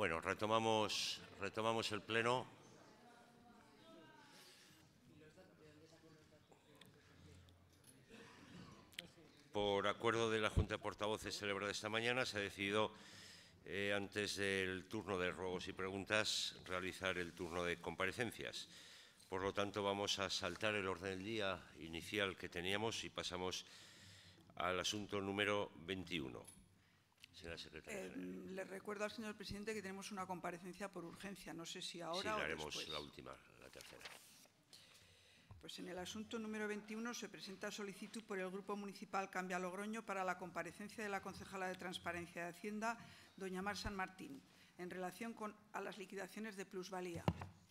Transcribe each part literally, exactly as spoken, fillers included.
Bueno, retomamos, retomamos el pleno. Por acuerdo de la Junta de Portavoces celebrada esta mañana, se ha decidido, eh, antes del turno de ruegos y preguntas, realizar el turno de comparecencias. Por lo tanto, vamos a saltar el orden del día inicial que teníamos y pasamos al asunto número veintiuno. Señora secretaria. Eh, le recuerdo al señor presidente que tenemos una comparecencia por urgencia. No sé si ahora sí, o la haremos después. la última, la tercera. Pues en el asunto número veintiuno se presenta solicitud por el Grupo Municipal Cambia Logroño para la comparecencia de la concejala de Transparencia de Hacienda, doña Mar San Martín, en relación con a las liquidaciones de plusvalía.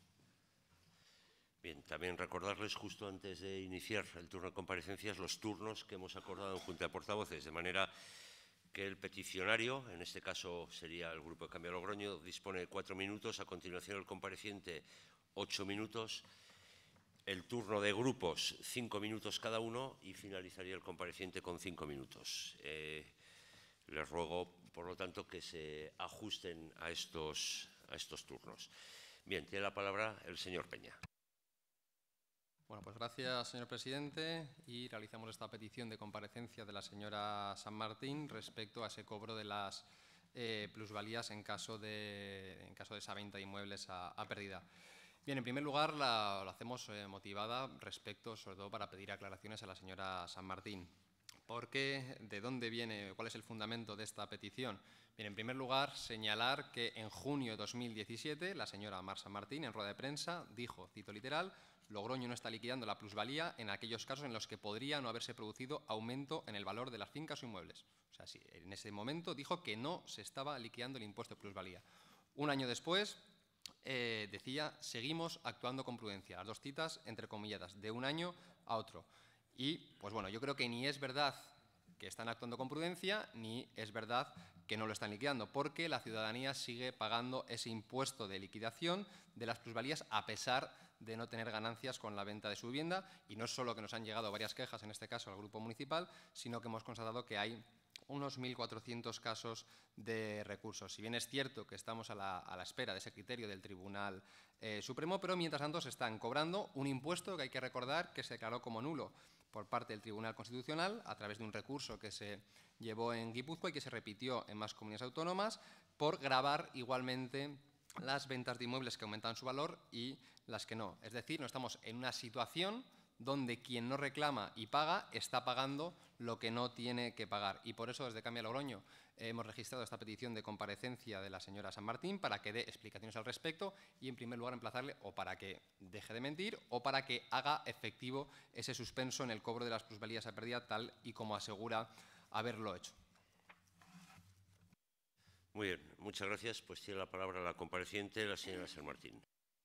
Bien, también recordarles justo antes de iniciar el turno de comparecencias los turnos que hemos acordado en Junta de Portavoces, de manera que el peticionario, en este caso sería el Grupo de Cambio Logroño, dispone de cuatro minutos, a continuación el compareciente ocho minutos, el turno de grupos cinco minutos cada uno y finalizaría el compareciente con cinco minutos. Eh, les ruego, por lo tanto, que se ajusten a estos, a estos turnos. Bien, tiene la palabra el señor Peña. Bueno, pues gracias, señor presidente, y realizamos esta petición de comparecencia de la señora San Martín respecto a ese cobro de las eh, plusvalías en caso de, en caso de esa venta de inmuebles a, a pérdida. Bien, en primer lugar, la, lo hacemos eh, motivada respecto, sobre todo, para pedir aclaraciones a la señora San Martín. ¿Por qué? ¿De dónde viene? ¿Cuál es el fundamento de esta petición? Bien, en primer lugar, señalar que en junio de dos mil diecisiete la señora Mar San Martín, en rueda de prensa, dijo, cito literal, Logroño no está liquidando la plusvalía en aquellos casos en los que podría no haberse producido aumento en el valor de las fincas o inmuebles. O sea, sí, en ese momento dijo que no se estaba liquidando el impuesto de plusvalía. Un año después eh, decía, seguimos actuando con prudencia. Las dos citas, entrecomilladas, de un año a otro. Y, pues bueno, yo creo que ni es verdad que están actuando con prudencia, ni es verdad que no lo están liquidando, porque la ciudadanía sigue pagando ese impuesto de liquidación de las plusvalías a pesar de no tener ganancias con la venta de su vivienda. Y no es solo que nos han llegado varias quejas, en este caso al Grupo Municipal, sino que hemos constatado que hay unos mil cuatrocientos casos de recursos. Si bien es cierto que estamos a la, a la espera de ese criterio del Tribunal eh, Supremo, pero mientras tanto se están cobrando un impuesto que hay que recordar que se declaró como nulo por parte del Tribunal Constitucional a través de un recurso que se llevó en Guipúzcoa y que se repitió en más comunidades autónomas por gravar igualmente las ventas de inmuebles que aumentan su valor y las que no. Es decir, no estamos en una situación donde quien no reclama y paga está pagando lo que no tiene que pagar. Y por eso, desde Cambia Logroño, hemos registrado esta petición de comparecencia de la señora San Martín para que dé explicaciones al respecto y, en primer lugar, emplazarle o para que deje de mentir o para que haga efectivo ese suspenso en el cobro de las plusvalías a pérdida, tal y como asegura haberlo hecho. Muy bien, muchas gracias. Pues tiene la palabra la compareciente, la señora San Martín.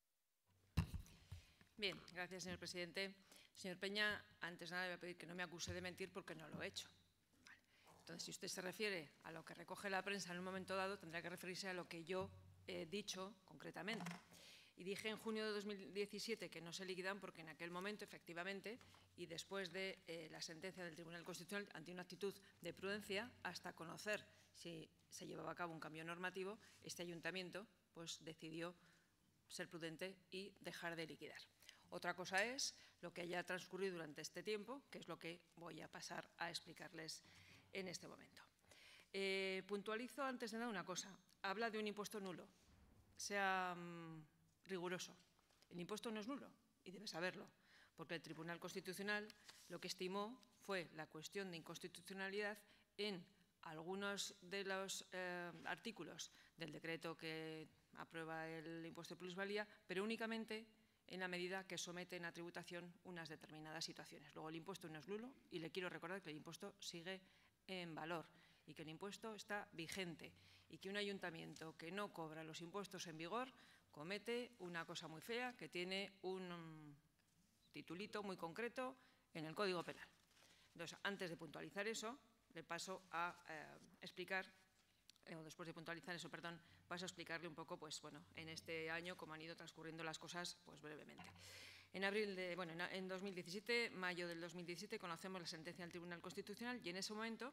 Bien, gracias, señor presidente. Señor Peña, antes de nada le voy a pedir que no me acuse de mentir porque no lo he hecho. Vale. Entonces, si usted se refiere a lo que recoge la prensa en un momento dado, tendrá que referirse a lo que yo he dicho concretamente. Y dije en junio de dos mil diecisiete que no se liquidan porque en aquel momento, efectivamente, y después de eh, la sentencia del Tribunal Constitucional ante una actitud de prudencia, hasta conocer si se llevaba a cabo un cambio normativo, este ayuntamiento pues, decidió ser prudente y dejar de liquidar. Otra cosa es lo que haya transcurrido durante este tiempo, que es lo que voy a pasar a explicarles en este momento. Eh, puntualizo antes de nada una cosa. Habla de un impuesto nulo. Sea mmm, riguroso. El impuesto no es nulo y debe saberlo, porque el Tribunal Constitucional lo que estimó fue la cuestión de inconstitucionalidad en algunos de los eh, artículos del decreto que aprueba el impuesto de plusvalía, pero únicamente en la medida que someten a tributación unas determinadas situaciones. Luego, el impuesto no es nulo y le quiero recordar que el impuesto sigue en valor y que el impuesto está vigente y que un ayuntamiento que no cobra los impuestos en vigor comete una cosa muy fea que tiene un titulito muy concreto en el Código Penal. Entonces, antes de puntualizar eso, le paso a eh, explicar o después de puntualizar eso, perdón, paso a explicarle un poco, pues bueno, en este año cómo han ido transcurriendo las cosas, pues brevemente. En abril de, bueno, en dos mil diecisiete, mayo del dos mil diecisiete, conocemos la sentencia del Tribunal Constitucional y en ese momento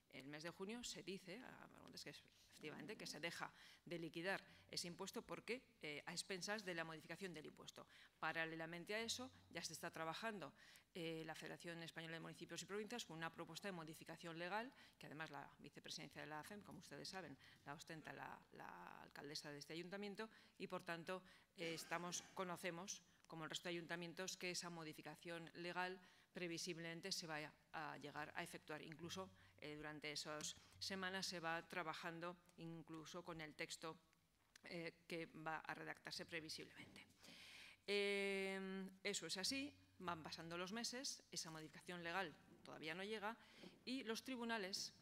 el mes de junio se dice, es que efectivamente, que se deja de liquidar ese impuesto porque eh, a expensas de la modificación del impuesto. Paralelamente a eso, ya se está trabajando eh, la Federación Española de Municipios y Provincias con una propuesta de modificación legal, que además la vicepresidencia de la A C E M, como ustedes saben, la ostenta la, la alcaldesa de este ayuntamiento y, por tanto, eh, estamos, conocemos, como el resto de ayuntamientos, que esa modificación legal previsiblemente se vaya a llegar a efectuar. Incluso eh, durante esas semanas se va trabajando incluso con el texto eh, que va a redactarse previsiblemente. Eh, eso es así, van pasando los meses, esa modificación legal todavía no llega y los tribunales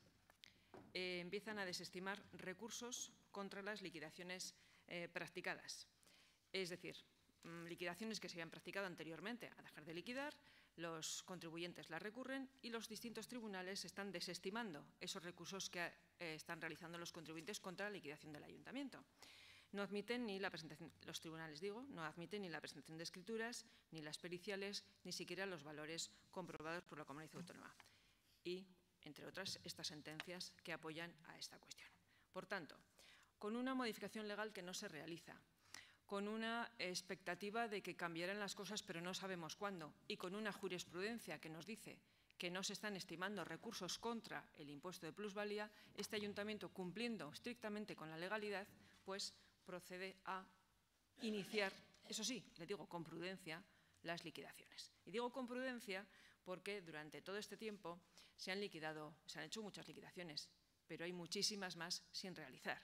eh, empiezan a desestimar recursos contra las liquidaciones eh, practicadas. Es decir, liquidaciones que se habían practicado anteriormente a dejar de liquidar, los contribuyentes las recurren y los distintos tribunales están desestimando esos recursos que eh, están realizando los contribuyentes contra la liquidación del ayuntamiento. No admiten ni la presentación, los tribunales digo, no admiten ni la presentación de escrituras, ni las periciales, ni siquiera los valores comprobados por la comunidad autónoma. Y, entre otras, estas sentencias que apoyan a esta cuestión. Por tanto, con una modificación legal que no se realiza, con una expectativa de que cambiaran las cosas, pero no sabemos cuándo, y con una jurisprudencia que nos dice que no se están estimando recursos contra el impuesto de plusvalía, este ayuntamiento, cumpliendo estrictamente con la legalidad, pues procede a iniciar, eso sí, le digo con prudencia, las liquidaciones. Y digo con prudencia porque durante todo este tiempo se han liquidado, se han hecho muchas liquidaciones, pero hay muchísimas más sin realizar.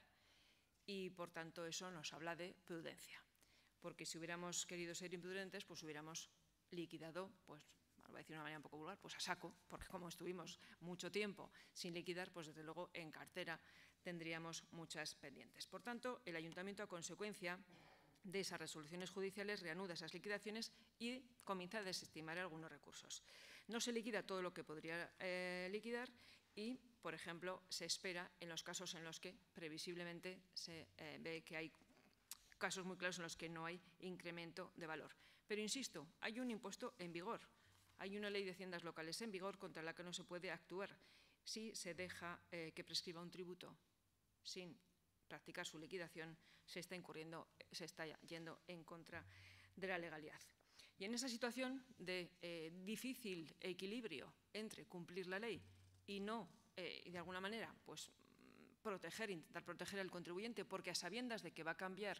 Y, por tanto, eso nos habla de prudencia. Porque si hubiéramos querido ser imprudentes, pues hubiéramos liquidado, pues, lo voy a decir de una manera un poco vulgar, pues a saco, porque como estuvimos mucho tiempo sin liquidar, pues desde luego en cartera tendríamos muchas pendientes. Por tanto, el ayuntamiento, a consecuencia de esas resoluciones judiciales, reanuda esas liquidaciones y comienza a desestimar algunos recursos. No se liquida todo lo que podría eh, liquidar y, por ejemplo, se espera en los casos en los que previsiblemente se eh, ve que hay casos muy claros en los que no hay incremento de valor. Pero, insisto, hay un impuesto en vigor, hay una ley de haciendas locales en vigor contra la que no se puede actuar si se deja eh, que prescriba un tributo sin practicar su liquidación, se está incurriendo, se está yendo en contra de la legalidad. Y en esa situación de eh, difícil equilibrio entre cumplir la ley y no, eh, de alguna manera, pues proteger, intentar proteger al contribuyente, porque a sabiendas de que va a cambiar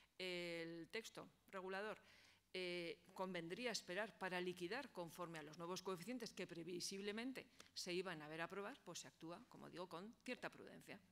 el texto regulador, eh, convendría esperar para liquidar conforme a los nuevos coeficientes que previsiblemente se iban a ver aprobar, pues se actúa, como digo, con cierta prudencia.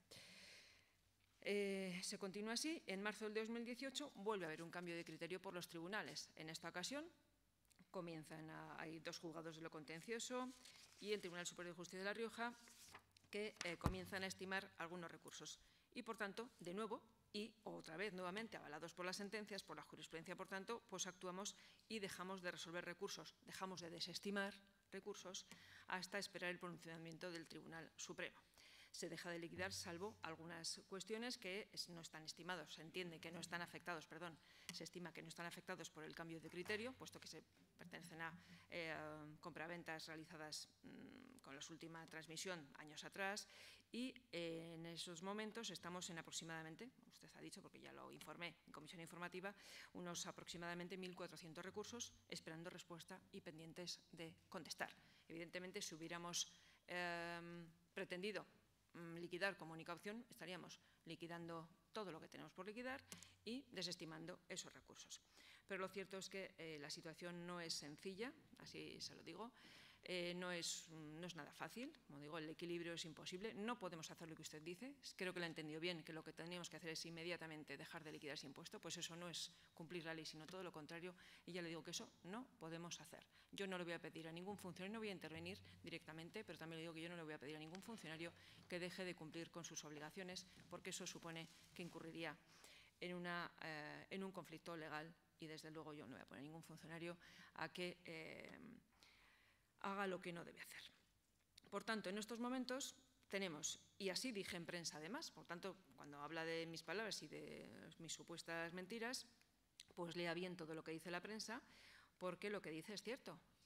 Eh, se continúa así. En marzo del dos mil dieciocho vuelve a haber un cambio de criterio por los tribunales. En esta ocasión comienzan a, hay dos juzgados de lo contencioso y el Tribunal Superior de Justicia de La Rioja que eh, comienzan a estimar algunos recursos. Y, por tanto, de nuevo, y otra vez, nuevamente, avalados por las sentencias, por la jurisprudencia, por tanto, pues actuamos y dejamos de resolver recursos, dejamos de desestimar recursos hasta esperar el pronunciamiento del Tribunal Supremo. Se deja de liquidar, salvo algunas cuestiones que no están estimados, se entiende que no están afectados, perdón, se estima que no están afectados por el cambio de criterio, puesto que se pertenecen a eh, compraventas realizadas mmm, con la última transmisión años atrás y eh, en esos momentos estamos en aproximadamente, usted ha dicho porque ya lo informé en comisión informativa, unos aproximadamente mil cuatrocientos recursos esperando respuesta y pendientes de contestar. Evidentemente, si hubiéramos eh, pretendido liquidar como única opción, estaríamos liquidando todo lo que tenemos por liquidar y desestimando esos recursos. Pero lo cierto es que eh, la situación no es sencilla, así se lo digo, eh, no, es, no es nada fácil, como digo, el equilibrio es imposible, no podemos hacer lo que usted dice, creo que lo ha entendido bien, que lo que teníamos que hacer es inmediatamente dejar de liquidar ese impuesto, pues eso no es cumplir la ley, sino todo lo contrario, y ya le digo que eso no podemos hacer. Yo no le voy a pedir a ningún funcionario, no voy a intervenir directamente, pero también le digo que yo no le voy a pedir a ningún funcionario que deje de cumplir con sus obligaciones, porque eso supone que incurriría en, una, eh, en un conflicto legal y desde luego yo no voy a poner a ningún funcionario a que eh, haga lo que no debe hacer. Por tanto, en estos momentos tenemos, y así dije en prensa además, por tanto, cuando habla de mis palabras y de mis supuestas mentiras, pues lea bien todo lo que dice la prensa, porque lo que dice es cierto.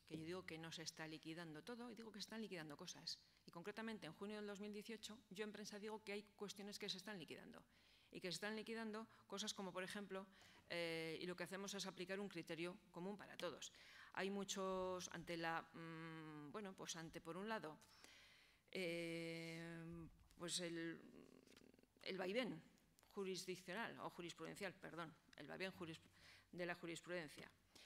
que yo digo que no se está liquidando todo, y digo que se están liquidando cosas. Y concretamente en junio del dos mil dieciocho yo en prensa digo que hay cuestiones que se están liquidando y que se están liquidando cosas como, por ejemplo, eh, y lo que hacemos es aplicar un criterio común para todos. Hay muchos, ante la, mmm, bueno, pues ante, por un lado, eh, pues el, el vaivén jurisdiccional o jurisprudencial, perdón, el vaivén juris, de la jurisprudencia.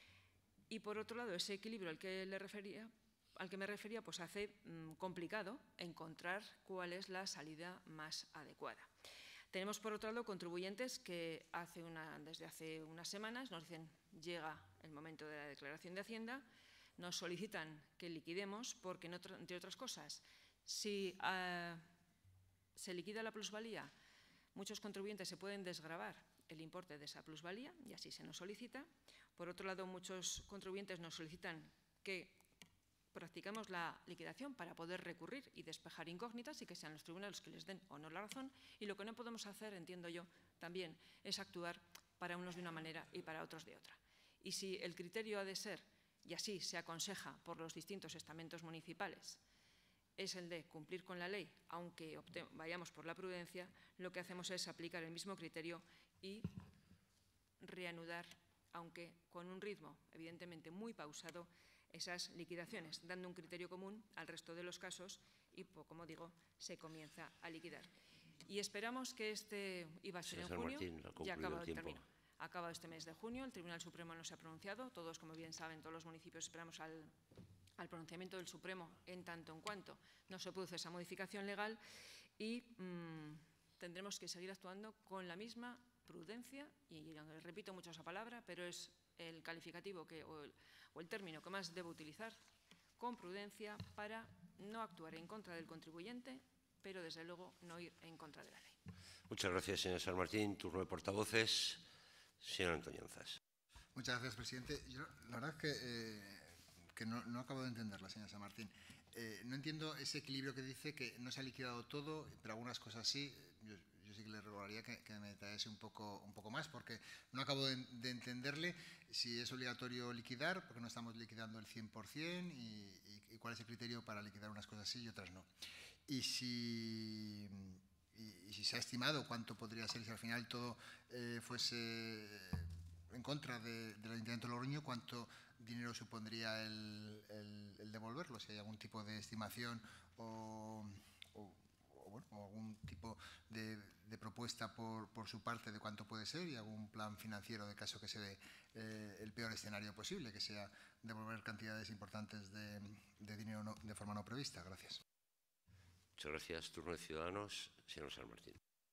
Y por otro lado, ese equilibrio al que, le refería, al que me refería, pues hace mmm, complicado encontrar cuál es la salida más adecuada. Tenemos, por otro lado, contribuyentes que hace una, desde hace unas semanas nos dicen llega el momento de la declaración de Hacienda, nos solicitan que liquidemos porque, entre otras cosas, si uh, se liquida la plusvalía, muchos contribuyentes se pueden desgravar el importe de esa plusvalía y así se nos solicita. Por otro lado, muchos contribuyentes nos solicitan que practicamos la liquidación para poder recurrir y despejar incógnitas y que sean los tribunales que les den o no la razón. Y lo que no podemos hacer, entiendo yo, también es actuar para unos de una manera y para otros de otra. Y si el criterio ha de ser, y así se aconseja por los distintos estamentos municipales, es el de cumplir con la ley, aunque vayamos por la prudencia, lo que hacemos es aplicar el mismo criterio y reanudar, aunque con un ritmo evidentemente muy pausado, esas liquidaciones, dando un criterio común al resto de los casos y, como digo, se comienza a liquidar. Y esperamos que este, iba a ser en junio, ya ha acabado el término. Ha acabado este mes de junio, el Tribunal Supremo no se ha pronunciado, todos, como bien saben, todos los municipios esperamos al, al pronunciamiento del Supremo en tanto en cuanto no se produce esa modificación legal y mmm, tendremos que seguir actuando con la misma prudencia, y repito mucho esa palabra, pero es el calificativo que, o, el, o el término que más debo utilizar, con prudencia para no actuar en contra del contribuyente, pero desde luego no ir en contra de la ley. Muchas gracias, señor San Martín. Turno de portavoces. Señor Antoñanzas. Muchas gracias, presidente. Yo, la verdad es que, eh, que no, no acabo de entenderla, señor San Martín. Eh, no entiendo ese equilibrio que dice que no se ha liquidado todo, pero algunas cosas sí. Yo, yo sí que le rogaría que, que me detallase un poco, un poco más, porque no acabo de, de entenderle si es obligatorio liquidar, porque no estamos liquidando el cien por cien, y, y, y cuál es el criterio para liquidar unas cosas sí y otras no. Y si, y, y si se ha estimado cuánto podría ser si al final todo eh, fuese en contra de, del Ayuntamiento de Logroño, cuánto dinero supondría el, el, el devolverlo, si hay algún tipo de estimación o, o, o, bueno, o algún tipo de, de propuesta por, por su parte de cuánto puede ser, y algún plan financiero de caso que se dé eh, el peor escenario posible, que sea devolver cantidades importantes de, de dinero no, de forma no prevista. Gracias. Muchas gracias. Turno de Ciudadanos. Señor San Martín.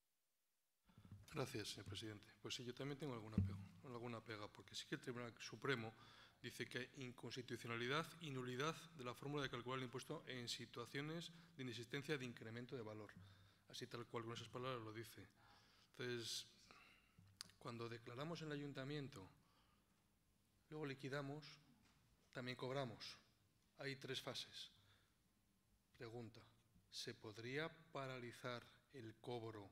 Gracias, señor presidente. Pues sí, yo también tengo alguna pega, alguna pega, porque sí que el Tribunal Supremo dice que hay inconstitucionalidad y nulidad de la fórmula de calcular el impuesto en situaciones de inexistencia de incremento de valor. Así tal cual con esas palabras lo dice. Entonces, cuando declaramos en el ayuntamiento, luego liquidamos, también cobramos. Hay tres fases. Pregunta, ¿se podría paralizar el cobro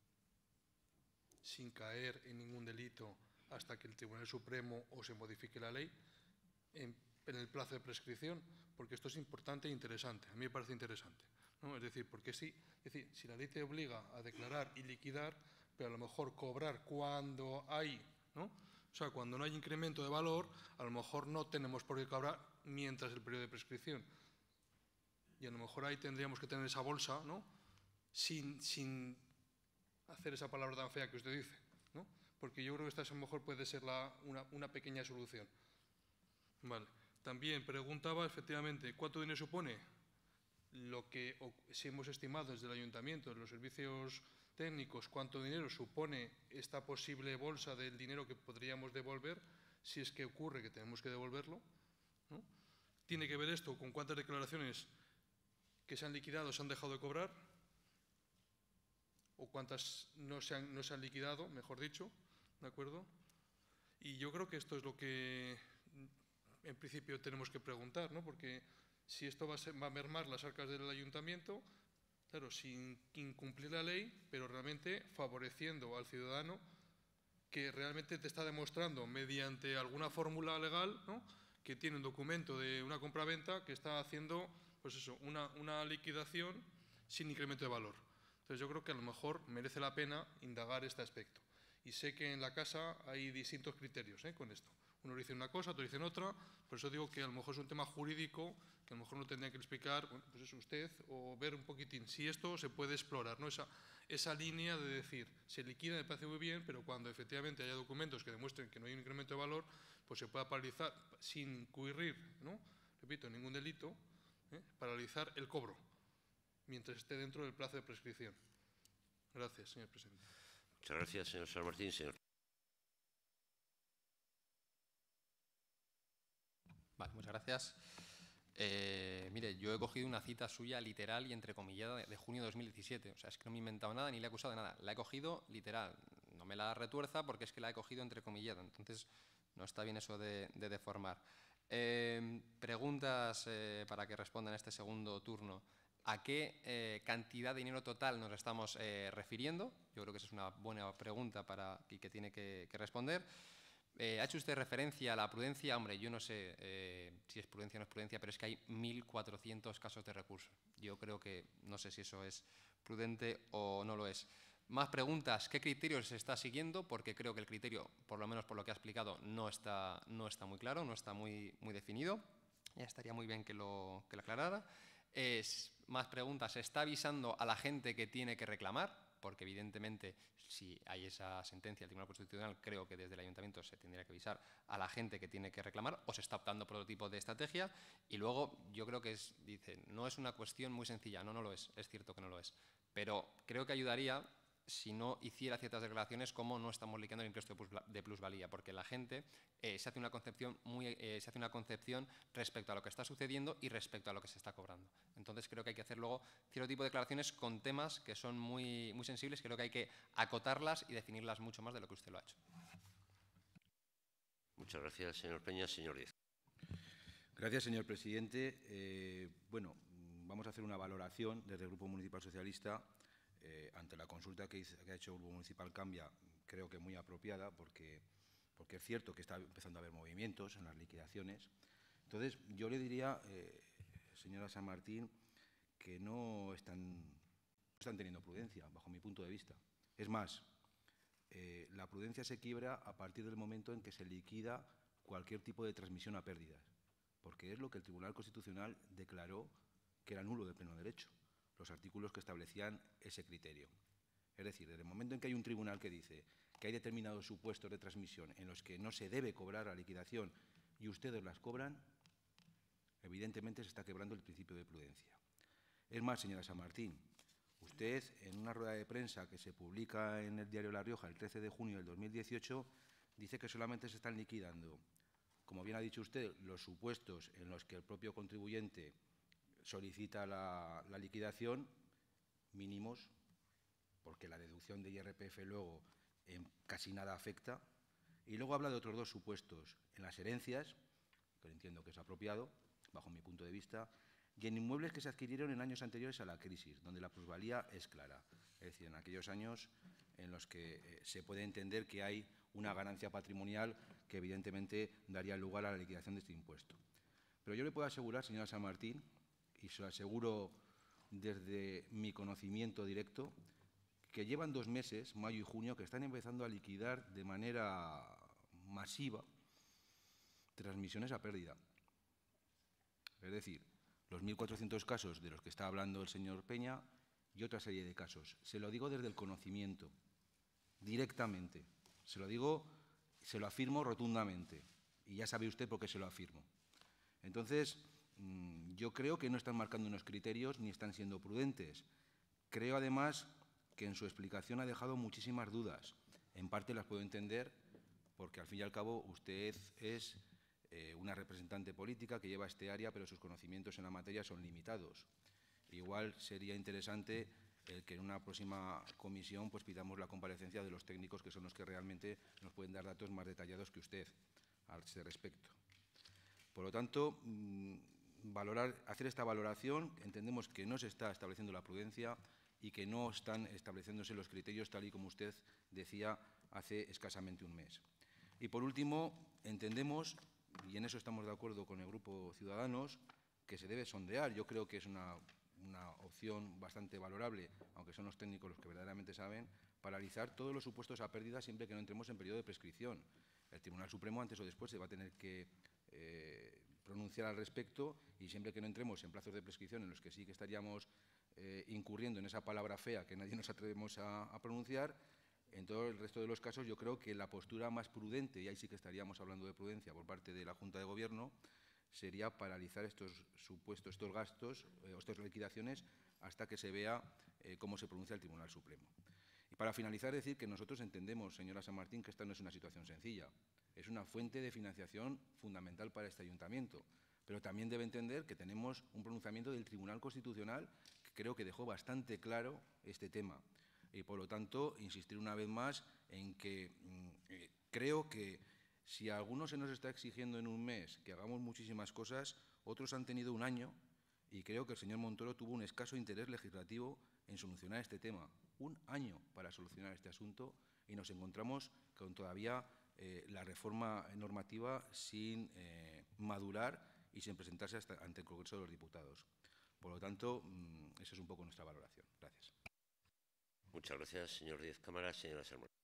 sin caer en ningún delito hasta que el Tribunal Supremo o se modifique la ley en, en el plazo de prescripción? Porque esto es importante e interesante. A mí me parece interesante, ¿no? Es decir, porque sí, es decir, si la ley te obliga a declarar y liquidar, pero a lo mejor cobrar cuando hay, ¿no? O sea, cuando no hay incremento de valor, a lo mejor no tenemos por qué cobrar mientras el periodo de prescripción. Y a lo mejor ahí tendríamos que tener esa bolsa, ¿no? Sin, sin hacer esa palabra tan fea que usted dice, ¿no? Porque yo creo que esta a lo mejor puede ser la, una, una pequeña solución. Vale. También preguntaba, efectivamente, ¿cuánto dinero supone? Lo que si hemos estimado desde el ayuntamiento, en los servicios técnicos, cuánto dinero supone esta posible bolsa del dinero que podríamos devolver, si es que ocurre que tenemos que devolverlo, ¿no? Tiene que ver esto con cuántas declaraciones que se han liquidado se han dejado de cobrar, o cuántas no se han, no se han liquidado, mejor dicho, ¿de acuerdo? Y yo creo que esto es lo que en principio tenemos que preguntar, ¿no? Porque si esto va a, ser, va a mermar las arcas del ayuntamiento, claro, sin incumplir la ley, pero realmente favoreciendo al ciudadano que realmente te está demostrando mediante alguna fórmula legal, ¿no?, que tiene un documento de una compraventa que está haciendo pues eso, una, una liquidación sin incremento de valor. Entonces yo creo que a lo mejor merece la pena indagar este aspecto. Y sé que en la casa hay distintos criterios ¿eh? con esto. Unos dicen una cosa, otros dicen otra, por eso digo que a lo mejor es un tema jurídico que a lo mejor no tendría que explicar, bueno, pues es usted, o ver un poquitín si esto se puede explorar, ¿no? Esa, esa línea de decir, se liquida, me parece muy bien, pero cuando efectivamente haya documentos que demuestren que no hay un incremento de valor, pues se pueda paralizar sin incurrir, ¿no? Repito, ningún delito, ¿eh? paralizar el cobro, mientras esté dentro del plazo de prescripción. Gracias, señor presidente. Muchas gracias, señor San Martín. Señor. Vale, muchas gracias. Eh, mire, yo he cogido una cita suya literal y entrecomillada de, de junio de dos mil diecisiete. O sea, es que no me he inventado nada ni le he acusado de nada. La he cogido literal. No me la retuerza porque es que la he cogido entrecomillada. Entonces, no está bien eso de, de deformar. Eh, preguntas eh, para que responda en este segundo turno. ¿A qué eh, cantidad de dinero total nos estamos eh, refiriendo? Yo creo que esa es una buena pregunta para, y que tiene que, que responder. Eh, ha hecho usted referencia a la prudencia. Hombre, yo no sé eh, si es prudencia o no es prudencia, pero es que hay mil cuatrocientos casos de recurso. Yo creo que no sé si eso es prudente o no lo es. Más preguntas. ¿Qué criterios se está siguiendo? Porque creo que el criterio, por lo menos por lo que ha explicado, no está, no está muy claro, no está muy, muy definido. Ya estaría muy bien que lo, que lo aclarara. Es, más preguntas. ¿Se está avisando a la gente que tiene que reclamar? Porque evidentemente si hay esa sentencia del Tribunal Constitucional, creo que desde el Ayuntamiento se tendría que avisar a la gente que tiene que reclamar, o se está optando por otro tipo de estrategia. Y luego yo creo que es, dice, no es una cuestión muy sencilla. No, no lo es, es cierto que no lo es. Pero creo que ayudaría si no hiciera ciertas declaraciones como no estamos liquidando el impuesto de plusvalía, porque la gente eh, se hace una concepción muy, eh, se hace una concepción respecto a lo que está sucediendo y respecto a lo que se está cobrando. Entonces creo que hay que hacer luego cierto tipo de declaraciones con temas que son muy, muy sensibles. Creo que hay que acotarlas y definirlas mucho más de lo que usted lo ha hecho. Muchas gracias, señor Peña. Señor Díez. Gracias, señor presidente. Eh, bueno, vamos a hacer una valoración desde el Grupo Municipal Socialista eh, ante la consulta que, hizo, que ha hecho el Grupo Municipal Cambia, creo que muy apropiada, porque, porque es cierto que está empezando a haber movimientos en las liquidaciones. Entonces, yo le diría, eh, señora San Martín, que no están, no están teniendo prudencia, bajo mi punto de vista. Es más, eh, la prudencia se quiebra a partir del momento en que se liquida cualquier tipo de transmisión a pérdidas, porque es lo que el Tribunal Constitucional declaró que era nulo de pleno derecho, los artículos que establecían ese criterio. Es decir, desde el momento en que hay un tribunal que dice que hay determinados supuestos de transmisión en los que no se debe cobrar la liquidación y ustedes las cobran, evidentemente se está quebrando el principio de prudencia. Es más, señora San Martín, usted en una rueda de prensa que se publica en el diario La Rioja el trece de junio del dos mil dieciocho dice que solamente se están liquidando, como bien ha dicho usted, los supuestos en los que el propio contribuyente solicita la, la liquidación mínimos, porque la deducción de I R P F luego en casi nada afecta, y luego habla de otros dos supuestos, en las herencias, que entiendo que es apropiado, bajo mi punto de vista, y en inmuebles que se adquirieron en años anteriores a la crisis, donde la plusvalía es clara, es decir, en aquellos años en los que eh, se puede entender que hay una ganancia patrimonial que evidentemente daría lugar a la liquidación de este impuesto. Pero yo le puedo asegurar, señora San Martín, y se lo aseguro desde mi conocimiento directo, que llevan dos meses, mayo y junio, que están empezando a liquidar de manera masiva transmisiones a pérdida. Es decir, los mil cuatrocientos casos de los que está hablando el señor Peña y otra serie de casos. Se lo digo desde el conocimiento, directamente. Se lo digo, se lo afirmo rotundamente. Y ya sabe usted por qué se lo afirmo. Entonces, yo creo que no están marcando unos criterios ni están siendo prudentes. Creo, además, que en su explicación ha dejado muchísimas dudas. En parte las puedo entender porque, al fin y al cabo, usted es eh, una representante política que lleva este área, pero sus conocimientos en la materia son limitados. Igual sería interesante el que en una próxima comisión pues, pidamos la comparecencia de los técnicos, que son los que realmente nos pueden dar datos más detallados que usted a este respecto. Por lo tanto, valorar, hacer esta valoración, entendemos que no se está estableciendo la prudencia y que no están estableciéndose los criterios tal y como usted decía hace escasamente un mes. Y por último, entendemos, y en eso estamos de acuerdo con el Grupo Ciudadanos, que se debe sondear. Yo creo que es una, una opción bastante valorable, aunque son los técnicos los que verdaderamente saben, paralizar todos los supuestos a pérdida siempre que no entremos en periodo de prescripción. El Tribunal Supremo antes o después se va a tener que eh, pronunciar al respecto, y siempre que no entremos en plazos de prescripción en los que sí que estaríamos eh, incurriendo en esa palabra fea que nadie nos atrevemos a, a pronunciar, en todo el resto de los casos yo creo que la postura más prudente, y ahí sí que estaríamos hablando de prudencia por parte de la Junta de Gobierno, sería paralizar estos supuestos, estos gastos, eh, estas liquidaciones, hasta que se vea eh, cómo se pronuncia el Tribunal Supremo. Y para finalizar, decir que nosotros entendemos, señora San Martín, que esta no es una situación sencilla. Es una fuente de financiación fundamental para este ayuntamiento. Pero también debe entender que tenemos un pronunciamiento del Tribunal Constitucional que creo que dejó bastante claro este tema. Y, por lo tanto, insistir una vez más en que eh, creo que si a algunos se nos está exigiendo en un mes que hagamos muchísimas cosas, otros han tenido un año, y creo que el señor Montoro tuvo un escaso interés legislativo en solucionar este tema. Un año para solucionar este asunto, y nos encontramos con todavía eh, la reforma normativa sin eh, madurar y sin presentarse hasta ante el Congreso de los Diputados. Por lo tanto, mmm, esa es un poco nuestra valoración. Gracias. Muchas gracias, señor Díez Cámara. Señora San Martín.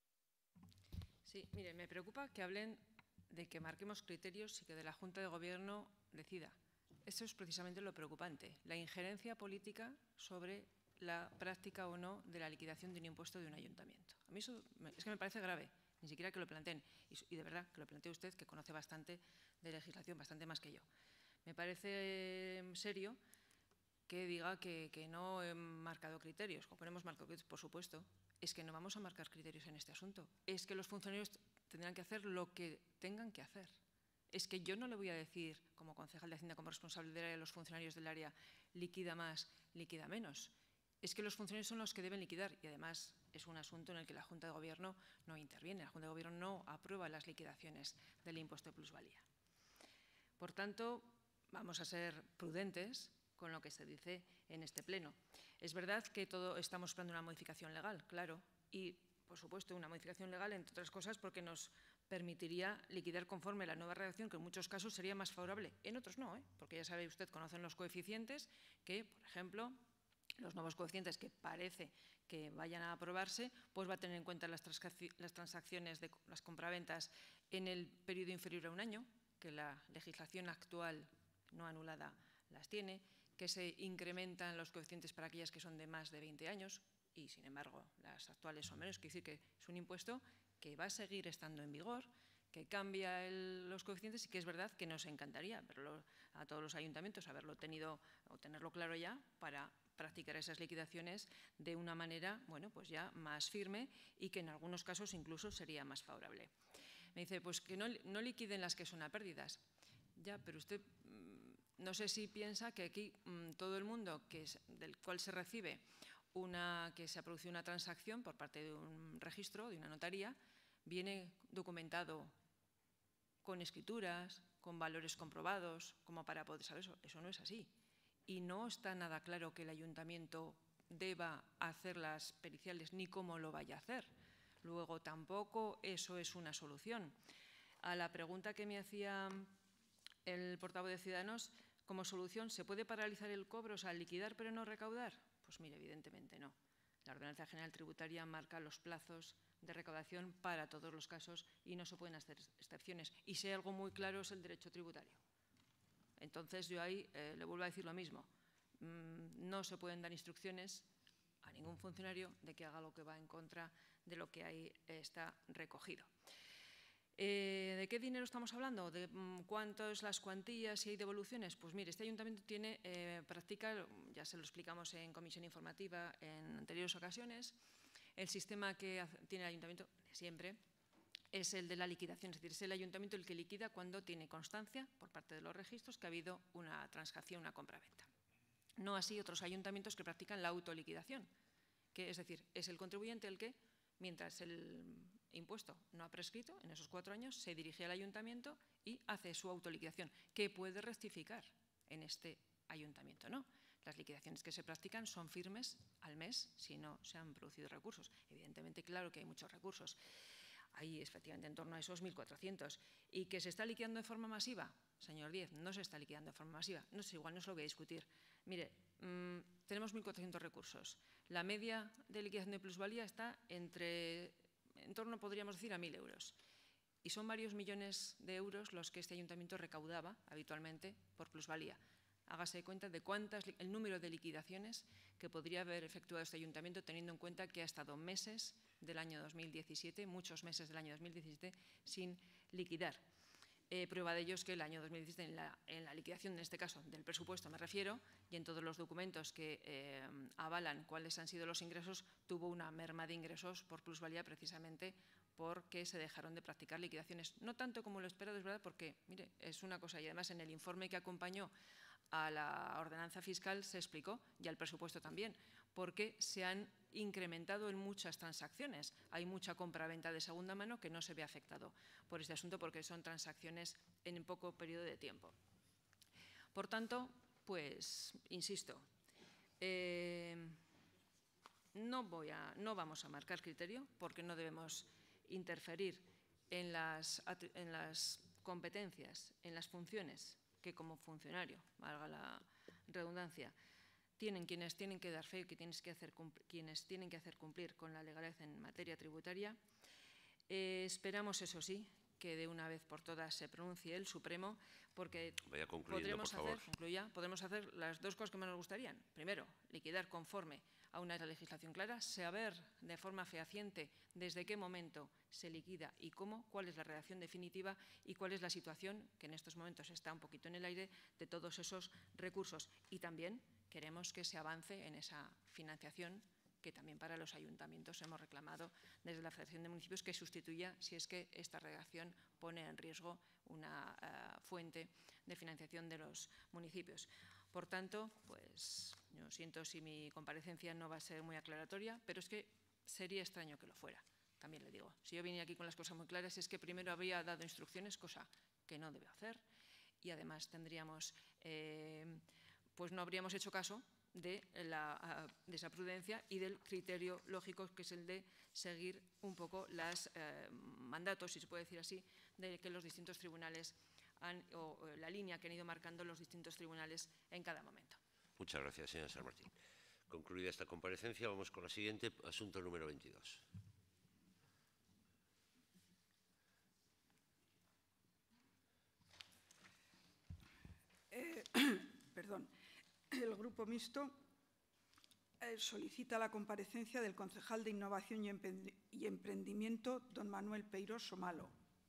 Sí, mire, me preocupa que hablen de que marquemos criterios y que de la Junta de Gobierno decida. Eso es precisamente lo preocupante, la injerencia política sobre la práctica o no de la liquidación de un impuesto de un ayuntamiento. A mí eso es que me parece grave, ni siquiera que lo planteen, y de verdad que lo plantee usted, que conoce bastante de legislación, bastante más que yo. Me parece serio que diga que, que no he marcado criterios. Como hemos marcado criterios, por supuesto, es que no vamos a marcar criterios en este asunto. Es que los funcionarios tendrán que hacer lo que tengan que hacer. Es que yo no le voy a decir, como concejal de Hacienda, como responsable del área, a los funcionarios del área, liquida más, liquida menos. Es que los funcionarios son los que deben liquidar, y además es un asunto en el que la Junta de Gobierno no interviene. La Junta de Gobierno no aprueba las liquidaciones del impuesto de plusvalía. Por tanto, vamos a ser prudentes con lo que se dice en este pleno. Es verdad que todo estamos esperando una modificación legal, claro, y por supuesto una modificación legal, entre otras cosas, porque nos permitiría liquidar conforme la nueva redacción, que en muchos casos sería más favorable, en otros no, ¿eh? Porque ya sabe usted, conocen los coeficientes, que, por ejemplo, los nuevos coeficientes que parece que vayan a aprobarse, pues va a tener en cuenta las, las transacciones de las compraventas en el periodo inferior a un año, que la legislación actual no anulada las tiene, que se incrementan los coeficientes para aquellas que son de más de veinte años y, sin embargo, las actuales son menos. Quiere decir que es un impuesto que va a seguir estando en vigor, que cambia el, los coeficientes, y que es verdad que nos encantaría verlo a todos los ayuntamientos, haberlo tenido o tenerlo claro ya para practicar esas liquidaciones de una manera, bueno, pues ya más firme, y que en algunos casos incluso sería más favorable. Me dice, pues que no, no liquiden las que son a pérdidas. Ya, pero usted mmm, no sé si piensa que aquí mmm, todo el mundo que es, del cual se recibe una, que se ha producido una transacción por parte de un registro, de una notaría, viene documentado con escrituras, con valores comprobados, como para poder saber eso. Eso no es así. Y no está nada claro que el ayuntamiento deba hacer las periciales ni cómo lo vaya a hacer. Luego, tampoco eso es una solución. A la pregunta que me hacía el portavoz de Ciudadanos, como solución, ¿se puede paralizar el cobro, o sea, liquidar pero no recaudar? Pues mire, evidentemente no. La Ordenanza General Tributaria marca los plazos de recaudación para todos los casos y no se pueden hacer excepciones. Y si hay algo muy claro es el derecho tributario. Entonces, yo ahí eh, le vuelvo a decir lo mismo. Mm, no se pueden dar instrucciones a ningún funcionario de que haga lo que va en contra de lo que ahí está recogido. Eh, ¿De qué dinero estamos hablando? ¿De mm, cuántas las cuantías y hay devoluciones? Pues mire, este ayuntamiento tiene, eh, practica, ya se lo explicamos en comisión informativa en anteriores ocasiones, el sistema que tiene el ayuntamiento de siempre es el de la liquidación, es decir, es el ayuntamiento el que liquida cuando tiene constancia por parte de los registros que ha habido una transacción, una compraventa. No así otros ayuntamientos que practican la autoliquidación, que es decir, es el contribuyente el que, mientras el impuesto no ha prescrito, en esos cuatro años se dirige al ayuntamiento y hace su autoliquidación, que puede rectificar en este ayuntamiento, ¿no? Las liquidaciones que se practican son firmes al mes si no se han producido recursos. Evidentemente, claro que hay muchos recursos. hay efectivamente en torno a esos mil cuatrocientos. ¿Y que se está liquidando de forma masiva? Señor Díez, no se está liquidando de forma masiva. No sé, igual no se lo voy a discutir. Mire, mmm, tenemos mil cuatrocientos recursos. La media de liquidación de plusvalía está entre, en torno, podríamos decir, a mil euros. Y son varios millones de euros los que este ayuntamiento recaudaba habitualmente por plusvalía. Hágase cuenta de cuántas, el número de liquidaciones que podría haber efectuado este ayuntamiento, teniendo en cuenta que ha estado meses del año dos mil diecisiete, muchos meses del año dos mil diecisiete, sin liquidar. Eh, prueba de ello es que el año dos mil diecisiete, en la, en la liquidación, en este caso del presupuesto me refiero, y en todos los documentos que eh, avalan cuáles han sido los ingresos, tuvo una merma de ingresos por plusvalía precisamente porque se dejaron de practicar liquidaciones. No tanto como lo esperado, es verdad, porque, mire, es una cosa, y además en el informe que acompañó a la ordenanza fiscal se explicó, y al presupuesto también, porque se han incrementado en muchas transacciones. Hay mucha compra-venta de segunda mano que no se ve afectado por este asunto porque son transacciones en poco periodo de tiempo. Por tanto, pues, insisto, eh, no, voy a, no vamos a marcar criterio porque no debemos interferir en las, en las competencias, en las funciones que como funcionario, valga la redundancia, tienen quienes tienen que dar fe y que tienes que hacer, quienes tienen que hacer cumplir con la legalidad en materia tributaria. Eh, esperamos, eso sí, que de una vez por todas se pronuncie el Supremo, porque Vaya concluyendo, podremos, por favor. hacer, concluya, podremos hacer las dos cosas que más nos gustarían. Primero, liquidar conforme a una legislación clara, saber de forma fehaciente desde qué momento se liquida y cómo, cuál es la redacción definitiva y cuál es la situación, que en estos momentos está un poquito en el aire, de todos esos recursos. Y también queremos que se avance en esa financiación que también para los ayuntamientos hemos reclamado desde la Federación de Municipios, que sustituya, si es que esta redacción pone en riesgo una uh, fuente de financiación de los municipios. Por tanto, pues yo siento si mi comparecencia no va a ser muy aclaratoria, pero es que sería extraño que lo fuera, también le digo. Si yo vine aquí con las cosas muy claras es que primero habría dado instrucciones, cosa que no debe hacer, y además tendríamos, eh, pues no habríamos hecho caso de, la, de esa prudencia y del criterio lógico, que es el de seguir un poco los eh, mandatos, si se puede decir así, de que los distintos tribunales han, o, o la línea que han ido marcando los distintos tribunales en cada momento. Muchas gracias, señora San Martín. Concluida esta comparecencia, vamos con la siguiente, asunto número veintidós. Eh, perdón. El Grupo Mixto eh, solicita la comparecencia del concejal de Innovación y Emprendimiento, don Manuel Peiro Somalo.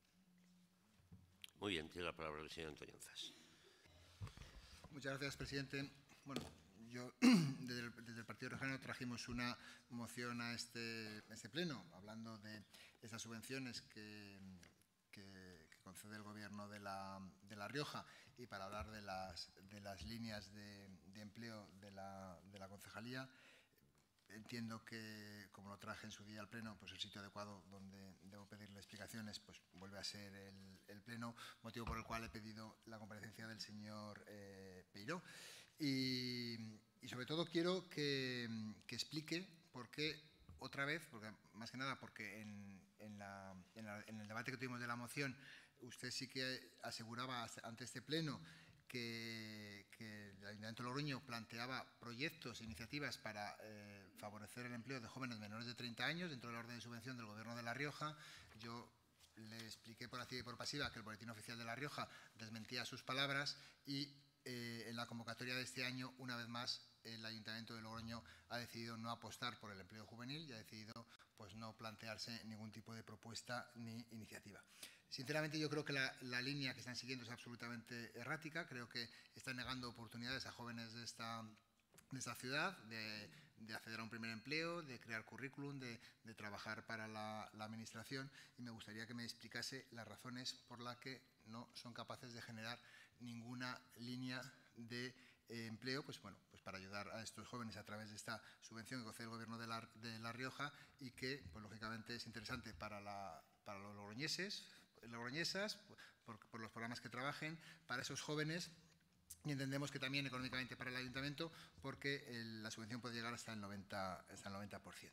Muy bien, tiene la palabra el señor Antonio Anzas. Muchas gracias, presidente. Bueno, yo desde el, desde el Partido Regional trajimos una moción a este, a este pleno, hablando de esas subvenciones que, que, que concede el Gobierno de la, de la Rioja, y para hablar de las, de las líneas de, de empleo de la, de la concejalía. Entiendo que, como lo traje en su día al pleno, pues el sitio adecuado donde debo pedirle explicaciones pues vuelve a ser el, el pleno, motivo por el cual he pedido la comparecencia del señor eh, Peiro. Y, y sobre todo quiero que, que explique por qué, otra vez, porque más que nada porque en, en, la, en, la, en el debate que tuvimos de la moción, usted sí que aseguraba ante este pleno que, que el Ayuntamiento de Logroño planteaba proyectos e iniciativas para eh, favorecer el empleo de jóvenes menores de treinta años dentro de la orden de subvención del Gobierno de La Rioja. Yo le expliqué por activa y por pasiva que el Boletín Oficial de La Rioja desmentía sus palabras y eh, en la convocatoria de este año, una vez más, el Ayuntamiento de Logroño ha decidido no apostar por el empleo juvenil y ha decidido pues, no plantearse ningún tipo de propuesta ni iniciativa. Sinceramente, yo creo que la, la línea que están siguiendo es absolutamente errática. Creo que están negando oportunidades a jóvenes de esta, de esta ciudad de, de acceder a un primer empleo, de crear currículum, de, de trabajar para la, la Administración. Y me gustaría que me explicase las razones por las que no son capaces de generar ninguna línea de eh, empleo, pues bueno, pues para ayudar a estos jóvenes a través de esta subvención que concede el Gobierno de la, de la Rioja y que, pues lógicamente, es interesante para, la, para los logroñeses, logroñesas, por, por los programas que trabajen, para esos jóvenes, y entendemos que también económicamente para el Ayuntamiento, porque el, la subvención puede llegar hasta el noventa por ciento.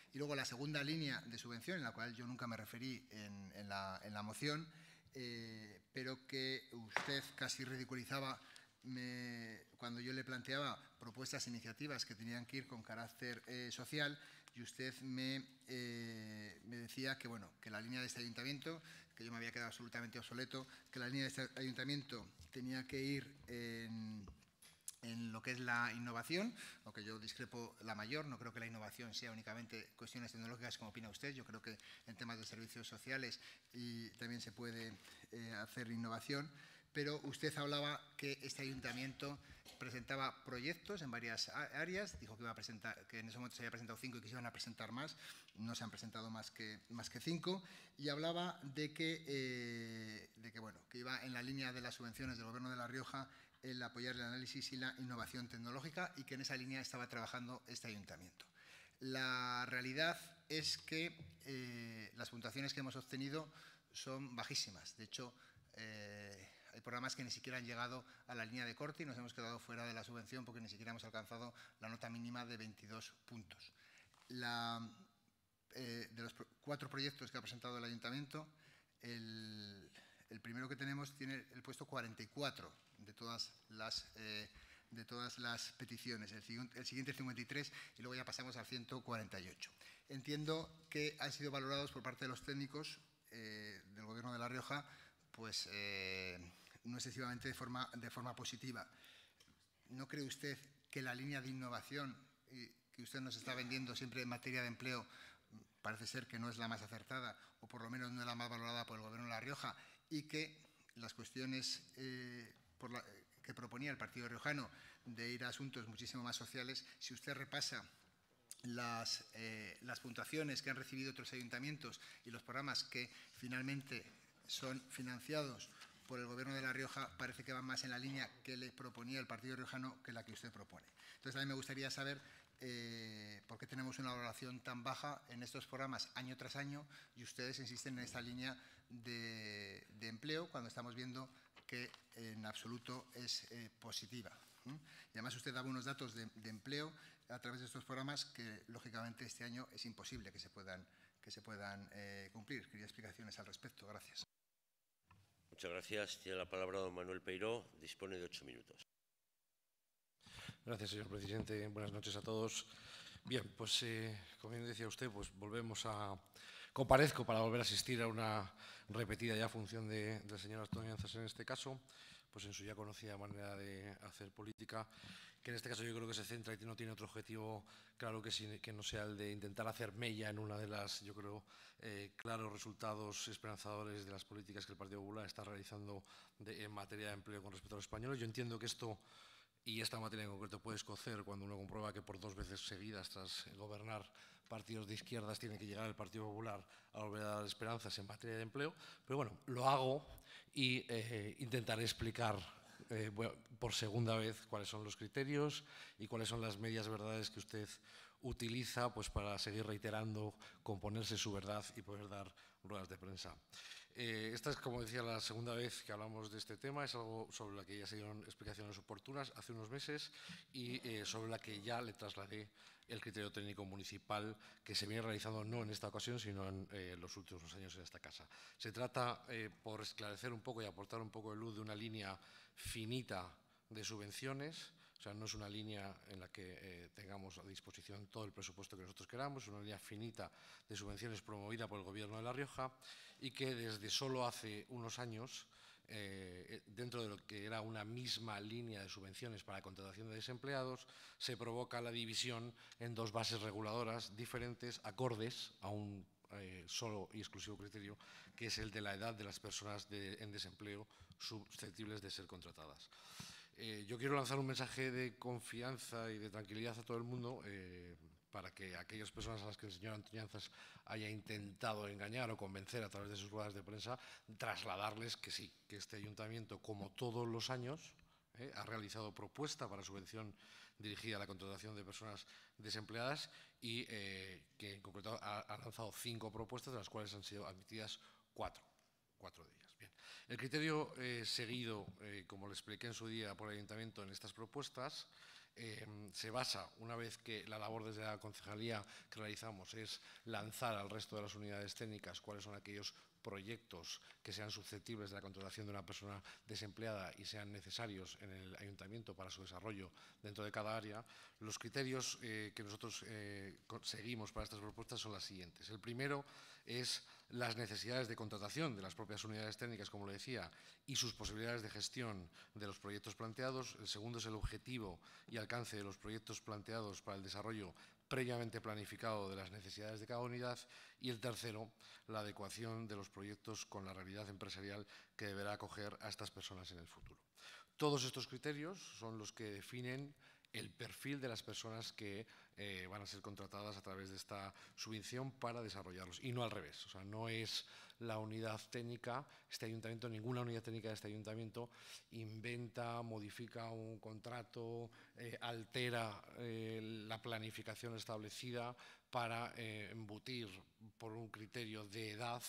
Y luego la segunda línea de subvención, en la cual yo nunca me referí en, en, la, en la moción, eh, pero que usted casi ridiculizaba me, cuando yo le planteaba propuestas, iniciativas que tenían que ir con carácter eh, social, y usted me, eh, me decía que, bueno, que la línea de este ayuntamiento, que yo me había quedado absolutamente obsoleto, que la línea de este ayuntamiento tenía que ir en, en lo que es la innovación, aunque yo discrepo la mayor, no creo que la innovación sea únicamente cuestiones tecnológicas, como opina usted. Yo creo que en temas de servicios sociales y también se puede eh, hacer innovación. Pero usted hablaba que este ayuntamiento presentaba proyectos en varias áreas, dijo que, iba a presentar, que en ese momento se había presentado cinco y que se iban a presentar más, no se han presentado más que, más que cinco, y hablaba de que, eh, de que, bueno, que iba en la línea de las subvenciones del Gobierno de La Rioja el apoyar el análisis y la innovación tecnológica, y que en esa línea estaba trabajando este ayuntamiento. La realidad es que eh, las puntuaciones que hemos obtenido son bajísimas. De hecho, eh, hay programas que ni siquiera han llegado a la línea de corte y nos hemos quedado fuera de la subvención porque ni siquiera hemos alcanzado la nota mínima de veintidós puntos. La, eh, de los pro cuatro proyectos que ha presentado el ayuntamiento, el, el primero que tenemos tiene el puesto cuarenta y cuatro de todas las, eh, de todas las peticiones, el, el siguiente el cincuenta y tres y luego ya pasamos al ciento cuarenta y ocho. Entiendo que han sido valorados por parte de los técnicos eh, del Gobierno de La Rioja pues eh, no excesivamente de forma, de forma positiva. ¿No cree usted que la línea de innovación que usted nos está vendiendo siempre en materia de empleo parece ser que no es la más acertada, o por lo menos no es la más valorada por el Gobierno de La Rioja, y que las cuestiones eh, por la, que proponía el Partido Riojano de ir a asuntos muchísimo más sociales, si usted repasa las, eh, las puntuaciones que han recibido otros ayuntamientos y los programas que finalmente son financiados por el Gobierno de La Rioja, parece que van más en la línea que le proponía el Partido Riojano que la que usted propone. Entonces, a mí me gustaría saber eh, por qué tenemos una valoración tan baja en estos programas año tras año y ustedes insisten en esta línea de, de empleo cuando estamos viendo que en absoluto es eh, positiva. ¿Mm? Y además usted daba unos datos de, de empleo a través de estos programas que, lógicamente, este año es imposible que se puedan, que se puedan eh, cumplir. Quería explicaciones al respecto. Gracias. Muchas gracias. Tiene la palabra don Manuel Peiró. Dispone de ocho minutos. Gracias, señor presidente. Buenas noches a todos. Bien, pues eh, como bien decía usted, pues volvemos a... Comparezco para volver a asistir a una repetida ya función de, del señor Antoñanzas en este caso, pues en su ya conocida manera de hacer política, que en este caso yo creo que se centra y no tiene otro objetivo claro que, si, que no sea el de intentar hacer mella en una de las, yo creo, eh, claros resultados esperanzadores de las políticas que el Partido Popular está realizando de, en materia de empleo con respecto a los españoles. Yo entiendo que esto y esta materia en concreto puede escocer cuando uno comprueba que por dos veces seguidas tras gobernar partidos de izquierdas tiene que llegar el Partido Popular a volver a dar esperanzas en materia de empleo, pero bueno, lo hago y eh, intentaré explicar eh, bueno, por segunda vez cuáles son los criterios y cuáles son las medias verdades que usted utiliza pues, para seguir reiterando, componerse su verdad y poder dar ruedas de prensa. Eh, esta es, como decía, la segunda vez que hablamos de este tema, es algo sobre la que ya se dieron explicaciones oportunas hace unos meses y eh, sobre la que ya le trasladé el criterio técnico municipal que se viene realizando no en esta ocasión, sino en eh, los últimos años en esta casa. Se trata, eh, por esclarecer un poco y aportar un poco de luz, de una línea finita de subvenciones. O sea, no es una línea en la que eh, tengamos a disposición todo el presupuesto que nosotros queramos, es una línea finita de subvenciones promovida por el Gobierno de La Rioja y que desde solo hace unos años, eh, dentro de lo que era una misma línea de subvenciones para contratación de desempleados, se provoca la división en dos bases reguladoras diferentes, acordes a un eh, solo y exclusivo criterio, que es el de la edad de las personas de, en desempleo susceptibles de ser contratadas. Eh, yo quiero lanzar un mensaje de confianza y de tranquilidad a todo el mundo eh, para que aquellas personas a las que el señor Antoñanzas haya intentado engañar o convencer a través de sus ruedas de prensa, trasladarles que sí, que este ayuntamiento, como todos los años, eh, ha realizado propuesta para subvención dirigida a la contratación de personas desempleadas y eh, que en concreto ha, ha lanzado cinco propuestas, de las cuales han sido admitidas cuatro, cuatro de ellas. Bien. El criterio eh, seguido, eh, como le expliqué en su día por el ayuntamiento en estas propuestas, eh, se basa, una vez que la labor desde la concejalía que realizamos es lanzar al resto de las unidades técnicas cuáles son aquellos proyectos que sean susceptibles de la contratación de una persona desempleada y sean necesarios en el ayuntamiento para su desarrollo dentro de cada área, los criterios eh, que nosotros eh, seguimos para estas propuestas son las siguientes. El primero es las necesidades de contratación de las propias unidades técnicas, como le decía, y sus posibilidades de gestión de los proyectos planteados. El segundo es el objetivo y alcance de los proyectos planteados para el desarrollo previamente planificado de las necesidades de cada unidad, y el tercero, la adecuación de los proyectos con la realidad empresarial que deberá acoger a estas personas en el futuro. Todos estos criterios son los que definen el perfil de las personas que eh, van a ser contratadas a través de esta subvención para desarrollarlos, y no al revés. O sea, no es la unidad técnica, este ayuntamiento, ninguna unidad técnica de este ayuntamiento inventa, modifica un contrato, eh, altera eh, la planificación establecida para eh, embutir por un criterio de edad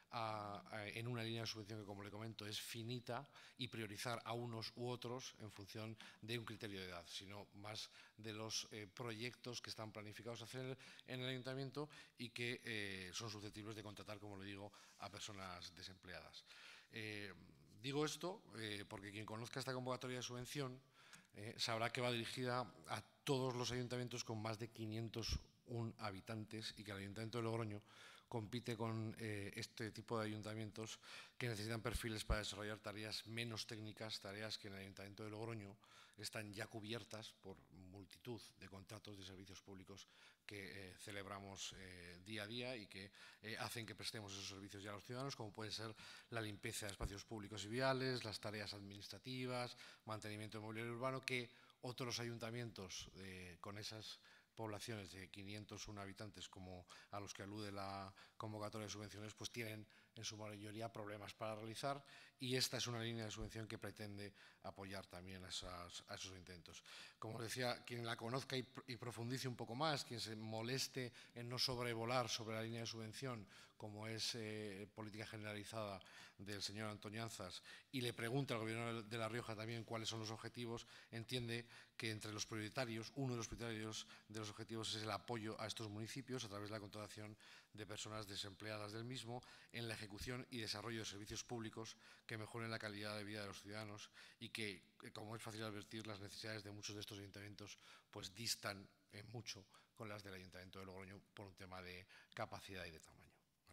A, a, en una línea de subvención que, como le comento, es finita, y priorizar a unos u otros en función de un criterio de edad, sino más de los eh, proyectos que están planificados hacer en el ayuntamiento y que eh, son susceptibles de contratar, como le digo, a personas desempleadas. Eh, digo esto eh, porque quien conozca esta convocatoria de subvención eh, sabrá que va dirigida a todos los ayuntamientos con más de quinientos uno habitantes, y que el Ayuntamiento de Logroño compite con eh, este tipo de ayuntamientos que necesitan perfiles para desarrollar tareas menos técnicas, tareas que en el Ayuntamiento de Logroño están ya cubiertas por multitud de contratos de servicios públicos que eh, celebramos eh, día a día y que eh, hacen que prestemos esos servicios ya a los ciudadanos, como puede ser la limpieza de espacios públicos y viales, las tareas administrativas, mantenimiento de mobiliario urbano, que otros ayuntamientos eh, con esas poblaciones de quinientos uno habitantes, como a los que alude la convocatoria de subvenciones, pues tienen en su mayoría problemas para realizar, y esta es una línea de subvención que pretende apoyar también a, esas, a esos intentos. Como decía, quien la conozca y, y profundice un poco más, quien se moleste en no sobrevolar sobre la línea de subvención, como es eh, política generalizada del señor Antoñanzas, y le pregunta al Gobierno de La Rioja también cuáles son los objetivos, entiende que entre los prioritarios, uno de los prioritarios de los objetivos es el apoyo a estos municipios a través de la contratación de personas desempleadas del mismo en la ejecución y desarrollo de servicios públicos que mejoren la calidad de vida de los ciudadanos, y que, como es fácil advertir, las necesidades de muchos de estos ayuntamientos pues distan eh, mucho con las del Ayuntamiento de Logroño por un tema de capacidad y de tamaño.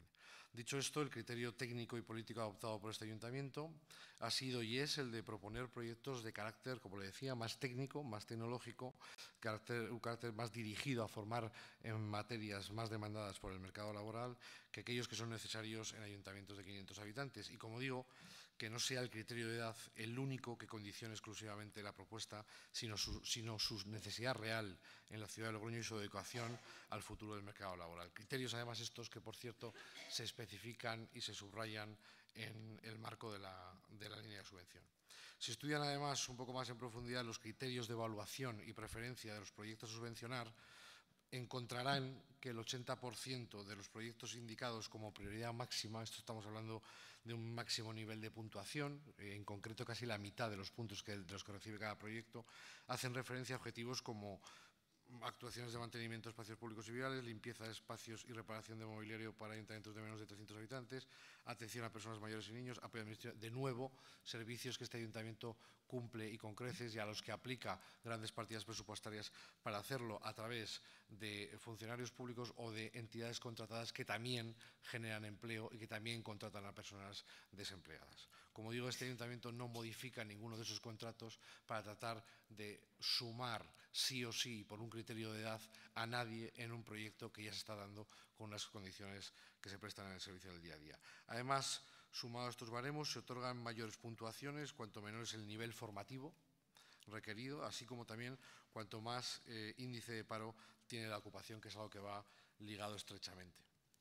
Dicho esto, el criterio técnico y político adoptado por este ayuntamiento ha sido y es el de proponer proyectos de carácter, como le decía, más técnico, más tecnológico, carácter, un carácter más dirigido a formar en materias más demandadas por el mercado laboral que aquellos que son necesarios en ayuntamientos de quinientos habitantes. Y, como digo, que no sea el criterio de edad el único que condicione exclusivamente la propuesta, sino su, sino su necesidad real en la ciudad de Logroño y su adecuación al futuro del mercado laboral. Criterios, además, estos que, por cierto, se especifican y se subrayan en el marco de la, de la línea de subvención. Si estudian, además, un poco más en profundidad los criterios de evaluación y preferencia de los proyectos a subvencionar, encontrarán que el ochenta por ciento de los proyectos indicados como prioridad máxima, esto estamos hablando de un máximo nivel de puntuación, eh, en concreto casi la mitad de los puntos que, de los que recibe cada proyecto, hacen referencia a objetivos como actuaciones de mantenimiento de espacios públicos y viales, limpieza de espacios y reparación de mobiliario para ayuntamientos de menos de trescientos habitantes, atención a personas mayores y niños, apoyo administrativo, de nuevo, servicios que este ayuntamiento cumple y con creces, y a los que aplica grandes partidas presupuestarias para hacerlo a través de funcionarios públicos o de entidades contratadas que también generan empleo y que también contratan a personas desempleadas. Como digo, este ayuntamiento no modifica ninguno de esos contratos para tratar de sumar sí o sí por un criterio de edad a nadie en un proyecto que ya se está dando con unas condiciones que se prestan en el servicio del día a día. Además, sumado a estos baremos, se otorgan mayores puntuaciones cuanto menor es el nivel formativo requerido, así como también cuanto más eh, índice de paro tiene la ocupación, que es algo que va ligado estrechamente.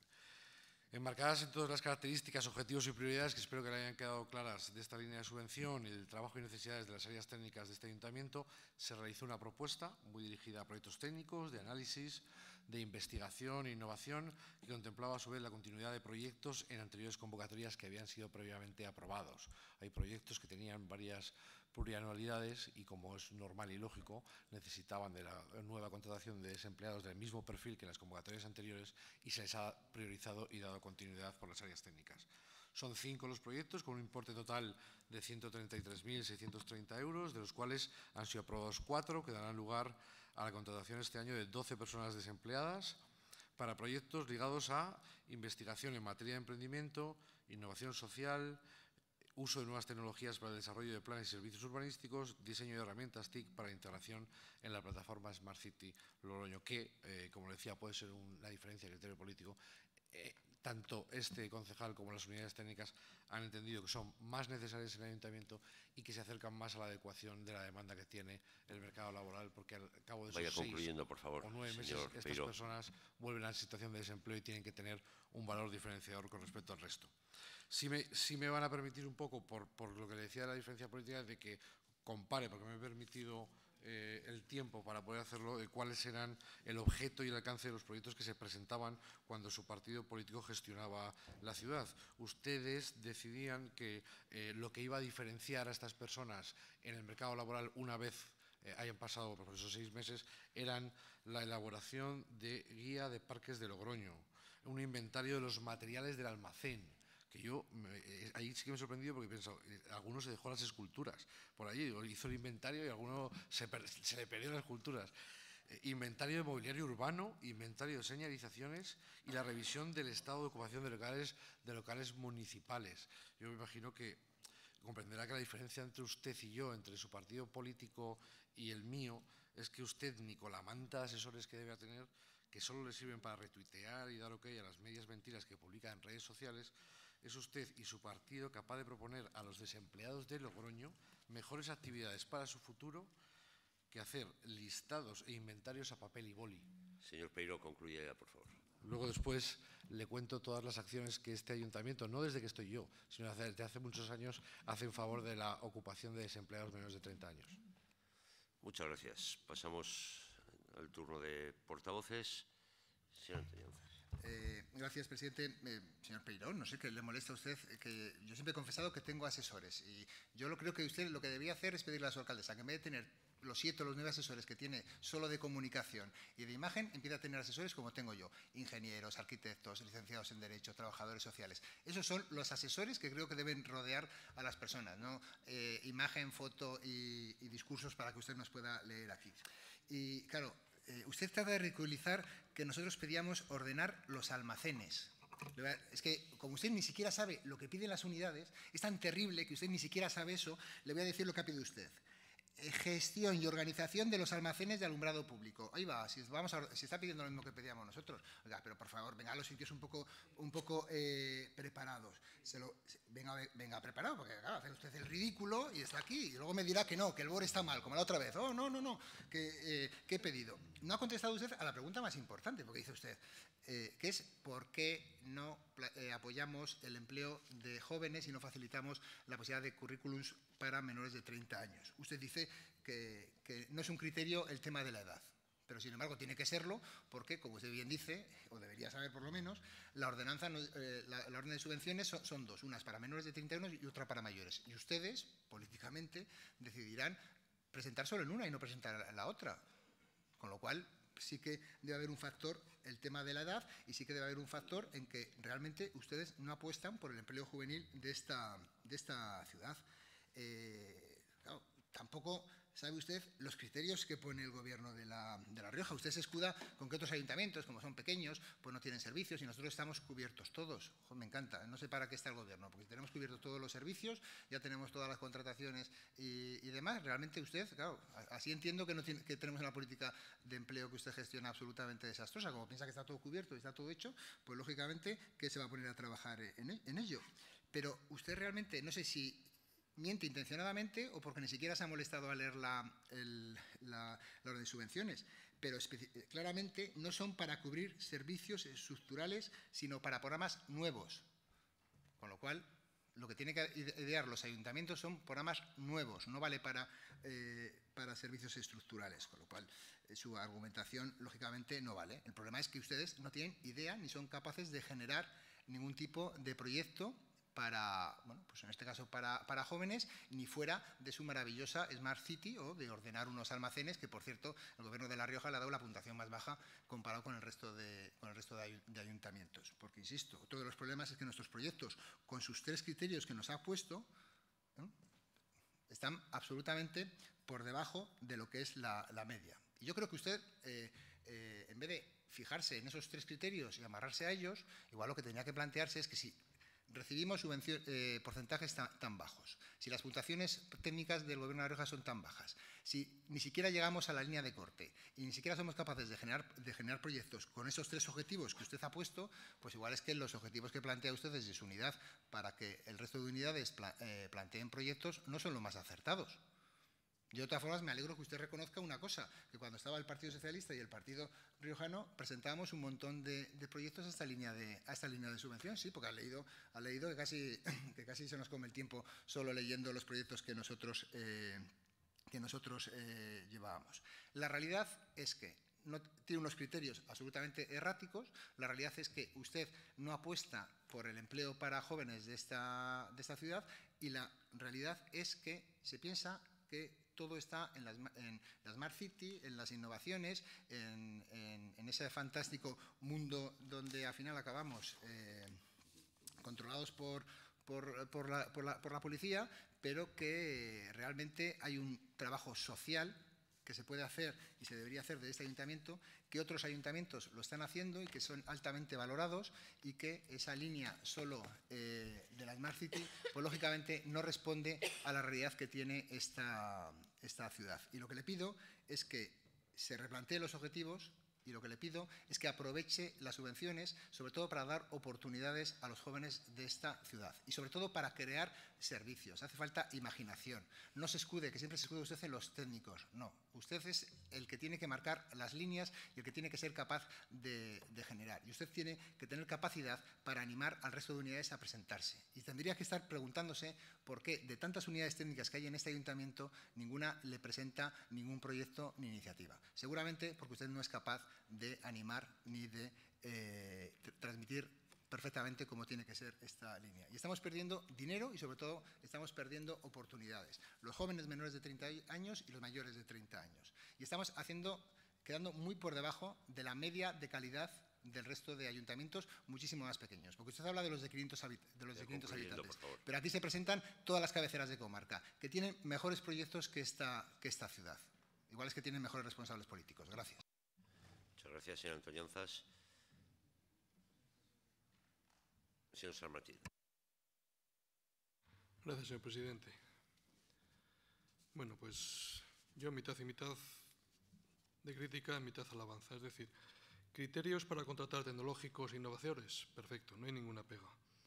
Enmarcadas en todas las características, objetivos y prioridades que espero que le hayan quedado claras de esta línea de subvención y el trabajo y necesidades de las áreas técnicas de este ayuntamiento, se realizó una propuesta muy dirigida a proyectos técnicos, de análisis, de investigación e innovación, que contemplaba a su vez la continuidad de proyectos en anteriores convocatorias que habían sido previamente aprobados. Hay proyectos que tenían varias plurianualidades y, como es normal y lógico, necesitaban de la nueva contratación de desempleados del mismo perfil que en las convocatorias anteriores y se les ha priorizado y dado continuidad por las áreas técnicas. Son cinco los proyectos con un importe total de ciento treinta y tres mil seiscientos treinta euros, de los cuales han sido aprobados cuatro, que darán lugar a la contratación este año de doce personas desempleadas para proyectos ligados a investigación en materia de emprendimiento, innovación social, uso de nuevas tecnologías para el desarrollo de planes y servicios urbanísticos, diseño de herramientas T I C para integración en la plataforma Smart City Logroño, que, eh, como decía, puede ser un, la diferencia de criterio político. Eh, tanto este concejal como las unidades técnicas han entendido que son más necesarias en el ayuntamiento y que se acercan más a la adecuación de la demanda que tiene el mercado laboral, porque al cabo de esos Vaya seis concluyendo, por favor, o nueve meses señor estas Peiró. personas vuelven a la situación de desempleo y tienen que tener un valor diferenciador con respecto al resto. Si me, si me van a permitir un poco, por, por lo que le decía de la diferencia política, de que compare, porque me he permitido eh, el tiempo para poder hacerlo, de cuáles eran el objeto y el alcance de los proyectos que se presentaban cuando su partido político gestionaba la ciudad. Ustedes decidían que eh, lo que iba a diferenciar a estas personas en el mercado laboral una vez eh, hayan pasado por esos seis meses eran la elaboración de guía de parques de Logroño, un inventario de los materiales del almacén, que yo, eh, ahí sí que me he sorprendido porque he pensado, eh, alguno se dejó las esculturas por allí, hizo el inventario y alguno se, per, se le perdió las esculturas. Eh, inventario de mobiliario urbano, inventario de señalizaciones y la revisión del estado de ocupación de locales, de locales municipales. Yo me imagino que comprenderá que la diferencia entre usted y yo, entre su partido político y el mío, es que usted, ni con la manta de asesores que debe tener, que solo le sirven para retuitear y dar ok a las medias mentiras que publica en redes sociales, es usted y su partido capaz de proponer a los desempleados de Logroño mejores actividades para su futuro que hacer listados e inventarios a papel y boli. Señor Peiró, concluya ya, por favor. Luego después le cuento todas las acciones que este ayuntamiento, no desde que estoy yo, sino desde hace muchos años, hace en favor de la ocupación de desempleados menores de treinta años. Muchas gracias. Pasamos al turno de portavoces. Señor Antoñanza. Eh, gracias, presidente. Eh, señor Peiró, no sé qué le molesta a usted, que yo siempre he confesado que tengo asesores y yo lo creo que usted lo que debía hacer es pedirle a su alcaldesa que en vez de tener los siete o los nueve asesores que tiene solo de comunicación y de imagen, empieza a tener asesores como tengo yo, ingenieros, arquitectos, licenciados en Derecho, trabajadores sociales. Esos son los asesores que creo que deben rodear a las personas, ¿no? Eh, imagen, foto y, y discursos para que usted nos pueda leer aquí. Y claro, eh, usted trata de ridiculizar que nosotros pedíamos ordenar los almacenes. Es que, como usted ni siquiera sabe lo que piden las unidades, es tan terrible que usted ni siquiera sabe eso, le voy a decir lo que ha pedido usted. Gestión y organización de los almacenes de alumbrado público. Ahí va, si, vamos a, si está pidiendo lo mismo que pedíamos nosotros. Oiga, pero por favor, venga a los sitios un poco, un poco eh, preparados. Se lo, venga, venga preparado, porque claro, hace usted el ridículo y está aquí. Y luego me dirá que no, que el B O R está mal, como la otra vez. Oh, no, no, no, que, eh, ¿qué he pedido? No ha contestado usted a la pregunta más importante, porque dice usted, eh, que es ¿por qué no eh, apoyamos el empleo de jóvenes y no facilitamos la posibilidad de currículums para menores de treinta años? Usted dice que, que no es un criterio el tema de la edad, pero sin embargo tiene que serlo porque, como usted bien dice, o debería saber por lo menos, la ordenanza, eh, la, la orden de subvenciones son, son dos, una es para menores de treinta años y otra para mayores. Y ustedes, políticamente, decidirán presentar solo en una y no presentar en la otra, con lo cual sí que debe haber un factor, el tema de la edad, y sí que debe haber un factor en que realmente ustedes no apuestan por el empleo juvenil de esta, de esta ciudad. Eh, claro, tampoco sabe usted los criterios que pone el gobierno de la, de La Rioja. Usted se escuda con que otros ayuntamientos, como son pequeños, pues no tienen servicios y nosotros estamos cubiertos todos. Ojo, me encanta, no sé para qué está el gobierno, porque tenemos cubiertos todos los servicios, ya tenemos todas las contrataciones y, y demás. Realmente usted, claro, así entiendo que, no tiene, que tenemos una política de empleo que usted gestiona absolutamente desastrosa. Como piensa que está todo cubierto y está todo hecho, pues lógicamente que se va a poner a trabajar en, en ello. Pero usted realmente, no sé si miente intencionadamente o porque ni siquiera se ha molestado a leer la, el, la, la orden de subvenciones, pero claramente no son para cubrir servicios estructurales, sino para programas nuevos. Con lo cual, lo que tienen que idear los ayuntamientos son programas nuevos, no vale para, eh, para servicios estructurales, con lo cual eh, su argumentación, lógicamente, no vale. El problema es que ustedes no tienen idea ni son capaces de generar ningún tipo de proyecto para, bueno, pues en este caso para, para jóvenes, ni fuera de su maravillosa Smart City o de ordenar unos almacenes que, por cierto, el Gobierno de La Rioja le ha dado la puntuación más baja comparado con el resto de, con el resto de, de ayuntamientos. Porque, insisto, otro de los problemas es que nuestros proyectos, con sus tres criterios que nos ha puesto, ¿no?, están absolutamente por debajo de lo que es la, la media. Y yo creo que usted, eh, eh, en vez de fijarse en esos tres criterios y amarrarse a ellos, igual lo que tenía que plantearse es que si recibimos eh, porcentajes tan, tan bajos, si las puntuaciones técnicas del Gobierno de La Rioja son tan bajas, si ni siquiera llegamos a la línea de corte y ni siquiera somos capaces de generar, de generar proyectos con esos tres objetivos que usted ha puesto, pues igual es que los objetivos que plantea usted desde su unidad para que el resto de unidades pla, eh, planteen proyectos no son los más acertados. Yo, de todas formas, me alegro que usted reconozca una cosa, que cuando estaba el Partido Socialista y el Partido Riojano presentábamos un montón de, de proyectos a esta línea de, a esta línea de subvención, sí, porque ha leído, ha leído que, casi, que casi se nos come el tiempo solo leyendo los proyectos que nosotros, eh, que nosotros eh, llevábamos. La realidad es que no tiene unos criterios absolutamente erráticos. La realidad es que usted no apuesta por el empleo para jóvenes de esta, de esta ciudad, y la realidad es que se piensa que todo está en la, en la Smart City, en las innovaciones, en, en, en ese fantástico mundo donde al final acabamos eh, controlados por, por, por, la, por, la, por la policía, pero que realmente hay un trabajo social que se puede hacer y se debería hacer de este ayuntamiento, que otros ayuntamientos lo están haciendo y que son altamente valorados, y que esa línea solo eh, de la Smart City, pues lógicamente no responde a la realidad que tiene esta, esta ciudad. Y lo que le pido es que se replantee los objetivos, y lo que le pido es que aproveche las subvenciones, sobre todo para dar oportunidades a los jóvenes de esta ciudad y sobre todo para crear servicios. Hace falta imaginación. No se escude, que siempre se escude usted en los técnicos. No, usted es el que tiene que marcar las líneas y el que tiene que ser capaz de, de generar. Y usted tiene que tener capacidad para animar al resto de unidades a presentarse. Y tendría que estar preguntándose por qué de tantas unidades técnicas que hay en este ayuntamiento, ninguna le presenta ningún proyecto ni iniciativa. Seguramente porque usted no es capaz de animar ni de eh, transmitir perfectamente cómo tiene que ser esta línea. Y estamos perdiendo dinero y, sobre todo, estamos perdiendo oportunidades. Los jóvenes menores de treinta años y los mayores de treinta años. Y estamos haciendo, quedando muy por debajo de la media de calidad del resto de ayuntamientos muchísimo más pequeños. Porque usted habla de los de quinientos, de los de quinientos habitantes, pero aquí se presentan todas las cabeceras de comarca, que tienen mejores proyectos que esta, que esta ciudad. Igual es que tienen mejores responsables políticos. Gracias. Muchas gracias, señor Antoñanzas. Señor San Martín. Gracias, señor presidente. Bueno, pues yo mitad y mitad de crítica, mitad alabanza. Es decir, criterios para contratar tecnológicos e innovadores, perfecto, no hay ninguna pega.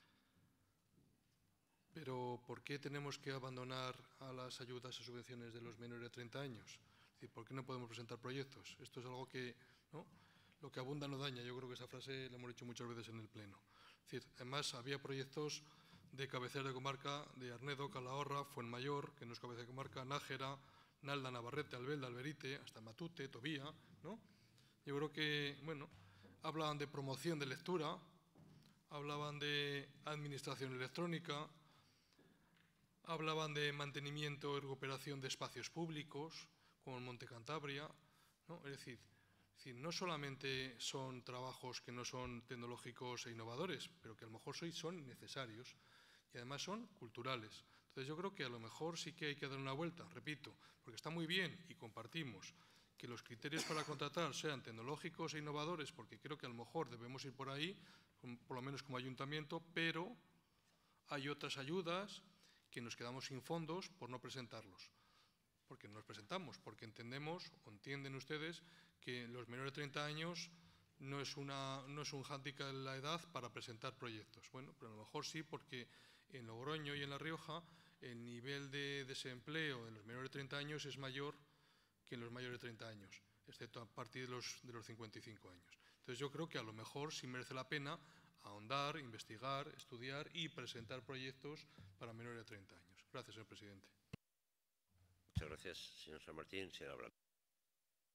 Pero ¿por qué tenemos que abandonar a las ayudas y subvenciones de los menores de treinta años? Es decir, ¿por qué no podemos presentar proyectos? Esto es algo que, ¿no?, lo que abunda no daña. Yo creo que esa frase la hemos dicho muchas veces en el Pleno. Es decir, además había proyectos de cabecera de comarca de Arnedo, Calahorra, Fuenmayor, que no es cabecera de comarca, Nájera, Nalda, Navarrete, Albelda, Alberite, hasta Matute, Tobía, ¿no? Yo creo que, bueno, hablaban de promoción de lectura, hablaban de administración electrónica, hablaban de mantenimiento y recuperación de espacios públicos, como el Monte Cantabria, ¿no? Es decir, es decir, no solamente son trabajos que no son tecnológicos e innovadores, pero que a lo mejor son necesarios y además son culturales. Entonces yo creo que a lo mejor sí que hay que dar una vuelta, repito, porque está muy bien y compartimos que los criterios para contratar sean tecnológicos e innovadores, porque creo que a lo mejor debemos ir por ahí, por lo menos como ayuntamiento, pero hay otras ayudas que nos quedamos sin fondos por no presentarlos. Porque no los presentamos, porque entendemos o entienden ustedes que los menores de treinta años no es, una, no es un hándicap en la edad para presentar proyectos. Bueno, pero a lo mejor sí, porque en Logroño y en La Rioja el nivel de desempleo de los menores de treinta años es mayor que en los mayores de treinta años, excepto a partir de los, de los cincuenta y cinco años. Entonces yo creo que a lo mejor sí merece la pena ahondar, investigar, estudiar y presentar proyectos para menores de treinta años. Gracias, señor presidente. Muchas gracias, señor San Martín. Señora Blanco.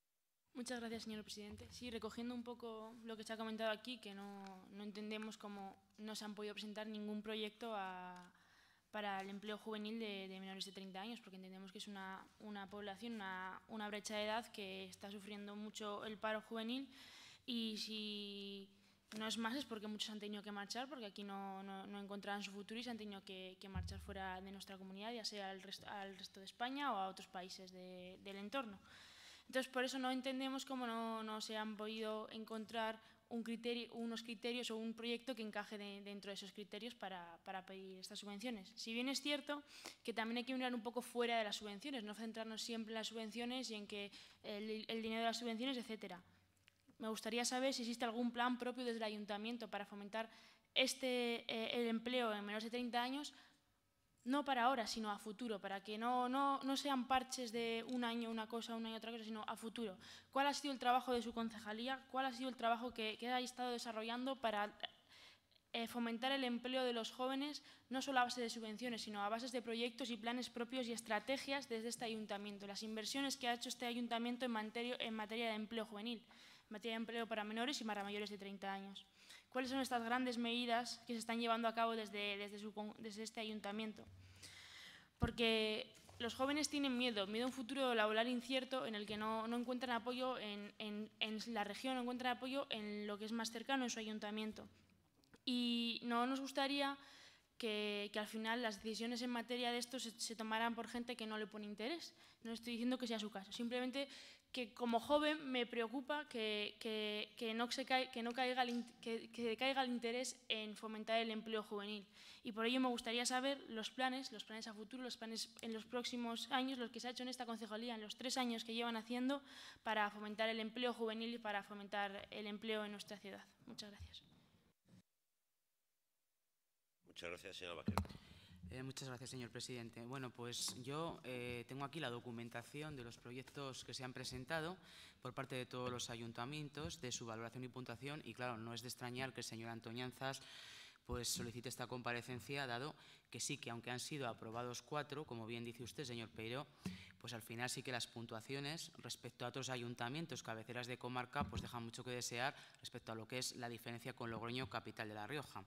Muchas gracias, señor presidente. Sí, recogiendo un poco lo que se ha comentado aquí, que no, no entendemos cómo no se han podido presentar ningún proyecto a, para el empleo juvenil de, de menores de treinta años, porque entendemos que es una, una población, una, una brecha de edad que está sufriendo mucho el paro juvenil, y si no es más es porque muchos han tenido que marchar, porque aquí no, no, no encontraban su futuro y se han tenido que, que marchar fuera de nuestra comunidad, ya sea al resto, al resto de España o a otros países de, del entorno. Entonces, por eso no entendemos cómo no, no se han podido encontrar un criterio, unos criterios o un proyecto que encaje de, dentro de esos criterios para, para pedir estas subvenciones. Si bien es cierto que también hay que mirar un poco fuera de las subvenciones, no centrarnos siempre en las subvenciones y en que el, el dinero de las subvenciones, etcétera. Me gustaría saber si existe algún plan propio desde el ayuntamiento para fomentar este, eh, el empleo en menores de treinta años, no para ahora, sino a futuro, para que no, no, no sean parches de un año una cosa, un año otra cosa, sino a futuro. ¿Cuál ha sido el trabajo de su concejalía? ¿Cuál ha sido el trabajo que, que ha estado desarrollando para eh, fomentar el empleo de los jóvenes, no solo a base de subvenciones, sino a base de proyectos y planes propios y estrategias desde este ayuntamiento? Las inversiones que ha hecho este ayuntamiento en materia, en materia de empleo juvenil, en materia de empleo para menores y para mayores de treinta años. ¿Cuáles son estas grandes medidas que se están llevando a cabo desde, desde, su, desde este ayuntamiento? Porque los jóvenes tienen miedo, miedo a un futuro laboral incierto en el que no, no encuentran apoyo en, en, en la región, no encuentran apoyo en lo que es más cercano, en su ayuntamiento. Y no nos gustaría que, que al final las decisiones en materia de esto se, se tomaran por gente que no le pone interés. No estoy diciendo que sea su caso, simplemente que como joven me preocupa que, que, que, no, se cae, que no caiga el, que, que caiga el interés en fomentar el empleo juvenil. Y por ello me gustaría saber los planes, los planes a futuro, los planes en los próximos años, los que se ha hecho en esta concejalía, en los tres años que llevan haciendo para fomentar el empleo juvenil y para fomentar el empleo en nuestra ciudad. Muchas gracias. Muchas gracias, señora Vaquero. Eh, muchas gracias, señor presidente. Bueno, pues yo eh, tengo aquí la documentación de los proyectos que se han presentado por parte de todos los ayuntamientos, de su valoración y puntuación, y claro, no es de extrañar que el señor Antoñanzas pues solicite esta comparecencia, dado que sí, que aunque han sido aprobados cuatro, como bien dice usted, señor Peiró, pues al final sí que las puntuaciones respecto a otros ayuntamientos, cabeceras de comarca, pues dejan mucho que desear respecto a lo que es la diferencia con Logroño, capital de La Rioja.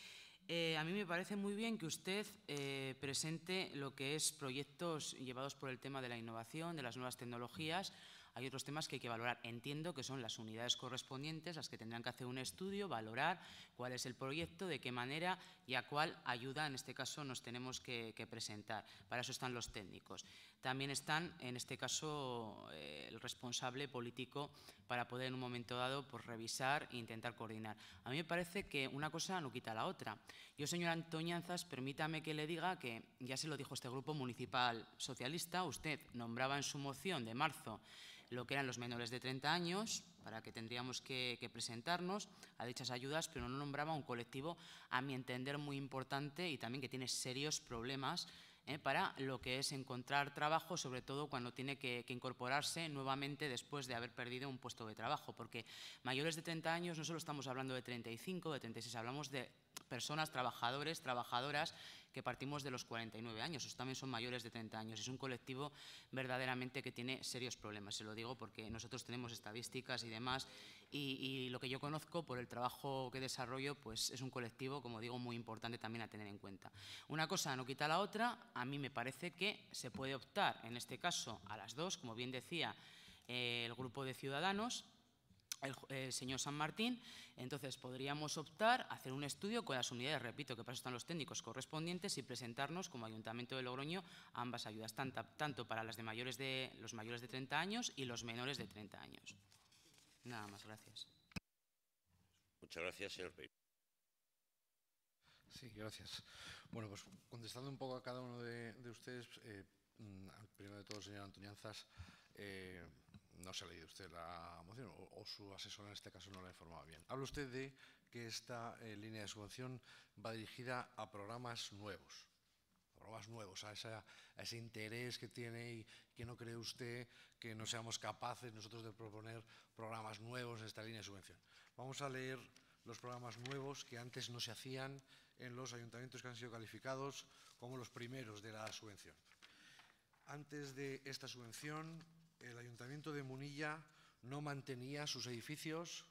Eh, a mí me parece muy bien que usted eh, presente lo que es proyectos llevados por el tema de la innovación, de las nuevas tecnologías. Hay otros temas que hay que valorar. Entiendo que son las unidades correspondientes las que tendrán que hacer un estudio, valorar cuál es el proyecto, de qué manera y a cuál ayuda, en este caso, nos tenemos que, que presentar. Para eso están los técnicos. También están, en este caso, eh, el responsable político para poder en un momento dado pues, revisar e intentar coordinar. A mí me parece que una cosa no quita la otra. Yo, señor Antoñanzas, permítame que le diga que ya se lo dijo este grupo municipal socialista, usted nombraba en su moción de marzo lo que eran los menores de treinta años, para que tendríamos que, que presentarnos a dichas ayudas, pero no nombraba un colectivo, a mi entender, muy importante y también que tiene serios problemas eh, para lo que es encontrar trabajo, sobre todo cuando tiene que, que incorporarse nuevamente después de haber perdido un puesto de trabajo, porque mayores de treinta años no solo estamos hablando de treinta y cinco, de treinta y seis, hablamos de personas, trabajadores, trabajadoras, que partimos de los cuarenta y nueve años, esos también son mayores de treinta años. Es un colectivo verdaderamente que tiene serios problemas, se lo digo porque nosotros tenemos estadísticas y demás, y, y lo que yo conozco por el trabajo que desarrollo, pues es un colectivo, como digo, muy importante también a tener en cuenta. Una cosa no quita la otra, a mí me parece que se puede optar, en este caso, a las dos, como bien decía eh, el grupo de Ciudadanos, El, el señor San Martín. Entonces podríamos optar a hacer un estudio con las unidades, repito, que para eso están los técnicos correspondientes, y presentarnos como Ayuntamiento de Logroño ambas ayudas, tanto, tanto para las de mayores de los mayores de treinta años y los menores de treinta años. Nada más, gracias. Muchas gracias, señor Peiró. Sí, gracias. Bueno, pues contestando un poco a cada uno de, de ustedes, eh, primero de todo, señor Antoñanzas, eh, no se ha leído usted la moción, o, o su asesor en este caso no la ha informado bien. Habla usted de que esta eh, línea de subvención va dirigida a programas nuevos, a programas nuevos, a, esa, a ese interés que tiene, y que no cree usted que no seamos capaces nosotros de proponer programas nuevos en esta línea de subvención. Vamos a leer los programas nuevos que antes no se hacían en los ayuntamientos que han sido calificados como los primeros de la subvención. Antes de esta subvención, el Ayuntamiento de Munilla no mantenía sus edificios,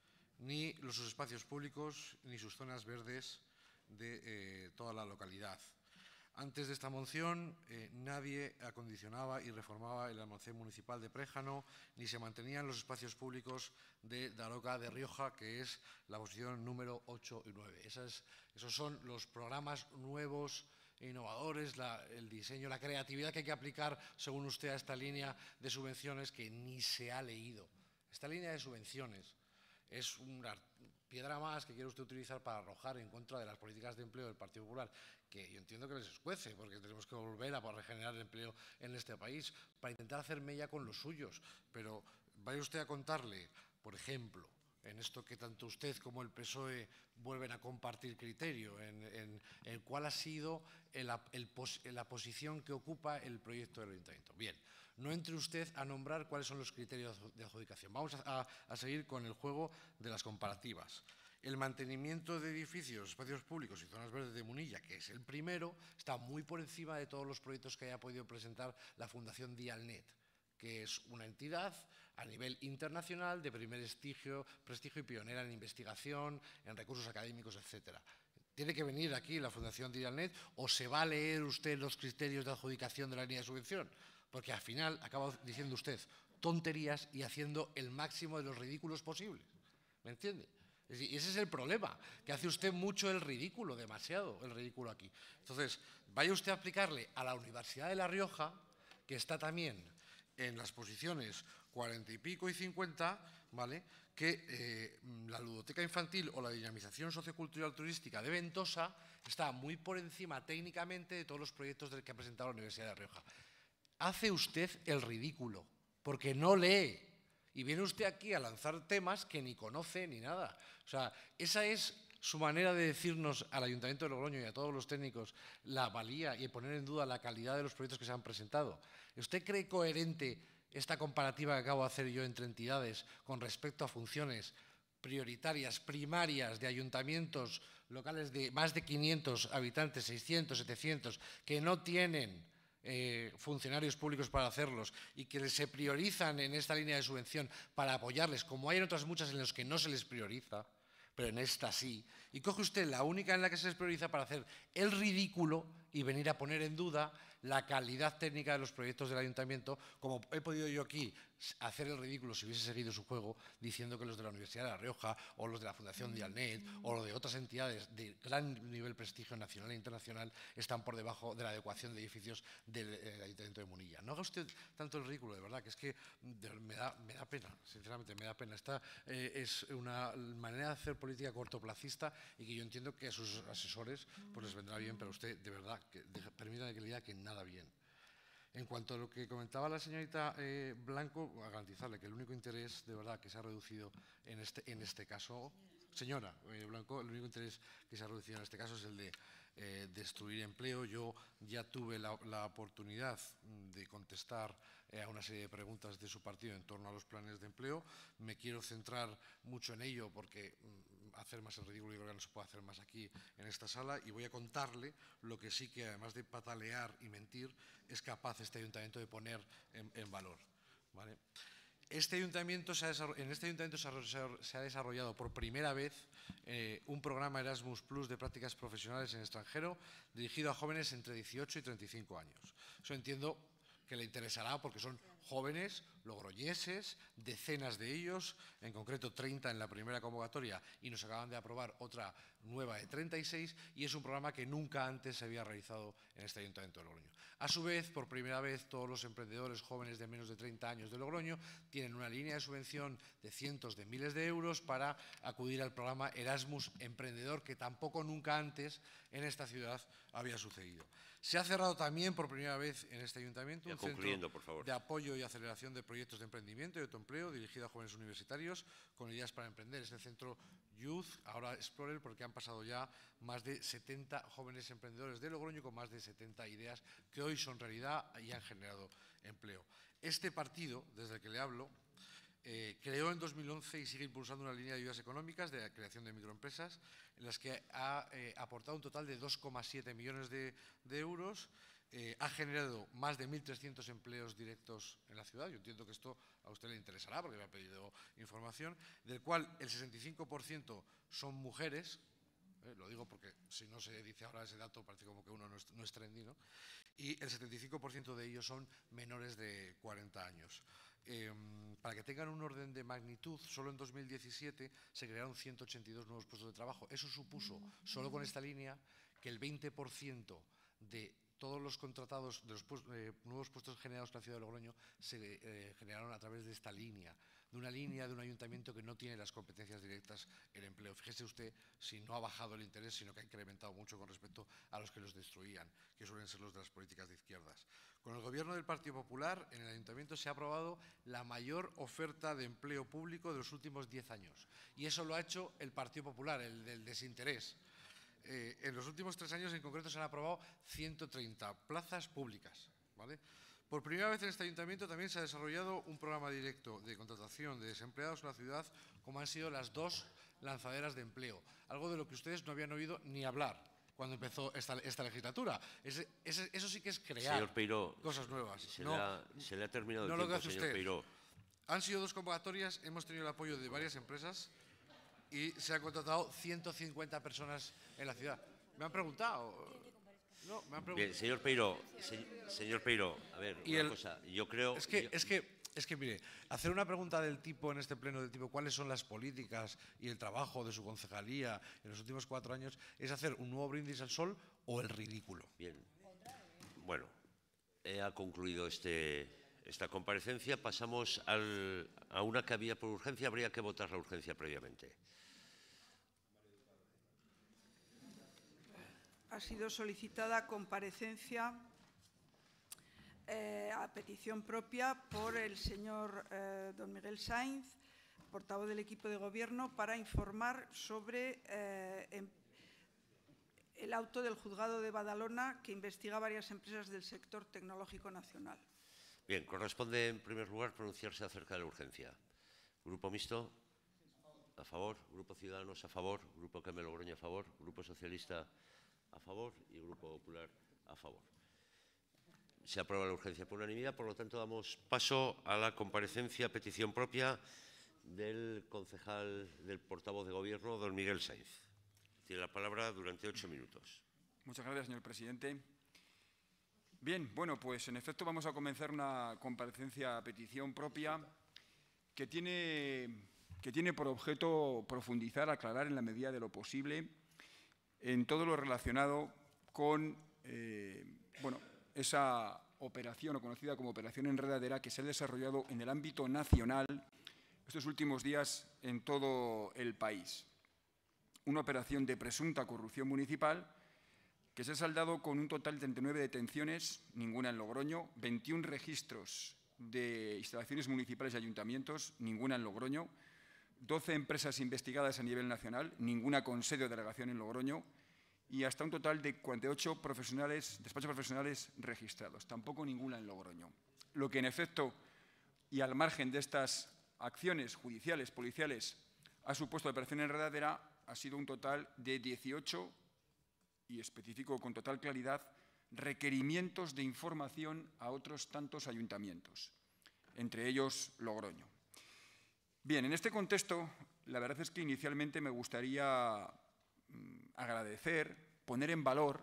ni los sus espacios públicos, ni sus zonas verdes de eh, toda la localidad. Antes de esta moción, eh, nadie acondicionaba y reformaba el almacén municipal de Préjano, ni se mantenían los espacios públicos de Daroca de Rioja, que es la posición número ocho y nueve. Esas, esos son los programas nuevos e innovadores, la, el diseño, la creatividad que hay que aplicar, según usted, a esta línea de subvenciones que ni se ha leído. Esta línea de subvenciones es una piedra más que quiere usted utilizar para arrojar en contra de las políticas de empleo del Partido Popular, que yo entiendo que les escuece, porque tenemos que volver a regenerar el empleo en este país, para intentar hacer mella con los suyos. Pero vaya usted a contarle, por ejemplo, en esto que tanto usted como el P S O E vuelven a compartir criterio, en, en, en cuál ha sido el, el, la posición que ocupa el proyecto del Ayuntamiento. Bien, no entre usted a nombrar cuáles son los criterios de adjudicación. Vamos a, a, a seguir con el juego de las comparativas. El mantenimiento de edificios, espacios públicos y zonas verdes de Munilla, que es el primero, está muy por encima de todos los proyectos que haya podido presentar la Fundación Dialnet, que es una entidad a nivel internacional de primer prestigio, prestigio y pionera en investigación, en recursos académicos, etcétera. ¿Tiene que venir aquí la Fundación Dialnet o se va a leer usted los criterios de adjudicación de la línea de subvención? Porque al final acaba diciendo usted tonterías y haciendo el máximo de los ridículos posibles. ¿Me entiende? Y ese es el problema, que hace usted mucho el ridículo, demasiado el ridículo aquí. Entonces, vaya usted a aplicarle a la Universidad de La Rioja, que está también en las posiciones cuarenta y pico y cincuenta, ¿vale?, que eh, la ludoteca infantil o la dinamización sociocultural turística de Ventosa está muy por encima técnicamente de todos los proyectos del que ha presentado la Universidad de La Rioja. Hace usted el ridículo, porque no lee, y viene usted aquí a lanzar temas que ni conoce ni nada. O sea, esa es su manera de decirnos al Ayuntamiento de Logroño y a todos los técnicos la valía y poner en duda la calidad de los proyectos que se han presentado. ¿Usted cree coherente esta comparativa que acabo de hacer yo entre entidades con respecto a funciones prioritarias, primarias de ayuntamientos locales de más de quinientos habitantes, seiscientos, setecientos, que no tienen eh, funcionarios públicos para hacerlos y que se priorizan en esta línea de subvención para apoyarles, como hay en otras muchas en las que no se les prioriza, pero en esta sí, y coge usted la única en la que se les prioriza para hacer el ridículo y venir a poner en duda la calidad técnica de los proyectos del Ayuntamiento, como he podido yo aquí hacer el ridículo si hubiese seguido su juego, diciendo que los de la Universidad de La Rioja o los de la Fundación Dialnet o los de otras entidades de gran nivel prestigio nacional e internacional están por debajo de la adecuación de edificios del eh, Ayuntamiento de Munilla. No haga usted tanto el ridículo, de verdad, que es que de, me, da, me da pena, sinceramente me da pena. Esta eh, es una manera de hacer política cortoplacista y que yo entiendo que a sus asesores pues les vendrá bien, pero usted, de verdad, que, de, permítame que le diga que nada bien. En cuanto a lo que comentaba la señorita eh, Blanco, a garantizarle que el único interés, de verdad, que se ha reducido en este, en este caso, señora eh, Blanco, el único interés que se ha reducido en este caso es el de eh, destruir empleo. Yo ya tuve la, la oportunidad de contestar eh, a una serie de preguntas de su partido en torno a los planes de empleo. Me quiero centrar mucho en ello porque mm, hacer más el ridículo yo creo que no se puede hacer más aquí en esta sala, y voy a contarle lo que sí que, además de patalear y mentir, es capaz este ayuntamiento de poner en, en valor, ¿vale? Este ayuntamiento se ha en este ayuntamiento se ha, se ha desarrollado por primera vez eh, un programa Erasmus Plus de prácticas profesionales en extranjero dirigido a jóvenes entre dieciocho y treinta y cinco años. Eso entiendo que le interesará porque son jóvenes logroñeses, decenas de ellos, en concreto treinta en la primera convocatoria, y nos acaban de aprobar otra nueva de treinta y seis, y es un programa que nunca antes se había realizado en este Ayuntamiento de Logroño. A su vez, por primera vez, todos los emprendedores jóvenes de menos de treinta años de Logroño tienen una línea de subvención de cientos de miles de euros para acudir al programa Erasmus Emprendedor, que tampoco nunca antes en esta ciudad había sucedido. Se ha cerrado también por primera vez en este ayuntamiento un centro por favor. de apoyo y aceleración de proyectos de emprendimiento y autoempleo dirigido a jóvenes universitarios con ideas para emprender. Es el centro Youth, ahora Explorer, porque han pasado ya más de setenta jóvenes emprendedores de Logroño con más de setenta ideas que hoy son realidad y han generado empleo. Este partido, desde el que le hablo, Eh, creó en dos mil once y sigue impulsando una línea de ayudas económicas de la creación de microempresas en las que ha eh, aportado un total de dos coma siete millones de, de euros eh, ha generado más de mil trescientos empleos directos en la ciudad. Yo entiendo que esto a usted le interesará porque me ha pedido información, del cual el sesenta y cinco por ciento son mujeres. Eh, lo digo porque si no se dice ahora ese dato parece como que uno no es, no es trendy, ¿no? Y el setenta y cinco por ciento de ellos son menores de cuarenta años. Eh, para que tengan un orden de magnitud, solo en dos mil diecisiete se crearon ciento ochenta y dos nuevos puestos de trabajo. Eso supuso, solo con esta línea, que el veinte por ciento de todos los contratados, de los eh, nuevos puestos generados en la ciudad de Logroño se eh, generaron a través de esta línea, de una línea de un ayuntamiento que no tiene las competencias directas en empleo. Fíjese usted si no ha bajado el interés, sino que ha incrementado mucho con respecto a los que los destruían, que suelen ser los de las políticas de izquierdas. Con el gobierno del Partido Popular, en el ayuntamiento se ha aprobado la mayor oferta de empleo público de los últimos diez años. Y eso lo ha hecho el Partido Popular, el del desinterés. Eh, en los últimos tres años en concreto se han aprobado ciento treinta plazas públicas, ¿vale? Por primera vez en este ayuntamiento también se ha desarrollado un programa directo de contratación de desempleados en la ciudad, como han sido las dos lanzaderas de empleo, algo de lo que ustedes no habían oído ni hablar cuando empezó esta, esta legislatura. Ese, ese, eso sí que es crear señor Peiró, cosas nuevas. Se, no, le ha, se le ha terminado no el lo tiempo, que hace señor usted. Peiró. Han sido dos convocatorias, hemos tenido el apoyo de varias empresas y se han contratado ciento cincuenta personas en la ciudad. Me han preguntado. No, me han preguntado. Bien, señor Peiró, se, señor Peiró, a ver, y una el, cosa, yo creo... Es que, yo, es, que, es que, mire, hacer una pregunta del tipo en este pleno, del tipo cuáles son las políticas y el trabajo de su concejalía en los últimos cuatro años, es hacer un nuevo brindis al sol o el ridículo. Bien, bueno, ha concluido este, esta comparecencia. Pasamos al, a una que había por urgencia. Habría que votar la urgencia previamente. Ha sido solicitada comparecencia eh, a petición propia por el señor eh, don Miguel Sainz, portavoz del equipo de gobierno, para informar sobre eh, en, el auto del juzgado de Badalona que investiga varias empresas del sector tecnológico nacional. Bien, corresponde en primer lugar pronunciarse acerca de la urgencia. Grupo Mixto, a favor. Grupo Ciudadanos, a favor. Grupo Cambio Logroño, a favor. Grupo Socialista, a favor, y Grupo Popular a favor. Se aprueba la urgencia por unanimidad, por lo tanto damos paso a la comparecencia a petición propia del concejal, del portavoz de Gobierno, don Miguel Sainz. Tiene la palabra durante ocho minutos. Muchas gracias, señor presidente. Bien, bueno, pues en efecto vamos a comenzar una comparecencia a petición propia que tiene, que tiene por objeto profundizar, aclarar en la medida de lo posible en todo lo relacionado con eh, bueno, esa operación, o conocida como Operación Enredadera, que se ha desarrollado en el ámbito nacional estos últimos días en todo el país. Una operación de presunta corrupción municipal que se ha saldado con un total de treinta y nueve detenciones, ninguna en Logroño, veintiún registros de instalaciones municipales y ayuntamientos, ninguna en Logroño, doce empresas investigadas a nivel nacional, ninguna con sede o delegación en Logroño, y hasta un total de cuarenta y ocho profesionales, despachos profesionales registrados, tampoco ninguna en Logroño. Lo que en efecto, y al margen de estas acciones judiciales, policiales, ha supuesto la operación Enredadera, ha sido un total de dieciocho, y especifico con total claridad, requerimientos de información a otros tantos ayuntamientos, entre ellos Logroño. Bien, en este contexto, la verdad es que inicialmente me gustaría mmm, agradecer, poner en valor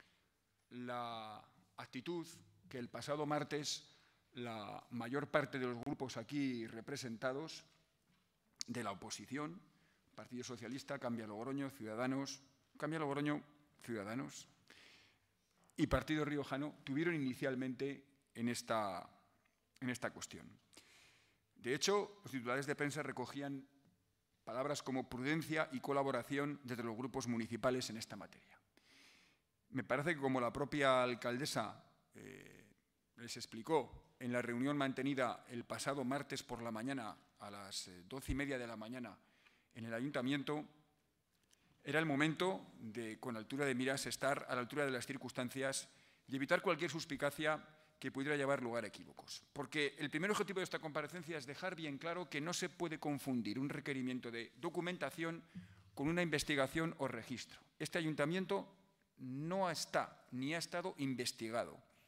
la actitud que el pasado martes la mayor parte de los grupos aquí representados de la oposición, Partido Socialista, Cambia Logroño, Ciudadanos, Cambia Logroño, Ciudadanos y Partido Riojano tuvieron inicialmente en esta, en esta cuestión. De hecho, los titulares de prensa recogían palabras como prudencia y colaboración desde los grupos municipales en esta materia. Me parece que, como la propia alcaldesa eh, les explicó en la reunión mantenida el pasado martes por la mañana a las doce y media de la mañana en el ayuntamiento, era el momento de, con altura de miras, estar a la altura de las circunstancias y evitar cualquier suspicacia que pudiera llevar lugar a equívocos. Porque el primer objetivo de esta comparecencia es dejar bien claro que no se puede confundir un requerimiento de documentación con una investigación o registro. Este ayuntamiento no está ni ha estado investigado.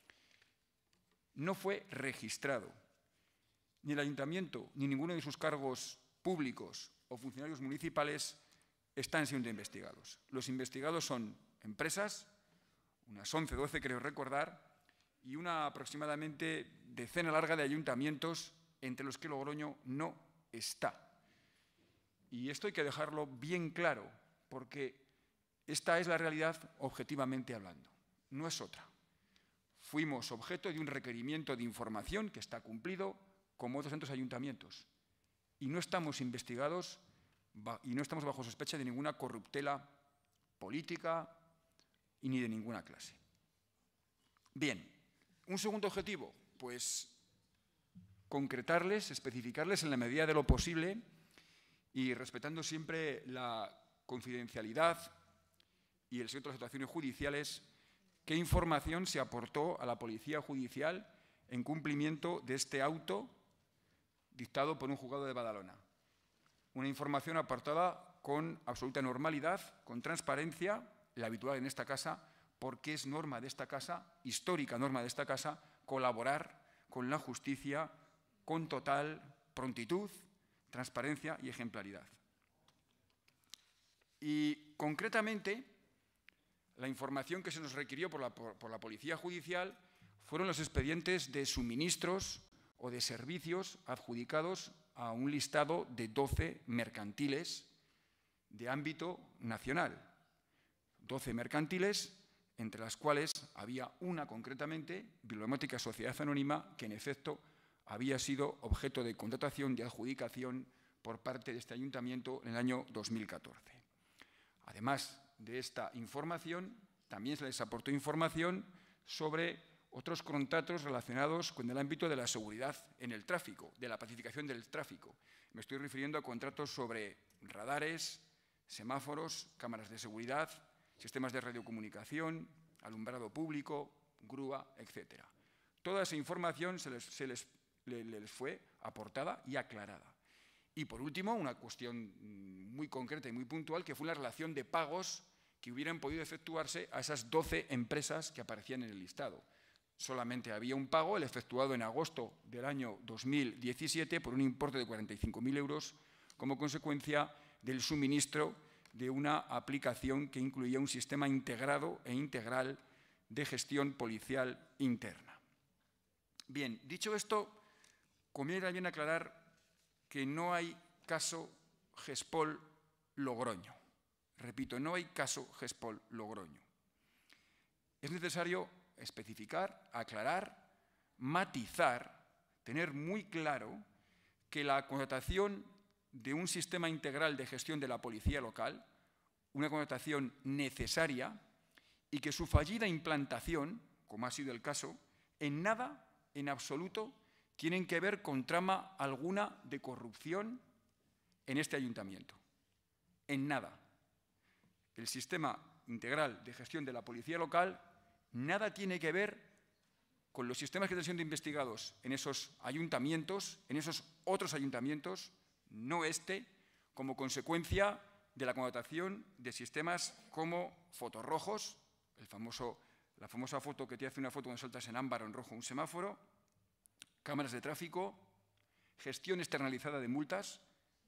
no fue registrado. Ni el ayuntamiento ni ninguno de sus cargos públicos o funcionarios municipales están siendo investigados. Los investigados son empresas, unas once, doce creo recordar, y una aproximadamente decena larga de ayuntamientos entre los que Logroño no está. Y esto hay que dejarlo bien claro, porque esta es la realidad objetivamente hablando, no es otra. Fuimos objeto de un requerimiento de información que está cumplido como otros tantos ayuntamientos y no estamos investigados y no estamos bajo sospecha de ninguna corruptela política y ni de ninguna clase. Bien, un segundo objetivo, pues concretarles, especificarles en la medida de lo posible y respetando siempre la confidencialidad y el secreto de las actuaciones judiciales, qué información se aportó a la Policía Judicial en cumplimiento de este auto dictado por un juzgado de Badalona. Una información aportada con absoluta normalidad, con transparencia, la habitual en esta casa, porque es norma de esta casa, histórica norma de esta casa, colaborar con la justicia con total prontitud, transparencia y ejemplaridad. Y concretamente, la información que se nos requirió por la, por, por la Policía Judicial fueron los expedientes de suministros o de servicios adjudicados a un listado de doce mercantiles de ámbito nacional. doce mercantiles, entre las cuales había una concretamente, Bibliomática Sociedad Anónima, que en efecto había sido objeto de contratación y adjudicación por parte de este ayuntamiento en el año dos mil catorce. Además de esta información, también se les aportó información sobre otros contratos relacionados con el ámbito de la seguridad en el tráfico, de la pacificación del tráfico. Me estoy refiriendo a contratos sobre radares, semáforos, cámaras de seguridad, sistemas de radiocomunicación, alumbrado público, grúa, etcétera. Toda esa información se les, se les, les, les fue aportada y aclarada. Y por último, una cuestión muy concreta y muy puntual, que fue la relación de pagos que hubieran podido efectuarse a esas doce empresas que aparecían en el listado. Solamente había un pago, el efectuado en agosto del año dos mil diecisiete, por un importe de cuarenta y cinco mil euros, como consecuencia del suministro de una aplicación que incluía un sistema integrado e integral de gestión policial interna. Bien, dicho esto, conviene también aclarar que no hay caso Gespol Logroño. Repito, no hay caso Gespol Logroño. Es necesario especificar, aclarar, matizar, tener muy claro que la contratación de un sistema integral de gestión de la policía local, una contratación necesaria, y que su fallida implantación, como ha sido el caso, en nada, en absoluto, tienen que ver con trama alguna de corrupción en este ayuntamiento. En nada. El sistema integral de gestión de la policía local nada tiene que ver con los sistemas que están siendo investigados en esos ayuntamientos, en esos otros ayuntamientos, no este, como consecuencia de la contratación de sistemas como fotorrojos, el famoso, la famosa foto que te hace una foto cuando saltas en ámbar o en rojo un semáforo, cámaras de tráfico, gestión externalizada de multas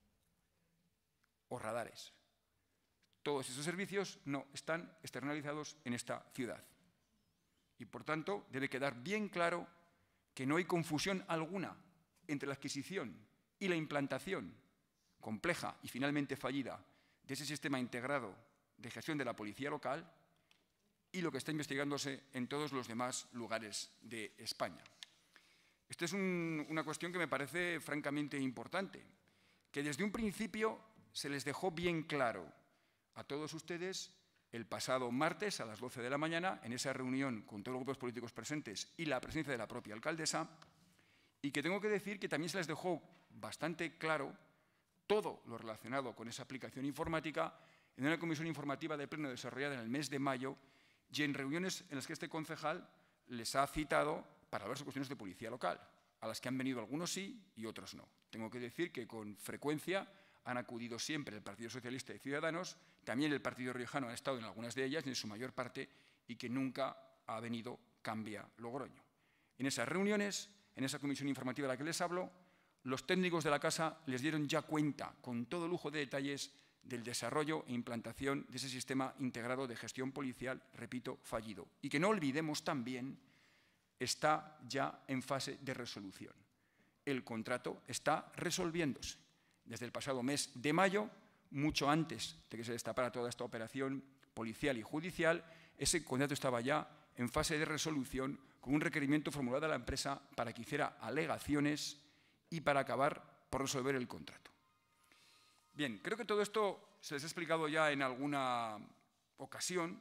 o radares. Todos esos servicios no están externalizados en esta ciudad. Y, por tanto, debe quedar bien claro que no hay confusión alguna entre la adquisición y la implantación compleja y finalmente fallida de ese sistema integrado de gestión de la policía local y lo que está investigándose en todos los demás lugares de España. Esta es un, una cuestión que me parece francamente importante, que desde un principio se les dejó bien claro a todos ustedes el pasado martes a las doce de la mañana, en esa reunión con todos los grupos políticos presentes y la presencia de la propia alcaldesa, y que tengo que decir que también se les dejó bastante claro todo lo relacionado con esa aplicación informática en una comisión informativa de pleno desarrollada en el mes de mayo y en reuniones en las que este concejal les ha citado para hablar sobre cuestiones de policía local, a las que han venido algunos sí y otros no. Tengo que decir que con frecuencia han acudido siempre el Partido Socialista y Ciudadanos, también el Partido Riojano ha estado en algunas de ellas, y en su mayor parte, y que nunca ha venido Cambia Logroño. En esas reuniones, en esa comisión informativa de la que les hablo, los técnicos de la casa les dieron ya cuenta, con todo lujo de detalles, del desarrollo e implantación de ese sistema integrado de gestión policial, repito, fallido. Y que no olvidemos también, está ya en fase de resolución. El contrato está resolviéndose. Desde el pasado mes de mayo, mucho antes de que se destapara toda esta operación policial y judicial, ese contrato estaba ya en fase de resolución con un requerimiento formulado a la empresa para que hiciera alegaciones y para acabar por resolver el contrato. Bien, creo que todo esto se les ha explicado ya en alguna ocasión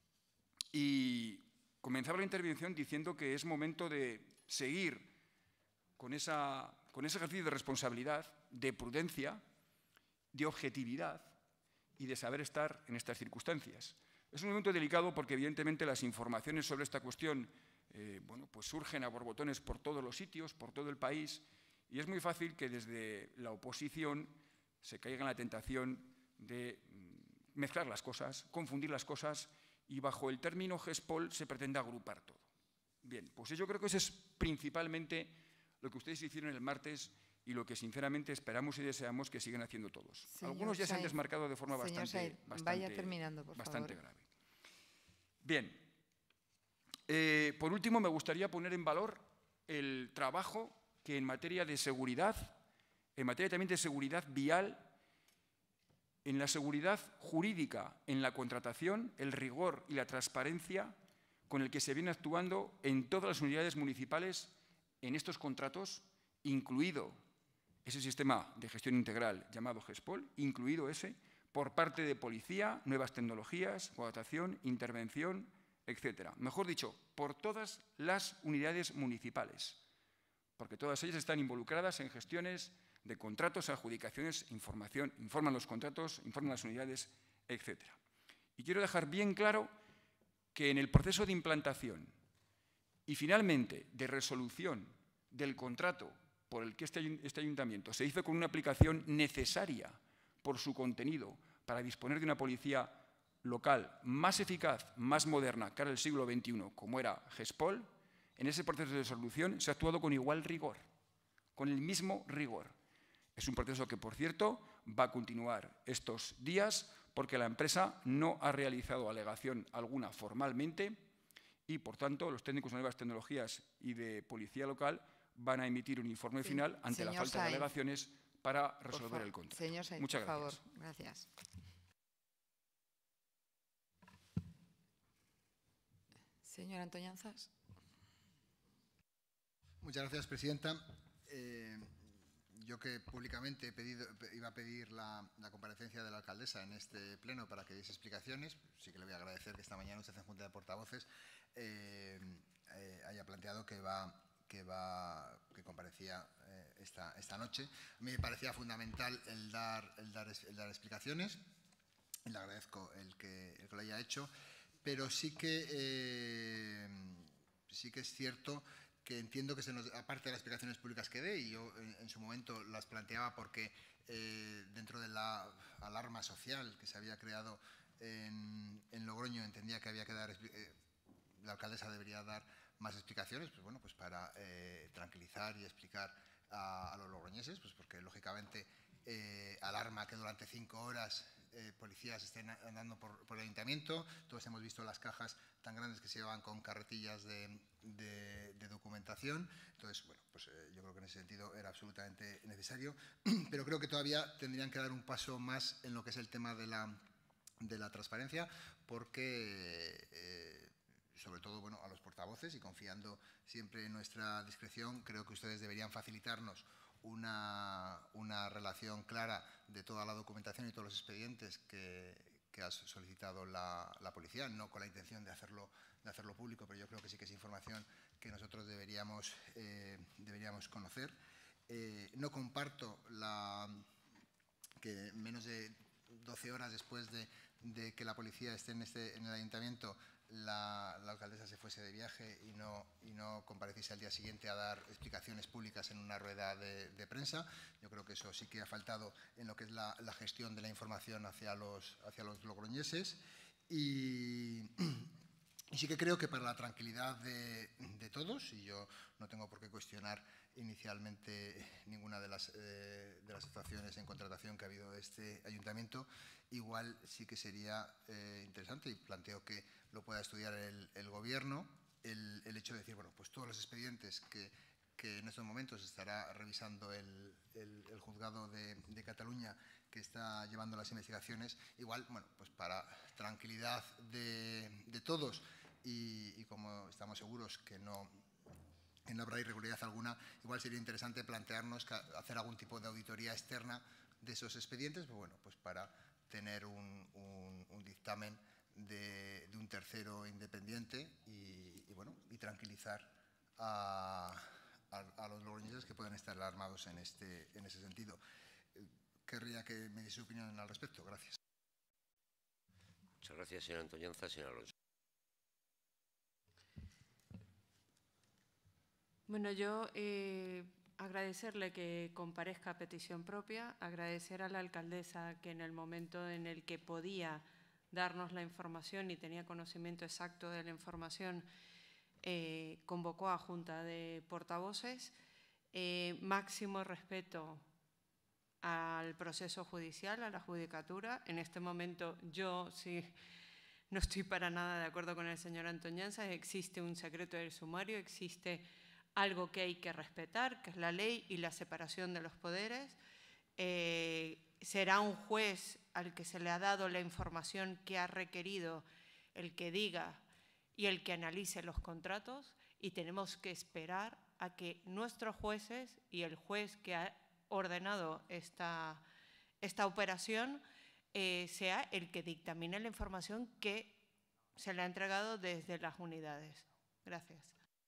y comenzaba la intervención diciendo que es momento de seguir con, esa, con ese ejercicio de responsabilidad, de prudencia, de objetividad y de saber estar en estas circunstancias. Es un momento delicado porque evidentemente las informaciones sobre esta cuestión eh, bueno, pues surgen a borbotones por todos los sitios, por todo el país, y es muy fácil que desde la oposición se caiga en la tentación de mezclar las cosas, confundir las cosas y bajo el término GESPOL se pretende agrupar todo. Bien, pues yo creo que eso es principalmente lo que ustedes hicieron el martes y lo que sinceramente esperamos y deseamos que sigan haciendo todos. Señor Algunos ya se han Sainz, desmarcado de forma señor bastante, Sainz, bastante, vaya terminando, por bastante favor. grave. Bien, eh, por último me gustaría poner en valor el trabajo que en materia de seguridad, en materia también de seguridad vial, en la seguridad jurídica, en la contratación, el rigor y la transparencia con el que se viene actuando en todas las unidades municipales en estos contratos, incluido ese sistema de gestión integral llamado GESPOL, incluido ese, por parte de policía, nuevas tecnologías, contratación, intervención, etcétera. Mejor dicho, por todas las unidades municipales, porque todas ellas están involucradas en gestiones de contratos, adjudicaciones, información, informan los contratos, informan las unidades, etcétera. Y quiero dejar bien claro que en el proceso de implantación y finalmente de resolución del contrato por el que este, este ayuntamiento se hizo con una aplicación necesaria por su contenido para disponer de una policía local más eficaz, más moderna, cara al siglo veintiuno, como era GESPOL, en ese proceso de resolución se ha actuado con igual rigor, con el mismo rigor. Es un proceso que, por cierto, va a continuar estos días porque la empresa no ha realizado alegación alguna formalmente y, por tanto, los técnicos de nuevas tecnologías y de policía local van a emitir un informe Sí, final ante la señor falta Sainz, de alegaciones para por resolver favor. el contrato. Señor Sainz, Muchas por gracias. favor. Gracias. Señor Antoñanzas. Muchas gracias, presidenta. Eh, yo que públicamente he pedido, iba a pedir la, la comparecencia de la alcaldesa en este pleno para que diese explicaciones, sí que le voy a agradecer que esta mañana usted en Junta de Portavoces eh, eh, haya planteado que va que va que comparecía eh, esta, esta noche. A mí me parecía fundamental el dar, el dar, el dar explicaciones, y le agradezco el que, el que lo haya hecho, pero sí que, eh, sí que es cierto que entiendo que, se nos, aparte de las explicaciones públicas que dé, y yo en, en su momento las planteaba porque eh, dentro de la alarma social que se había creado en, en Logroño entendía que había que dar, eh, la alcaldesa debería dar más explicaciones, pues bueno, pues para eh, tranquilizar y explicar a, a los logroñeses, pues porque lógicamente eh, alarma que durante cinco horas eh, policías estén andando por, por el ayuntamiento. Todos hemos visto las cajas tan grandes que se llevan con carretillas de, de, de documentación. Entonces, bueno, pues eh, yo creo que en ese sentido era absolutamente necesario, pero creo que todavía tendrían que dar un paso más en lo que es el tema de la, de la transparencia, porque eh, sobre todo, bueno, a los portavoces, y confiando siempre en nuestra discreción, creo que ustedes deberían facilitarnos una, una relación clara de toda la documentación y todos los expedientes que, que ha solicitado la, la policía, no con la intención de hacerlo, de hacerlo público, pero yo creo que sí que es información que nosotros deberíamos, eh, deberíamos conocer. Eh, no comparto la, que menos de doce horas después de, de que la policía esté en, este, en el ayuntamiento, La, la alcaldesa se fuese de viaje y no, y no compareciese al día siguiente a dar explicaciones públicas en una rueda de, de prensa. Yo creo que eso sí que ha faltado en lo que es la, la gestión de la información hacia los, hacia los logroñeses. Y, y sí que creo que para la tranquilidad de, de todos, y yo no tengo por qué cuestionar inicialmente ninguna de las, eh, de las actuaciones en contratación que ha habido de este ayuntamiento. Igual sí que sería eh, interesante, y planteo que lo pueda estudiar el, el Gobierno, el, el hecho de decir, bueno, pues todos los expedientes que, que en estos momentos estará revisando el, el, el juzgado de, de Cataluña, que está llevando las investigaciones, igual, bueno, pues para tranquilidad de, de todos y, y como estamos seguros que no, que no habrá irregularidad alguna, igual sería interesante plantearnos que hacer algún tipo de auditoría externa de esos expedientes, pues bueno, pues para tener un, un, un dictamen de, de un tercero independiente y, y bueno, y tranquilizar a, a, a los logroñeses que pueden estar alarmados en, este, en ese sentido. Querría que me diese su opinión al respecto. Gracias. Muchas gracias, señora Antoñanza. Señor Alonso. Bueno, yo eh, agradecerle que comparezca a petición propia, agradecer a la alcaldesa que en el momento en el que podía darnos la información y tenía conocimiento exacto de la información, eh, convocó a Junta de Portavoces. Eh, máximo respeto al proceso judicial, a la judicatura. En este momento yo sí no estoy para nada de acuerdo con el señor Antoñanza. Existe un secreto del sumario, existe algo que hay que respetar, que es la ley y la separación de los poderes. Eh, será un juez al que se le ha dado la información que ha requerido el que diga y el que analice los contratos, y tenemos que esperar a que nuestros jueces y el juez que ha ordenado esta, esta operación eh, sea el que dictamine la información que se le ha entregado desde las unidades. Gracias.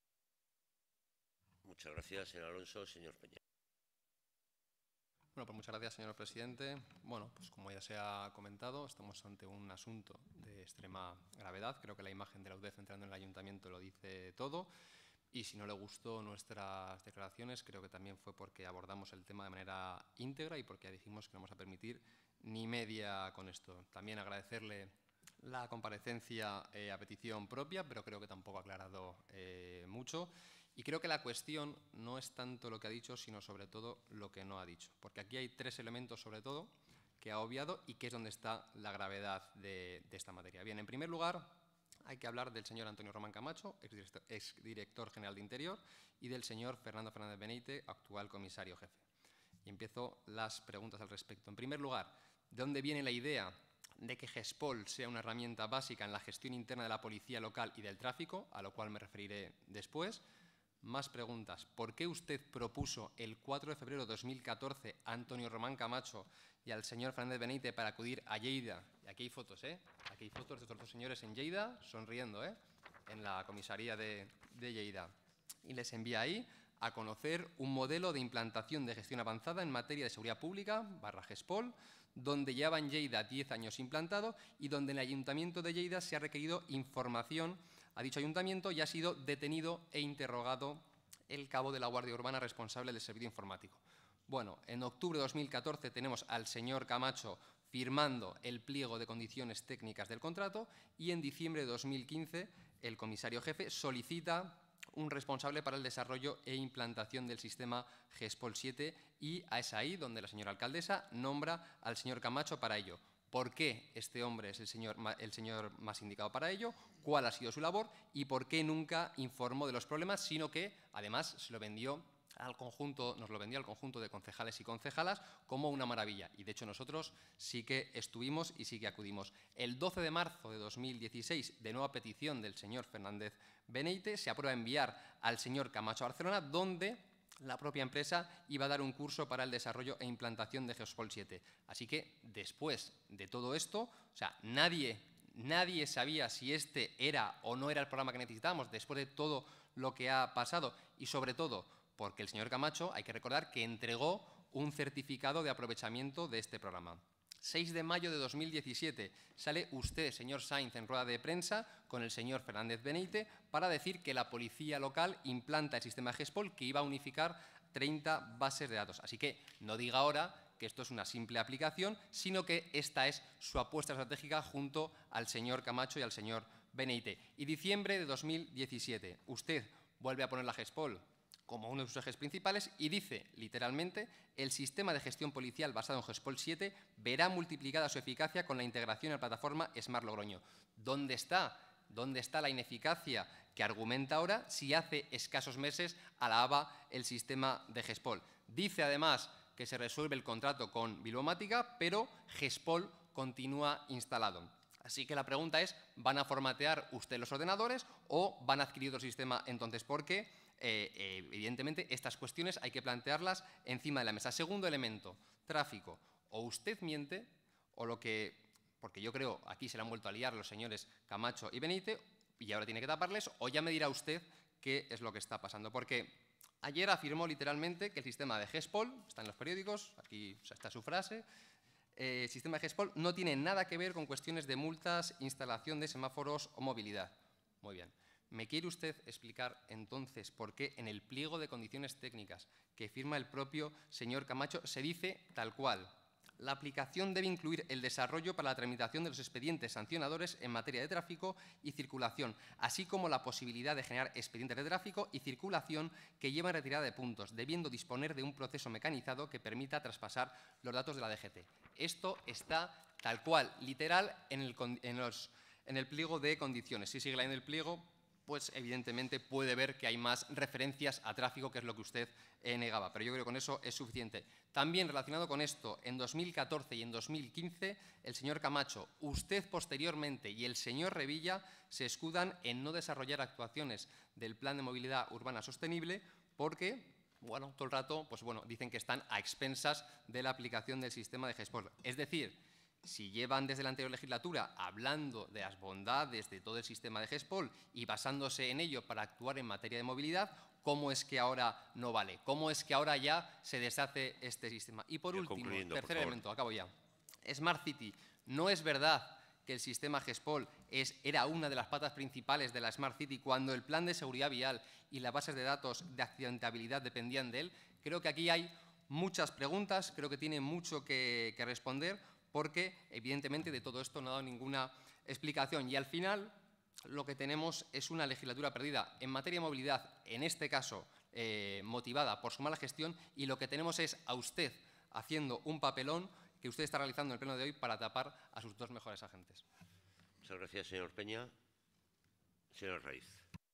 Muchas gracias, señor Alonso. Señor Peña. Bueno, pues muchas gracias, señor presidente. Bueno, pues como ya se ha comentado, estamos ante un asunto de extrema gravedad. Creo que la imagen de la U D E F entrando en el ayuntamiento lo dice todo. Y si no le gustó nuestras declaraciones, creo que también fue porque abordamos el tema de manera íntegra y porque dijimos que no vamos a permitir ni media con esto. También agradecerle la comparecencia eh, a petición propia, pero creo que tampoco ha aclarado eh, mucho. Y creo que la cuestión no es tanto lo que ha dicho, sino sobre todo lo que no ha dicho. Porque aquí hay tres elementos, sobre todo, que ha obviado y que es donde está la gravedad de, de esta materia. Bien, en primer lugar, hay que hablar del señor Antonio Román Camacho, exdirector, exdirector general de Interior, y del señor Fernando Fernández Benítez, actual comisario jefe. Y empiezo las preguntas al respecto. En primer lugar, ¿de dónde viene la idea de que GESPOL sea una herramienta básica en la gestión interna de la policía local y del tráfico, a lo cual me referiré después? Más preguntas. ¿Por qué usted propuso el cuatro de febrero de dos mil catorce a Antonio Román Camacho y al señor Fernández Benítez para acudir a Lleida? Y aquí hay fotos, ¿eh? Aquí hay fotos de estos dos señores en Lleida, sonriendo, ¿eh? En la comisaría de, de Lleida. Y les envía ahí a conocer un modelo de implantación de gestión avanzada en materia de seguridad pública, barra GESPOL, donde lleva en Lleida diez años implantado y donde en el Ayuntamiento de Lleida se ha requerido información a dicho ayuntamiento y ha sido detenido e interrogado el cabo de la Guardia Urbana responsable del servicio informático. Bueno, en octubre de dos mil catorce tenemos al señor Camacho firmando el pliego de condiciones técnicas del contrato y en diciembre de dos mil quince el comisario jefe solicita un responsable para el desarrollo e implantación del sistema GESPOL siete y es ahí donde la señora alcaldesa nombra al señor Camacho para ello. ¿Por qué este hombre es el señor, el señor más indicado para ello? ¿Cuál ha sido su labor? ¿Y por qué nunca informó de los problemas, sino que además se lo vendió al conjunto, nos lo vendió al conjunto de concejales y concejalas como una maravilla? Y de hecho nosotros sí que estuvimos y sí que acudimos. El doce de marzo de dos mil dieciséis, de nueva petición del señor Fernández Benítez, se aprueba enviar al señor Camacho a Barcelona, donde la propia empresa iba a dar un curso para el desarrollo e implantación de GESPOL siete. Así que después de todo esto, o sea, nadie, nadie sabía si este era o no era el programa que necesitábamos después de todo lo que ha pasado y sobre todo porque el señor Camacho, hay que recordar que entregó un certificado de aprovechamiento de este programa. seis de mayo de dos mil diecisiete sale usted, señor Sainz, en rueda de prensa con el señor Fernández Benítez para decir que la policía local implanta el sistema GESPOL que iba a unificar treinta bases de datos. Así que no diga ahora que esto es una simple aplicación, sino que esta es su apuesta estratégica junto al señor Camacho y al señor Benítez. Y diciembre de dos mil diecisiete, usted vuelve a poner la GESPOL como uno de sus ejes principales y dice, literalmente, el sistema de gestión policial basado en GESPOL siete verá multiplicada su eficacia con la integración en la plataforma Smart Logroño. ¿Dónde está? ¿Dónde está la ineficacia que argumenta ahora si hace escasos meses alababa el sistema de GESPOL? Dice, además, que se resuelve el contrato con Bilbomática, pero GESPOL continúa instalado. Así que la pregunta es, ¿van a formatear usted los ordenadores o van a adquirir otro sistema entonces? Porque Eh, eh, evidentemente, estas cuestiones hay que plantearlas encima de la mesa. Segundo elemento, tráfico. O usted miente, o lo que, porque yo creo, aquí se le han vuelto a liar los señores Camacho y Benítez, y ahora tiene que taparles, o ya me dirá usted qué es lo que está pasando. Porque ayer afirmó literalmente que el sistema de GESPOL, está en los periódicos, aquí está su frase, eh, el sistema de GESPOL no tiene nada que ver con cuestiones de multas, instalación de semáforos o movilidad. Muy bien. ¿Me quiere usted explicar entonces por qué en el pliego de condiciones técnicas que firma el propio señor Camacho se dice tal cual? La aplicación debe incluir el desarrollo para la tramitación de los expedientes sancionadores en materia de tráfico y circulación, así como la posibilidad de generar expedientes de tráfico y circulación que llevan retirada de puntos, debiendo disponer de un proceso mecanizado que permita traspasar los datos de la D G T. Esto está tal cual, literal, en el, en los, en el pliego de condiciones. Si sigue leyendo el pliego, pues evidentemente puede ver que hay más referencias a tráfico, que es lo que usted eh, negaba. Pero yo creo que con eso es suficiente. También relacionado con esto, en dos mil catorce y en dos mil quince, el señor Camacho, usted posteriormente y el señor Revilla se escudan en no desarrollar actuaciones del Plan de Movilidad Urbana Sostenible porque, bueno, todo el rato, pues bueno, dicen que están a expensas de la aplicación del sistema de GESPOL. Es decir, si llevan desde la anterior legislatura hablando de las bondades de todo el sistema de GESPOL y basándose en ello para actuar en materia de movilidad, ¿cómo es que ahora no vale? ¿Cómo es que ahora ya se deshace este sistema? Y por último, tercer elemento, acabo ya. Smart City. No es verdad que el sistema GESPOL es, era una de las patas principales de la Smart City cuando el plan de seguridad vial y las bases de datos de accidentabilidad dependían de él. Creo que aquí hay muchas preguntas, creo que tiene mucho que, que responder, porque evidentemente de todo esto no ha dado ninguna explicación. Y al final lo que tenemos es una legislatura perdida en materia de movilidad, en este caso eh, motivada por su mala gestión, y lo que tenemos es a usted haciendo un papelón que usted está realizando en el pleno de hoy para tapar a sus dos mejores agentes. Muchas gracias, señor Peña. Señor Raiz.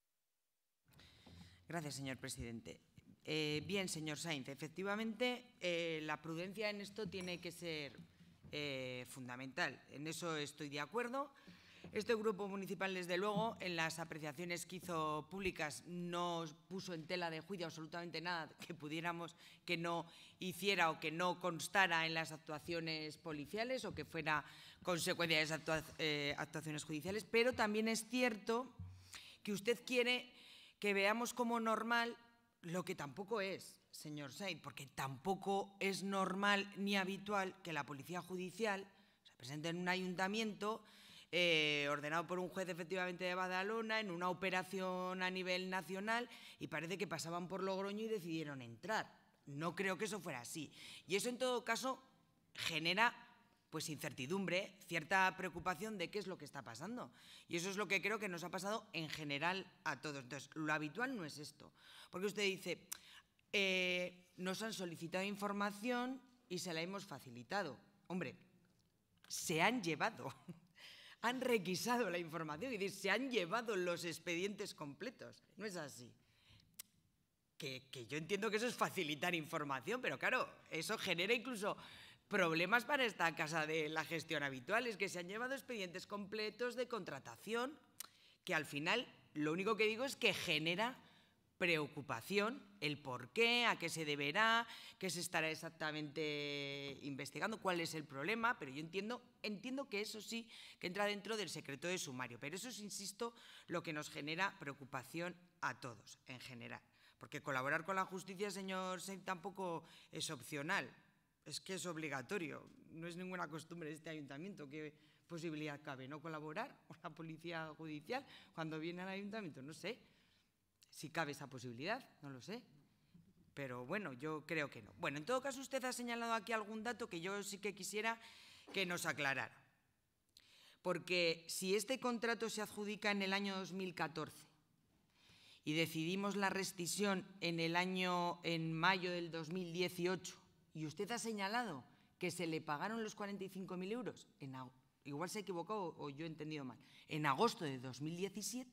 Gracias, señor presidente. Eh, bien, señor Sainz, efectivamente eh, la prudencia en esto tiene que ser Eh, fundamental. En eso estoy de acuerdo. Este grupo municipal, desde luego, en las apreciaciones que hizo públicas no puso en tela de juicio absolutamente nada que pudiéramos que no hiciera o que no constara en las actuaciones policiales o que fuera consecuencia de esas actua eh, actuaciones judiciales, pero también es cierto que usted quiere que veamos como normal lo que tampoco es, señor Sainz, porque tampoco es normal ni habitual que la Policía Judicial se presente en un ayuntamiento eh, ordenado por un juez efectivamente de Badalona en una operación a nivel nacional y parece que pasaban por Logroño y decidieron entrar. No creo que eso fuera así. Y eso en todo caso genera pues incertidumbre, cierta preocupación de qué es lo que está pasando. Y eso es lo que creo que nos ha pasado en general a todos. Entonces, lo habitual no es esto. Porque usted dice, eh, nos han solicitado información y se la hemos facilitado. Hombre, se han llevado, han requisado la información, es decir, se han llevado los expedientes completos. No es así. Que, que yo entiendo que eso es facilitar información, pero claro, eso genera incluso problemas para esta casa de la gestión habitual, es que se han llevado expedientes completos de contratación que al final lo único que digo es que genera preocupación, el por qué, a qué se deberá, qué se estará exactamente investigando, cuál es el problema, pero yo entiendo, entiendo que eso sí que entra dentro del secreto de sumario, pero eso es, insisto, lo que nos genera preocupación a todos en general, porque colaborar con la justicia, señor Sainz, tampoco es opcional. Es que es obligatorio, no es ninguna costumbre de este ayuntamiento. ¿Qué posibilidad cabe? ¿No colaborar con la policía judicial cuando viene al ayuntamiento? No sé si cabe esa posibilidad, no lo sé. Pero bueno, yo creo que no. Bueno, en todo caso, usted ha señalado aquí algún dato que yo sí que quisiera que nos aclarara. Porque si este contrato se adjudica en el año dos mil catorce y decidimos la rescisión en el año, en mayo del dos mil dieciocho, y usted ha señalado que se le pagaron los cuarenta y cinco mil euros, en, igual se ha equivocado o yo he entendido mal, en agosto de dos mil diecisiete,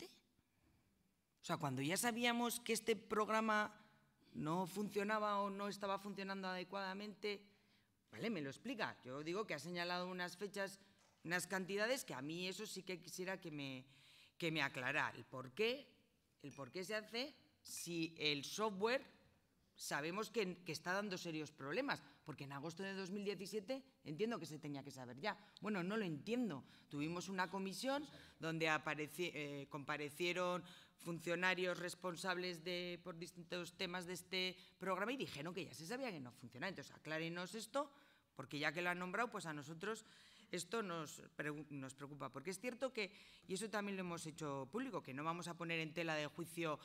o sea, cuando ya sabíamos que este programa no funcionaba o no estaba funcionando adecuadamente, vale, me lo explica. Yo digo que ha señalado unas fechas, unas cantidades que a mí eso sí que quisiera que me, que me aclarara. El por qué, el por qué se hace si el software sabemos que, que está dando serios problemas, porque en agosto de dos mil diecisiete entiendo que se tenía que saber ya. Bueno, no lo entiendo. Tuvimos una comisión donde apareci, eh, comparecieron funcionarios responsables de, por distintos temas de este programa y dijeron que ya se sabía que no funcionaba. Entonces, aclárenos esto, porque ya que lo han nombrado, pues a nosotros esto nos, nos preocupa. Porque es cierto que, y eso también lo hemos hecho público, que no vamos a poner en tela de juicio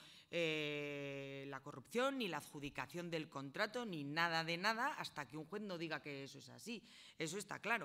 eh, la corrupción, ni la adjudicación del contrato, ni nada de nada, hasta que un juez no diga que eso es así. Eso está claro.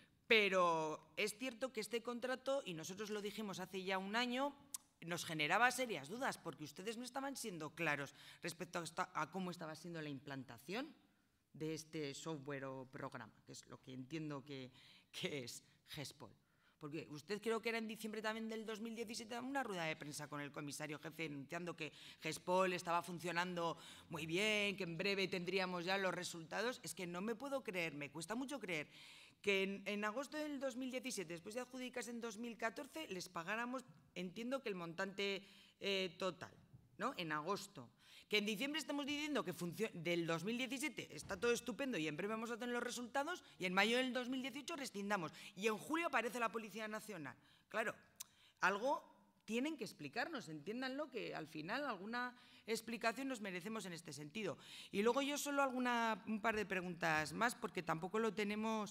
Pero es cierto que este contrato, y nosotros lo dijimos hace ya un año, nos generaba serias dudas, porque ustedes no estaban siendo claros respecto a, esta, a cómo estaba siendo la implantación de este software o programa, que es lo que entiendo que, que es GESPOL. Porque usted creo que era en diciembre también del dos mil diecisiete una rueda de prensa con el comisario jefe anunciando que GESPOL estaba funcionando muy bien, que en breve tendríamos ya los resultados. Es que no me puedo creer, me cuesta mucho creer que en, en agosto del dos mil diecisiete, después de adjudicarse en dos mil catorce, les pagáramos, entiendo que el montante eh, total, ¿no? En agosto. Que en diciembre estamos diciendo que del dos mil diecisiete está todo estupendo y en breve vamos a tener los resultados, y en mayo del dos mil dieciocho rescindamos. Y en julio aparece la Policía Nacional. Claro, algo tienen que explicarnos, entiéndanlo, que al final alguna explicación nos merecemos en este sentido. Y luego yo solo alguna, un par de preguntas más, porque tampoco lo tenemos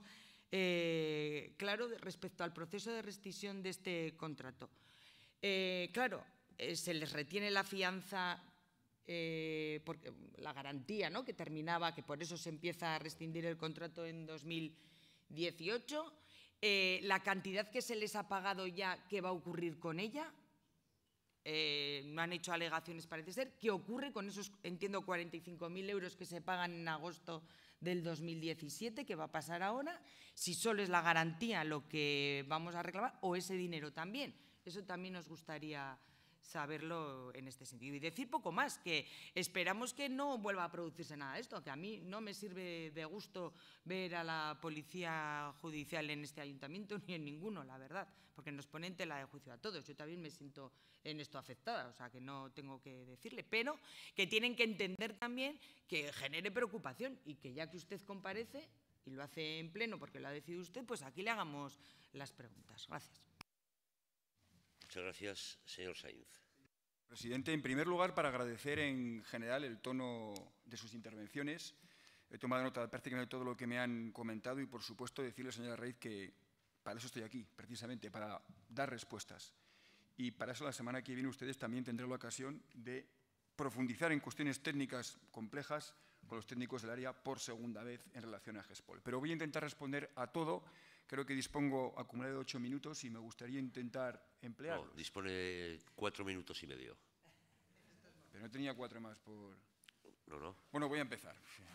eh, claro respecto al proceso de rescisión de este contrato. Eh, claro, eh, se les retiene la fianza, eh, porque, la garantía, ¿no?, que terminaba, que por eso se empieza a rescindir el contrato en dos mil dieciocho. Eh, la cantidad que se les ha pagado ya, ¿qué va a ocurrir con ella? Eh, no han hecho alegaciones, parece ser. ¿Qué ocurre con esos, entiendo, cuarenta y cinco mil euros que se pagan en agosto del dos mil diecisiete? ¿Qué va a pasar ahora? Si solo es la garantía lo que vamos a reclamar, o ese dinero también. Eso también nos gustaría saberlo en este sentido. Y decir poco más, que esperamos que no vuelva a producirse nada de esto, que a mí no me sirve de gusto ver a la Policía Judicial en este ayuntamiento ni en ninguno, la verdad, porque nos pone en tela de juicio a todos. Yo también me siento en esto afectada, o sea, que no tengo que decirle, pero que tienen que entender también que genere preocupación y que ya que usted comparece y lo hace en pleno porque lo ha decidido usted, pues aquí le hagamos las preguntas. Gracias. Muchas gracias. Señor Sainz. Presidente, en primer lugar, para agradecer en general el tono de sus intervenciones. He tomado nota prácticamente de todo lo que me han comentado y, por supuesto, decirle, señora Raíz, que para eso estoy aquí, precisamente, para dar respuestas. Y para eso la semana que viene ustedes también tendrán la ocasión de profundizar en cuestiones técnicas complejas con los técnicos del área por segunda vez en relación a GESPOL. Pero voy a intentar responder a todo. Creo que dispongo acumulado de ocho minutos y me gustaría intentar emplearlos. No, dispone cuatro minutos y medio. Pero no tenía cuatro más por... No, no. Bueno, voy a empezar.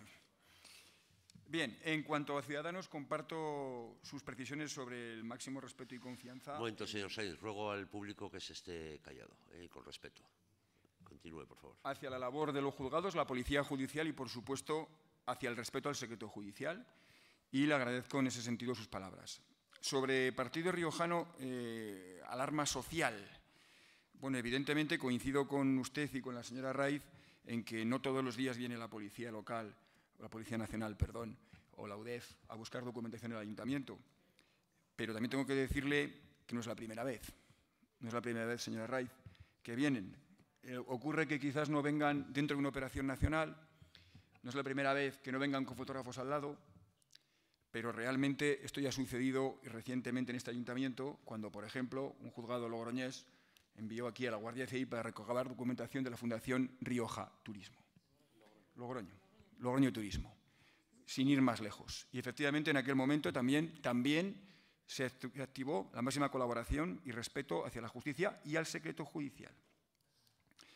Bien, en cuanto a Ciudadanos, comparto sus precisiones sobre el máximo respeto y confianza. Un momento, señor Sainz. Ruego al público que se esté callado, eh, con respeto. Continúe, por favor. Hacia la labor de los juzgados, la Policía Judicial y, por supuesto, hacia el respeto al secreto judicial. Y le agradezco en ese sentido sus palabras. Sobre Partido Riojano, eh, alarma social. Bueno, evidentemente coincido con usted y con la señora Raíz en que no todos los días viene la Policía Local, la Policía Nacional, perdón, o la U D E F a buscar documentación en el Ayuntamiento. Pero también tengo que decirle que no es la primera vez. No es la primera vez, señora Raíz, que vienen. Eh, ocurre que quizás no vengan dentro de una operación nacional, no es la primera vez que no vengan con fotógrafos al lado, pero realmente esto ya ha sucedido recientemente en este ayuntamiento, cuando, por ejemplo, un juzgado logroñés envió aquí a la Guardia Civil para recabar documentación de la Fundación Rioja Turismo. Logroño, Logroño Turismo, sin ir más lejos. Y efectivamente en aquel momento también, también se activó la máxima colaboración y respeto hacia la justicia y al secreto judicial.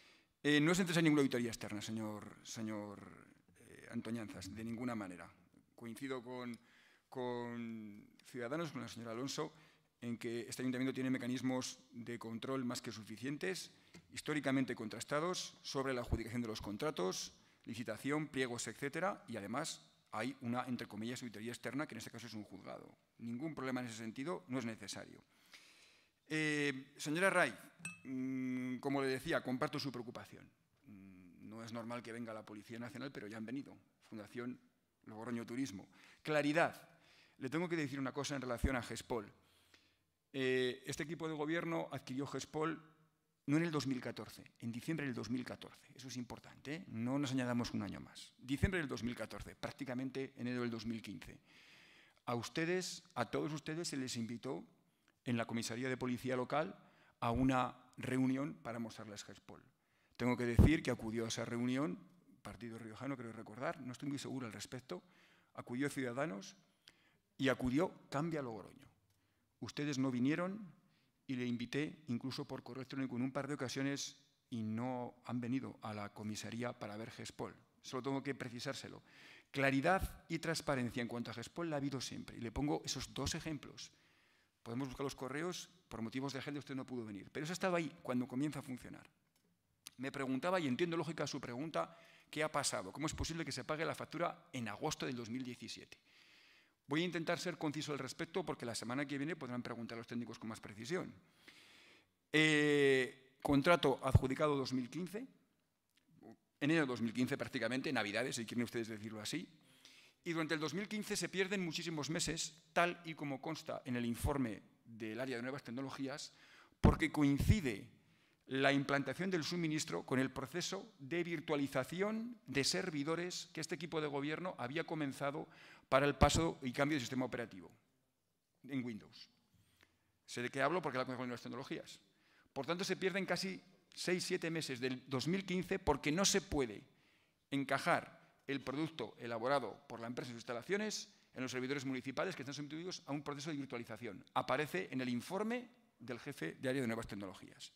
Eh, no es necesaria ninguna auditoría externa, señor, señor eh, Antoñanzas, de ninguna manera. Coincido con, con Ciudadanos, con la señora Alonso, en que este ayuntamiento tiene mecanismos de control más que suficientes, históricamente contrastados, sobre la adjudicación de los contratos, licitación, pliegos, etcétera, y además hay una, entre comillas, auditoría externa, que en este caso es un juzgado. Ningún problema en ese sentido, no es necesario. Eh, señora Ray, mmm, como le decía, comparto su preocupación. Mm, no es normal que venga la Policía Nacional, pero ya han venido. Fundación Logroño Turismo. Claridad. Le tengo que decir una cosa en relación a Gespol. Eh, este equipo de gobierno adquirió Gespol no en el dos mil catorce, en diciembre del dos mil catorce. Eso es importante, ¿eh? No nos añadamos un año más. Diciembre del dos mil catorce, prácticamente enero del dos mil quince. A ustedes, a todos ustedes se les invitó en la comisaría de policía local a una reunión para mostrarles Gespol. Tengo que decir que acudió a esa reunión, Partido Riojano, creo recordar, no estoy muy seguro al respecto, acudió Ciudadanos y acudió Cambia Logroño. Ustedes no vinieron y le invité incluso por correo electrónico en un par de ocasiones y no han venido a la comisaría para ver Gespol. Solo tengo que precisárselo. Claridad y transparencia en cuanto a Gespol la ha habido siempre. Y le pongo esos dos ejemplos. Podemos buscar los correos, por motivos de agenda usted no pudo venir. Pero eso estaba ahí cuando comienza a funcionar. Me preguntaba, y entiendo lógica su pregunta, ¿qué ha pasado? ¿Cómo es posible que se pague la factura en agosto del dos mil diecisiete? Voy a intentar ser conciso al respecto porque la semana que viene podrán preguntar a los técnicos con más precisión. Eh, contrato adjudicado dos mil quince, enero de dos mil quince prácticamente, Navidades, si quieren ustedes decirlo así, y durante el dos mil quince se pierden muchísimos meses, tal y como consta en el informe del área de nuevas tecnologías, porque coincide la implantación del suministro con el proceso de virtualización de servidores que este equipo de gobierno había comenzado para el paso y cambio de sistema operativo en Windows. Sé de qué hablo porque la conozco en las tecnologías. Por tanto, se pierden casi seis siete meses del dos mil quince porque no se puede encajar el producto elaborado por la empresa en sus instalaciones en los servidores municipales que están sometidos a un proceso de virtualización. Aparece en el informe del jefe de área de nuevas tecnologías.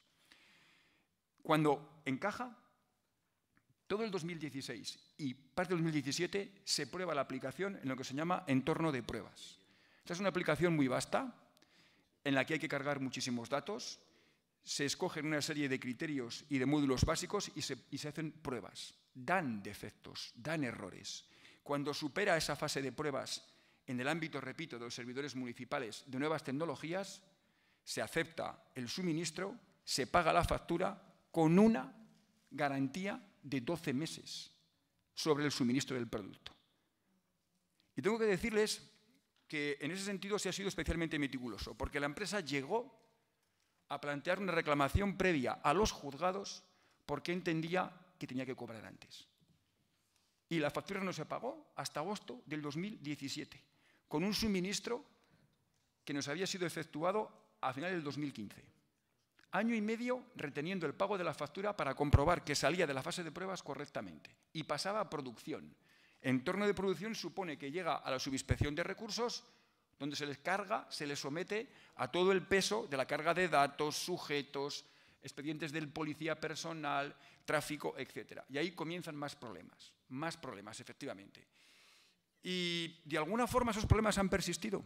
Cuando encaja, todo el dos mil dieciséis y parte del dos mil diecisiete se prueba la aplicación en lo que se llama entorno de pruebas. Esta es una aplicación muy vasta, en la que hay que cargar muchísimos datos, se escogen una serie de criterios y de módulos básicos y se, y se hacen pruebas. Dan defectos, dan errores. Cuando supera esa fase de pruebas en el ámbito, repito, de los servidores municipales de nuevas tecnologías, se acepta el suministro, se paga la factura con una garantía de doce meses sobre el suministro del producto. Y tengo que decirles que en ese sentido se ha sido especialmente meticuloso, porque la empresa llegó a plantear una reclamación previa a los juzgados porque entendía que tenía que cobrar antes. Y la factura no se pagó hasta agosto del dos mil diecisiete, con un suministro que nos había sido efectuado a finales del dos mil quince. Año y medio reteniendo el pago de la factura para comprobar que salía de la fase de pruebas correctamente y pasaba a producción. Entorno de producción supone que llega a la subinspección de recursos, donde se les carga, se les somete a todo el peso de la carga de datos, sujetos, expedientes del policía personal, tráfico, etcétera. Y ahí comienzan más problemas, más problemas, efectivamente. Y de alguna forma esos problemas han persistido.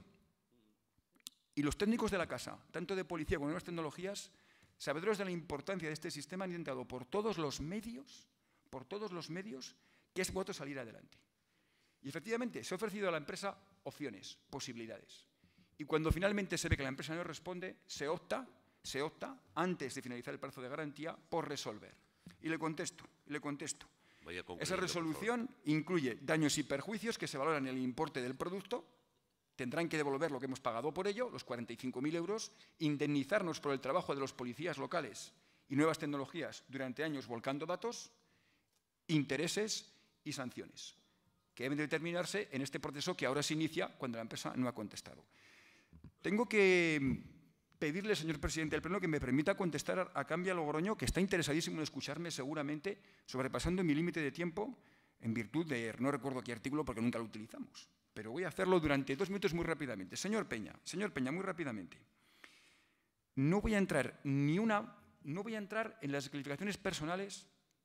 Y los técnicos de la casa, tanto de policía como de nuevas tecnologías, sabedores de la importancia de este sistema, han intentado por todos los medios, por todos los medios, que es bueno salir adelante. Y efectivamente se ha ofrecido a la empresa opciones, posibilidades. Y cuando finalmente se ve que la empresa no responde, se opta, se opta, antes de finalizar el plazo de garantía, por resolver. Y le contesto, y le contesto. Esa resolución incluye daños y perjuicios que se valoran en el importe del producto. Tendrán que devolver lo que hemos pagado por ello, los cuarenta y cinco mil euros, indemnizarnos por el trabajo de los policías locales y nuevas tecnologías durante años volcando datos, intereses y sanciones, que deben determinarse en este proceso que ahora se inicia cuando la empresa no ha contestado. Tengo que pedirle, señor presidente del Pleno, que me permita contestar a Cambia Logroño, que está interesadísimo en escucharme seguramente, sobrepasando mi límite de tiempo, en virtud de, no recuerdo qué artículo porque nunca lo utilizamos. Pero voy a hacerlo durante dos minutos muy rápidamente. Señor Peña, señor Peña, muy rápidamente. No voy a entrar ni una, no voy a entrar en las calificaciones personales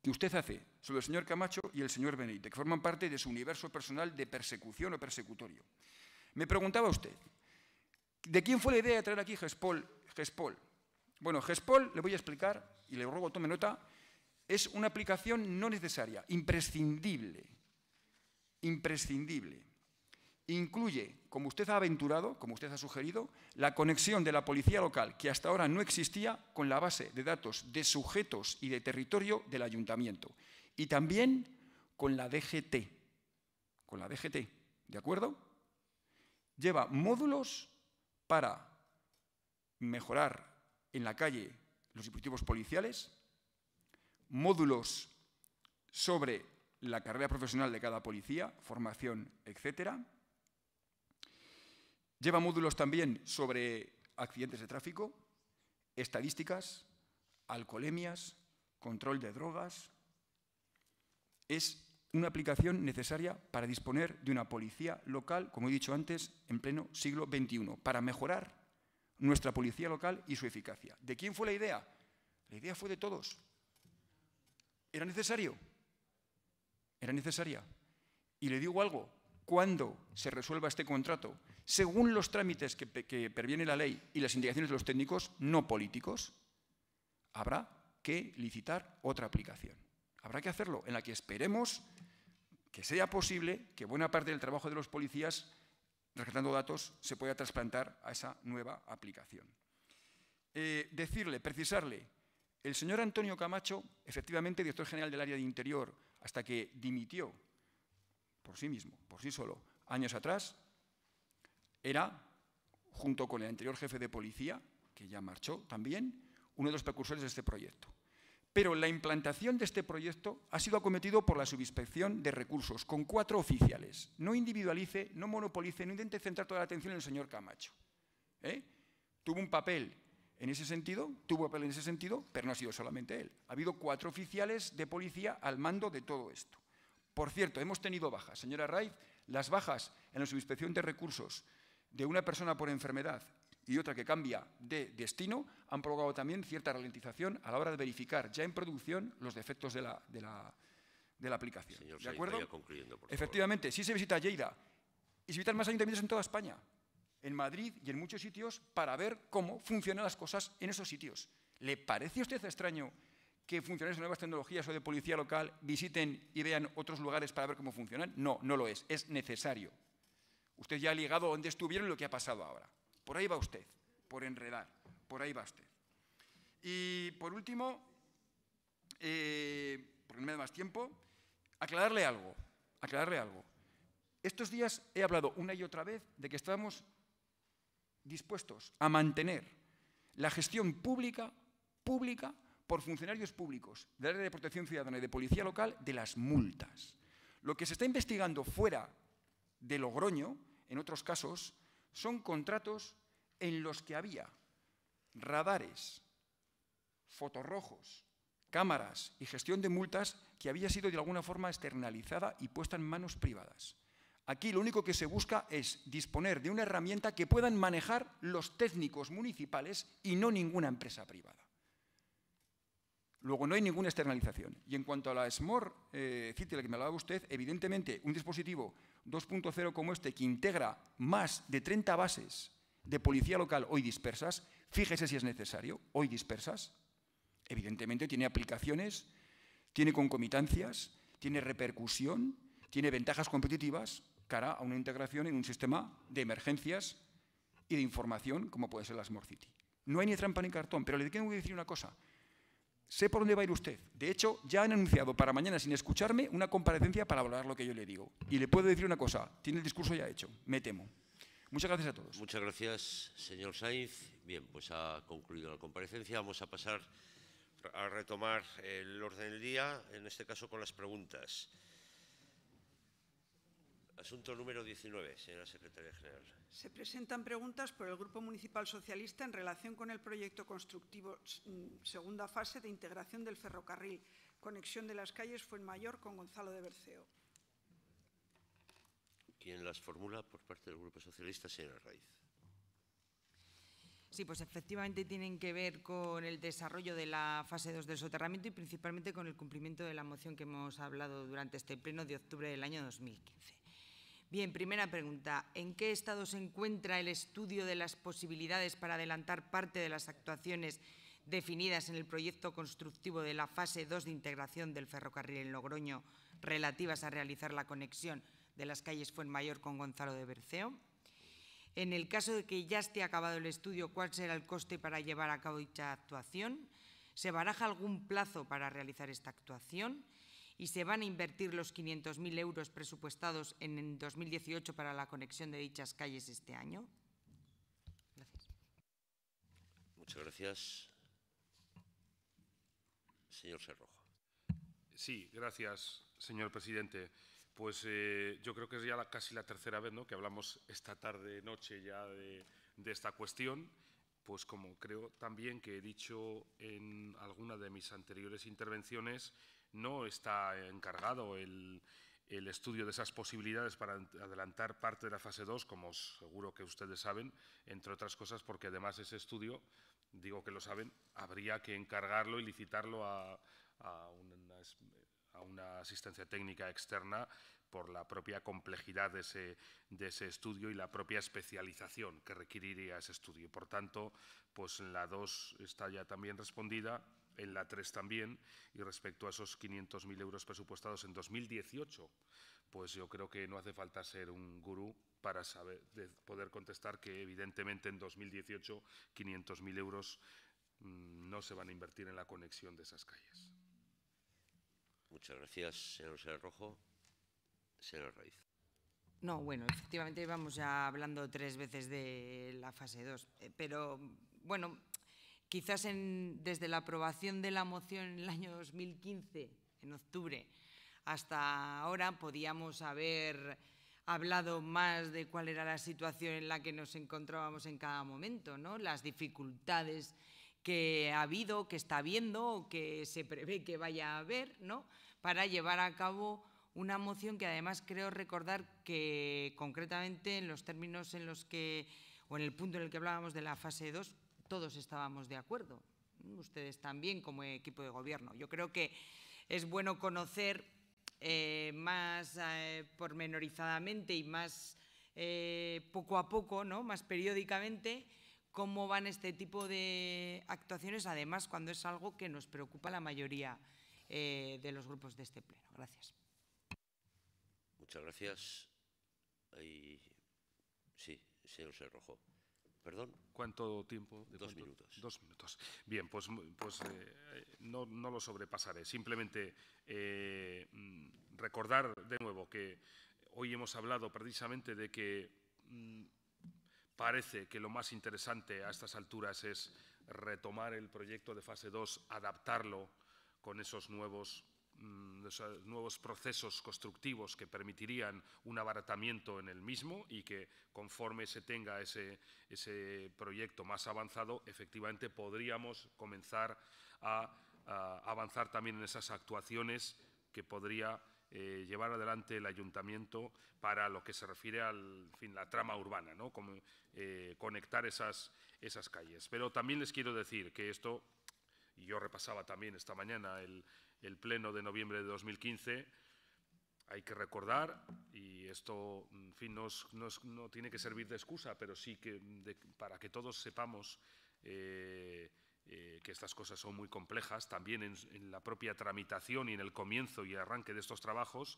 que usted hace sobre el señor Camacho y el señor Benítez, que forman parte de su universo personal de persecución o persecutorio. Me preguntaba usted, ¿de quién fue la idea de traer aquí Gespol? Gespol. Bueno, Gespol, le voy a explicar, y le ruego tome nota, es una aplicación no necesaria, imprescindible, imprescindible. Incluye, como usted ha aventurado, como usted ha sugerido, la conexión de la policía local, que hasta ahora no existía, con la base de datos de sujetos y de territorio del ayuntamiento. Y también con la D G T. Con la D G T, ¿de acuerdo? Lleva módulos para mejorar en la calle los dispositivos policiales, módulos sobre la carrera profesional de cada policía, formación, etcétera. Lleva módulos también sobre accidentes de tráfico, estadísticas, alcoholemias, control de drogas. Es una aplicación necesaria para disponer de una policía local, como he dicho antes, en pleno siglo veintiuno, para mejorar nuestra policía local y su eficacia. ¿De quién fue la idea? La idea fue de todos. ¿Era necesario? Era necesaria. Y le digo algo, cuando se resuelva este contrato, según los trámites que, que previene la ley y las indicaciones de los técnicos, no políticos, habrá que licitar otra aplicación. Habrá que hacerlo, en la que esperemos que sea posible que buena parte del trabajo de los policías, rescatando datos, se pueda trasplantar a esa nueva aplicación. Eh, decirle, precisarle, el señor Antonio Camacho, efectivamente director general del área de Interior, hasta que dimitió por sí mismo, por sí solo, años atrás, era, junto con el anterior jefe de policía, que ya marchó también, uno de los precursores de este proyecto. Pero la implantación de este proyecto ha sido acometido por la Subinspección de Recursos, con cuatro oficiales. No individualice, no monopolice, no intente centrar toda la atención en el señor Camacho. ¿Eh? Tuvo un papel en ese sentido, tuvo papel en ese sentido, pero no ha sido solamente él. Ha habido cuatro oficiales de policía al mando de todo esto. Por cierto, hemos tenido bajas. Señora Raiz, las bajas en la Subinspección de Recursos de una persona por enfermedad y otra que cambia de destino han provocado también cierta ralentización a la hora de verificar ya en producción los defectos de la, de la, de la aplicación. Señor ¿De acuerdo? Sainz, vaya concluyendo, por favor. Efectivamente, sí se visita Lleida y se visitan más ayuntamientos en toda España, en Madrid y en muchos sitios, para ver cómo funcionan las cosas en esos sitios. ¿Le parece a usted extraño que funcionarios de nuevas tecnologías o de policía local visiten y vean otros lugares para ver cómo funcionan? No, no lo es. Es necesario. Usted ya ha ligado dónde estuvieron y lo que ha pasado ahora. Por ahí va usted, por enredar. Por ahí va usted. Y por último, eh, porque no me da más tiempo, aclararle algo. Aclararle algo. Estos días he hablado una y otra vez de que estamos dispuestos a mantener la gestión pública, pública, por funcionarios públicos del área de protección ciudadana y de policía local de las multas. Lo que se está investigando fuera de Logroño, en otros casos, son contratos en los que había radares, fotorrojos, cámaras y gestión de multas que había sido de alguna forma externalizada y puesta en manos privadas. Aquí lo único que se busca es disponer de una herramienta que puedan manejar los técnicos municipales y no ninguna empresa privada. Luego, no hay ninguna externalización. Y en cuanto a la Smart eh, City, de la que me hablaba usted, evidentemente, un dispositivo dos punto cero como este, que integra más de treinta bases de policía local hoy dispersas, fíjese si es necesario, hoy dispersas, evidentemente tiene aplicaciones, tiene concomitancias, tiene repercusión, tiene ventajas competitivas cara a una integración en un sistema de emergencias y de información como puede ser la Smart City. No hay ni trampa ni cartón, pero le tengo que decir una cosa. Sé por dónde va a ir usted. De hecho, ya han anunciado para mañana, sin escucharme, una comparecencia para valorar lo que yo le digo. Y le puedo decir una cosa, tiene el discurso ya hecho, me temo. Muchas gracias a todos. Muchas gracias, señor Sainz. Bien, pues ha concluido la comparecencia. Vamos a pasar a retomar el orden del día, en este caso con las preguntas. Asunto número diecinueve, señora secretaria general. Se presentan preguntas por el Grupo Municipal Socialista en relación con el proyecto constructivo segunda fase de integración del ferrocarril, conexión de las calles Fuenmayor con Gonzalo de Berceo. ¿Quién las formula por parte del Grupo Socialista? Señora Raiz. Sí, pues efectivamente tienen que ver con el desarrollo de la fase dos del soterramiento y principalmente con el cumplimiento de la moción que hemos hablado durante este pleno de octubre del año dos mil quince. Bien, primera pregunta. ¿En qué estado se encuentra el estudio de las posibilidades para adelantar parte de las actuaciones definidas en el proyecto constructivo de la fase dos de integración del ferrocarril en Logroño relativas a realizar la conexión de las calles Fuenmayor con Gonzalo de Berceo? En el caso de que ya esté acabado el estudio, ¿cuál será el coste para llevar a cabo dicha actuación? ¿Se baraja algún plazo para realizar esta actuación? ¿Y se van a invertir los quinientos mil euros presupuestados en dos mil dieciocho para la conexión de dichas calles este año? Gracias. Muchas gracias. Señor Serrojo. Sí, gracias, señor presidente. Pues eh, yo creo que es ya la, casi la tercera vez, ¿no?, que hablamos esta tarde-noche ya de, de esta cuestión. Pues como creo también que he dicho en alguna de mis anteriores intervenciones, no está encargado el, el estudio de esas posibilidades para adelantar parte de la fase dos, como seguro que ustedes saben, entre otras cosas porque además ese estudio, digo que lo saben, habría que encargarlo y licitarlo a, a, una, a una asistencia técnica externa por la propia complejidad de ese, de ese estudio y la propia especialización que requeriría ese estudio. Por tanto, pues en la dos está ya también respondida, en la tres también, y respecto a esos quinientos mil euros presupuestados en dos mil dieciocho, pues yo creo que no hace falta ser un gurú para saber, de poder contestar que evidentemente en dos mil dieciocho quinientos mil euros mmm, no se van a invertir en la conexión de esas calles. Muchas gracias, señor Serrojo. Señor Raiz. No, bueno, efectivamente vamos ya hablando tres veces de la fase dos, pero bueno, quizás en, desde la aprobación de la moción en el año dos mil quince, en octubre, hasta ahora podíamos haber hablado más de cuál era la situación en la que nos encontrábamos en cada momento, ¿no? Las dificultades que ha habido, que está habiendo o que se prevé que vaya a haber, ¿no?, para llevar a cabo una moción que además creo recordar que concretamente en los términos en los que, o en el punto en el que hablábamos de la fase dos, todos estábamos de acuerdo, ustedes también como equipo de gobierno. Yo creo que es bueno conocer eh, más eh, pormenorizadamente y más eh, poco a poco, ¿no?, más periódicamente, cómo van este tipo de actuaciones, además cuando es algo que nos preocupa a la mayoría eh, de los grupos de este pleno. Gracias. Muchas gracias. Ahí... Sí, señor Serrojo. ¿Perdón? ¿Cuánto tiempo? Dos cuánto? minutos. Dos minutos. Bien, pues, pues eh, no, no lo sobrepasaré. Simplemente eh, recordar de nuevo que hoy hemos hablado precisamente de que mm, parece que lo más interesante a estas alturas es retomar el proyecto de fase dos, adaptarlo con esos nuevos los nuevos procesos constructivos que permitirían un abaratamiento en el mismo y que conforme se tenga ese, ese proyecto más avanzado, efectivamente podríamos comenzar a, a avanzar también en esas actuaciones que podría eh, llevar adelante el ayuntamiento para lo que se refiere a en fin, la trama urbana, ¿no?, como eh, conectar esas, esas calles. Pero también les quiero decir que esto, y yo repasaba también esta mañana el el pleno de noviembre de dos mil quince, hay que recordar, y esto en fin, no, es, no, es, no tiene que servir de excusa, pero sí que de, para que todos sepamos eh, eh, que estas cosas son muy complejas, también en, en la propia tramitación y en el comienzo y arranque de estos trabajos,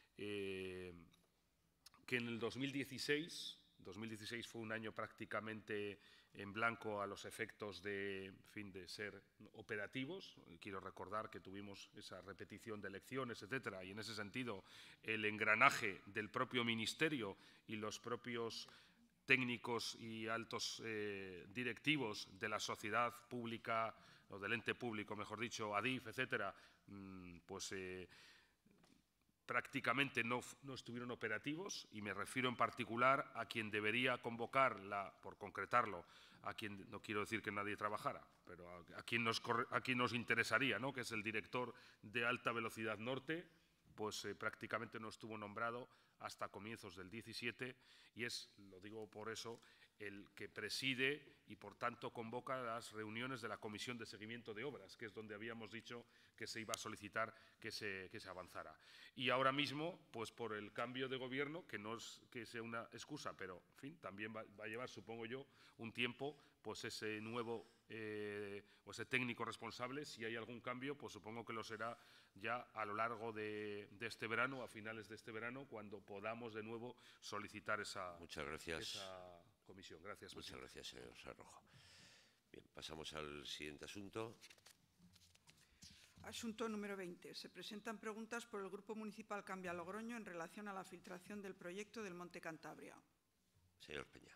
eh, que en el dos mil dieciséis, dos mil dieciséis fue un año prácticamente en blanco a los efectos de, en fin, de ser operativos. Quiero recordar que tuvimos esa repetición de elecciones, etcétera, y en ese sentido el engranaje del propio Ministerio y los propios técnicos y altos eh, directivos de la sociedad pública, o del ente público, mejor dicho, ADIF, etcétera, pues eh, prácticamente no, no estuvieron operativos, y me refiero en particular a quien debería convocar, la, por concretarlo, a quien, no quiero decir que nadie trabajara, pero a, a, quien, nos, a quien nos interesaría, ¿no?, que es el director de Alta Velocidad Norte, pues eh, prácticamente no estuvo nombrado hasta comienzos del diecisiete, y es, lo digo por eso, el que preside y, por tanto, convoca las reuniones de la Comisión de Seguimiento de Obras, que es donde habíamos dicho que se iba a solicitar que se, que se avanzara. Y ahora mismo, pues por el cambio de gobierno, que no es que sea una excusa, pero, en fin, también va, va a llevar, supongo yo, un tiempo, pues ese nuevo eh, o ese técnico responsable, si hay algún cambio, pues supongo que lo será ya a lo largo de, de este verano, a finales de este verano, cuando podamos de nuevo solicitar esa, Muchas gracias. esa comisión. Gracias, Muchas presidente. gracias, señor Sarrojo. Bien, pasamos al siguiente asunto. Asunto número veinte. Se presentan preguntas por el Grupo Municipal Cambia Logroño en relación a la filtración del proyecto del Monte Cantabria. Señor Peña.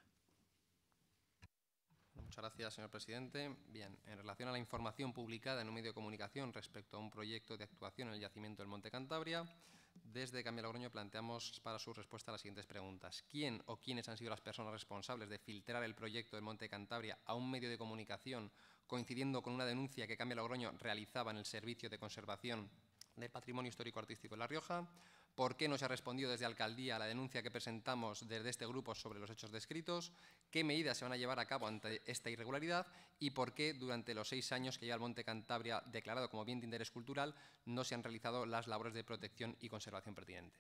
Muchas gracias, señor presidente. Bien, en relación a la información publicada en un medio de comunicación respecto a un proyecto de actuación en el yacimiento del Monte Cantabria, desde Cambia Logroño planteamos para su respuesta las siguientes preguntas. ¿Quién o quiénes han sido las personas responsables de filtrar el proyecto del Monte Cantabria a un medio de comunicación coincidiendo con una denuncia que Cambia Logroño realizaba en el Servicio de Conservación del Patrimonio Histórico-Artístico de La Rioja? ¿Por qué no se ha respondido desde Alcaldía a la denuncia que presentamos desde este grupo sobre los hechos descritos? ¿Qué medidas se van a llevar a cabo ante esta irregularidad? ¿Y por qué durante los seis años que lleva el Monte Cantabria declarado como bien de interés cultural no se han realizado las labores de protección y conservación pertinentes?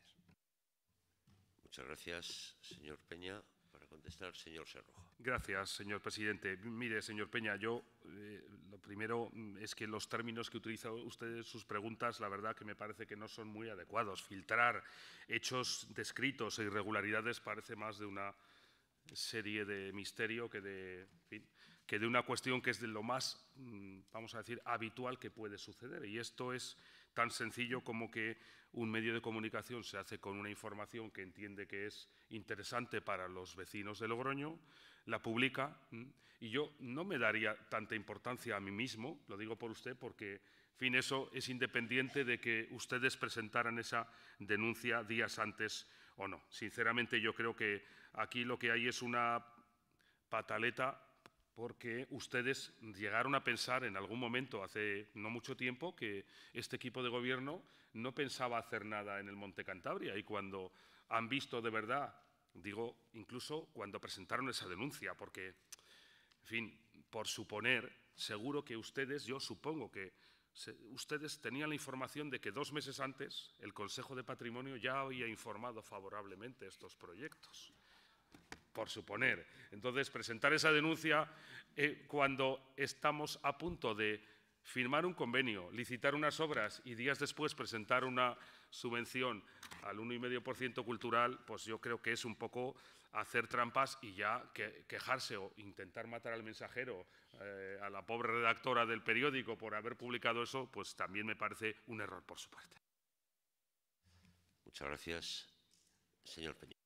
Muchas gracias, señor Peña. Para contestar, señor Sarrojo. Gracias, señor presidente. Mire, señor Peña, yo eh, lo primero es que los términos que utiliza usted en sus preguntas, la verdad que me parece que no son muy adecuados. Filtrar hechos descritos e irregularidades parece más de una serie de misterio que de, en fin, que de una cuestión que es de lo más, vamos a decir, habitual que puede suceder. Y esto es tan sencillo como que un medio de comunicación se hace con una información que entiende que es interesante para los vecinos de Logroño, la publica, y yo no me daría tanta importancia a mí mismo, lo digo por usted, porque, en fin, eso es independiente de que ustedes presentaran esa denuncia días antes o no. Sinceramente, yo creo que aquí lo que hay es una pataleta, porque ustedes llegaron a pensar en algún momento, hace no mucho tiempo, que este equipo de gobierno no pensaba hacer nada en el Monte Cantabria, y cuando han visto de verdad, digo, incluso cuando presentaron esa denuncia, porque, en fin, por suponer, seguro que ustedes, yo supongo que se, ustedes tenían la información de que dos meses antes el Consejo de Patrimonio ya había informado favorablemente estos proyectos. Por suponer. Entonces, presentar esa denuncia eh, cuando estamos a punto de firmar un convenio, licitar unas obras y días después presentar una subvención al uno coma cinco por ciento cultural, pues yo creo que es un poco hacer trampas y ya que, quejarse o intentar matar al mensajero, eh, a la pobre redactora del periódico por haber publicado eso, pues también me parece un error por su parte. Muchas gracias. Señor Peña.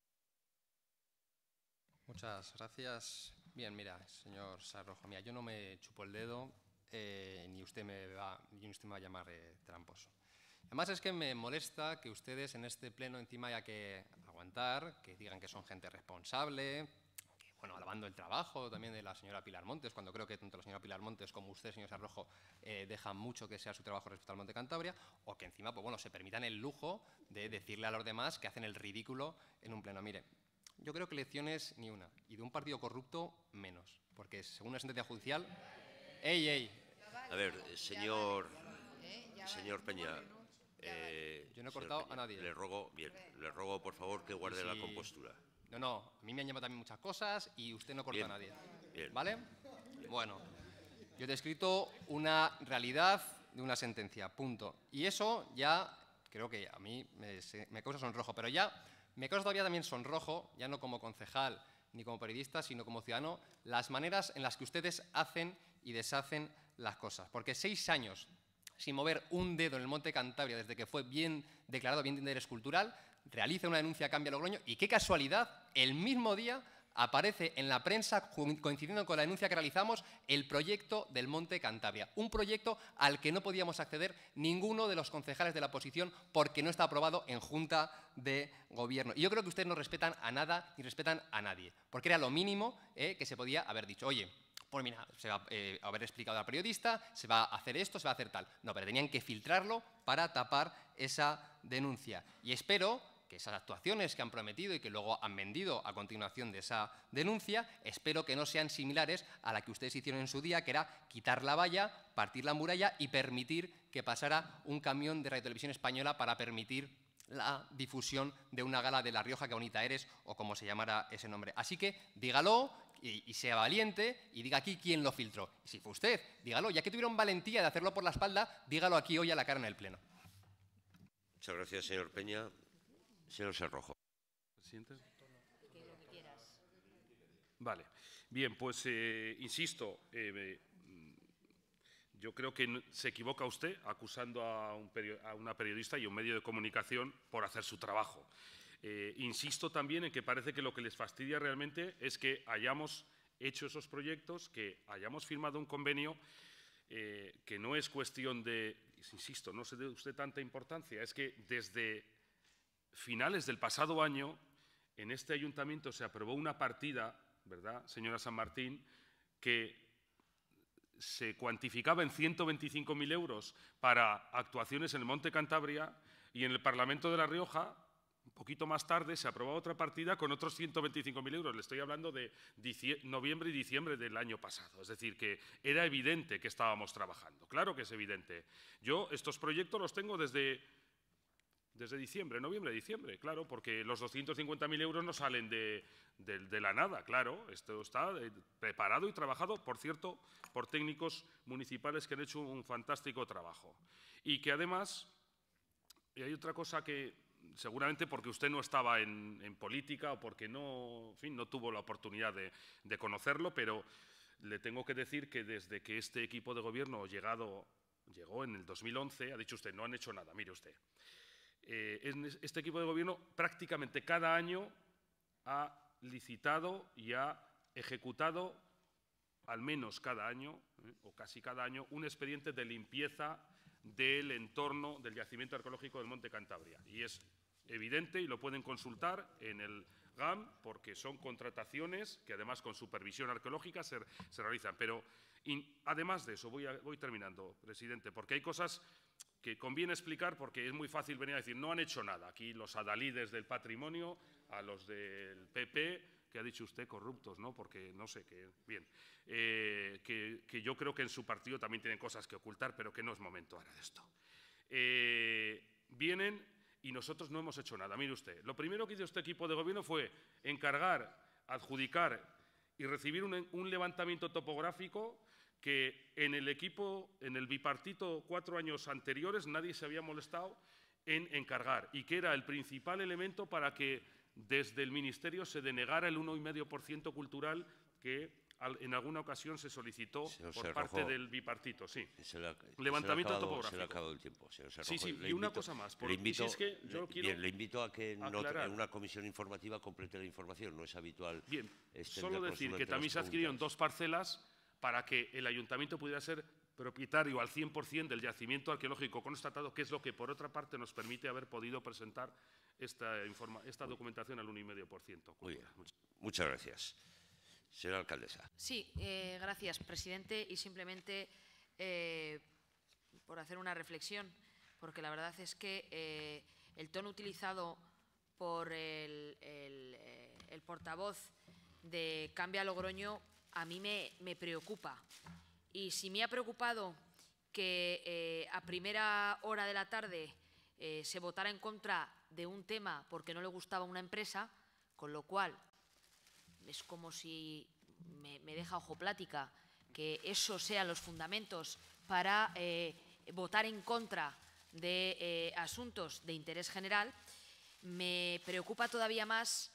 Muchas gracias. Bien, mira, señor Sarrojo, mira, yo no me chupo el dedo eh, ni usted me va, ni usted me va a llamar eh, tramposo. Además es que me molesta que ustedes en este pleno encima haya que aguantar, que digan que son gente responsable, que, bueno, alabando el trabajo también de la señora Pilar Montes, cuando creo que tanto la señora Pilar Montes como usted, señor Sarrojo, eh, dejan mucho que sea su trabajo respecto al Monte Cantabria, o que encima, pues bueno, se permitan el lujo de decirle a los demás que hacen el ridículo en un pleno. Mire, yo creo que lecciones ni una, y de un partido corrupto menos, porque según una sentencia judicial... ¡Ey, ey! A ver, señor, señor Peña, eh, yo no he cortado Peña, a nadie. Le rogo, bien, le rogo por favor que guarde Sí. la compostura. No, no, a mí me han llamado también muchas cosas y usted no corta Bien, a nadie. bien. ¿Vale? Bueno, yo he descrito una realidad de una sentencia, punto. Y eso ya creo que a mí me, se- me causa sonrojo, pero ya me causa todavía también sonrojo, ya no como concejal ni como periodista, sino como ciudadano, las maneras en las que ustedes hacen y deshacen las cosas. Porque seis años sin mover un dedo en el Monte Cantabria desde que fue bien declarado bien de interés cultural, realiza una denuncia a Cambia Logroño y qué casualidad, el mismo día aparece en la prensa, ju- coincidiendo con la denuncia que realizamos, el proyecto del Monte Cantabria. Un proyecto al que no podíamos acceder ninguno de los concejales de la oposición porque no está aprobado en Junta de Gobierno. Y yo creo que ustedes no respetan a nada ni respetan a nadie, porque era lo mínimo eh, que se podía haber dicho. Oye, pues mira, se va a eh, haber explicado al periodista, se va a hacer esto, se va a hacer tal. No, pero tenían que filtrarlo para tapar esa denuncia. Y espero que esas actuaciones que han prometido y que luego han vendido a continuación de esa denuncia, espero que no sean similares a la que ustedes hicieron en su día, que era quitar la valla, partir la muralla y permitir que pasara un camión de Radio Televisión Española para permitir la difusión de una gala de La Rioja, qué bonita eres, o como se llamara ese nombre. Así que dígalo y, y sea valiente y diga aquí quién lo filtró. Y si fue usted, dígalo. Ya que tuvieron valentía de hacerlo por la espalda, dígalo aquí hoy a la cara en el Pleno. Muchas gracias, señor Peña. Señor Serrojo. Presidente. Vale. Bien, pues eh, insisto, eh, yo creo que se equivoca usted acusando a, un a una periodista y a un medio de comunicación por hacer su trabajo. Eh, insisto también en que parece que lo que les fastidia realmente es que hayamos hecho esos proyectos, que hayamos firmado un convenio, eh, que no es cuestión de, insisto, no se dé usted tanta importancia, es que desde finales del pasado año en este ayuntamiento se aprobó una partida, ¿verdad, señora San Martín?, que se cuantificaba en ciento veinticinco mil euros para actuaciones en el Monte Cantabria y en el Parlamento de La Rioja, un poquito más tarde, se aprobó otra partida con otros ciento veinticinco mil euros. Le estoy hablando de noviembre y diciembre del año pasado. Es decir, que era evidente que estábamos trabajando. Claro que es evidente. Yo estos proyectos los tengo desde, desde diciembre, noviembre, diciembre, claro, porque los doscientos cincuenta mil euros no salen de, de, de la nada, claro. Esto está preparado y trabajado, por cierto, por técnicos municipales que han hecho un fantástico trabajo. Y que además, y hay otra cosa que seguramente porque usted no estaba en, en política o porque no, en fin, no tuvo la oportunidad de, de conocerlo, pero le tengo que decir que desde que este equipo de gobierno llegado, llegó en el dos mil once, ha dicho usted, no han hecho nada, mire usted. Eh, este equipo de gobierno prácticamente cada año ha licitado y ha ejecutado, al menos cada año, eh, o casi cada año, un expediente de limpieza del entorno del yacimiento arqueológico del Monte Cantabria. Y es evidente y lo pueden consultar en el G A M porque son contrataciones que además con supervisión arqueológica se, se realizan. Pero in, además de eso, voy, a, voy terminando, presidente, porque hay cosas que conviene explicar porque es muy fácil venir a decir no han hecho nada. Aquí los adalides del patrimonio, a los del P P, que ha dicho usted corruptos, ¿no? Porque no sé qué. Bien, eh, que, que yo creo que en su partido también tienen cosas que ocultar, pero que no es momento ahora de esto. Eh, vienen y nosotros no hemos hecho nada. Mire usted, lo primero que hizo este equipo de gobierno fue encargar, adjudicar y recibir un, un levantamiento topográfico que en el equipo, en el bipartito cuatro años anteriores nadie se había molestado en encargar y que era el principal elemento para que desde el Ministerio se denegara el uno coma cinco por ciento cultural que en alguna ocasión se solicitó señor por Serrojo, parte del bipartito. Sí. Se le ha, levantamiento se le acabado, topográfico. Se le ha acabado el tiempo, señor Serrojo. Sí, sí, le y una invito, cosa más. Por, le, invito, si es que yo le, quiero bien, le invito a que en, otra, en una comisión informativa complete la información. No es habitual. Bien, solo decir que también se adquirieron dos parcelas para que el ayuntamiento pudiera ser propietario al cien por cien del yacimiento arqueológico constatado, que es lo que, por otra parte, nos permite haber podido presentar esta, informa esta documentación al uno coma cinco por ciento. Muy bien. Muchas gracias. Señora alcaldesa. Sí, eh, gracias, presidente. Y simplemente eh, por hacer una reflexión, porque la verdad es que eh, el tono utilizado por el, el, eh, el portavoz de Cambia Logroño a mí me, me preocupa. Y si me ha preocupado que eh, a primera hora de la tarde eh, se votara en contra de un tema porque no le gustaba una empresa, con lo cual es como si me, me deja ojo plática que esos sean los fundamentos para eh, votar en contra de eh, asuntos de interés general, me preocupa todavía más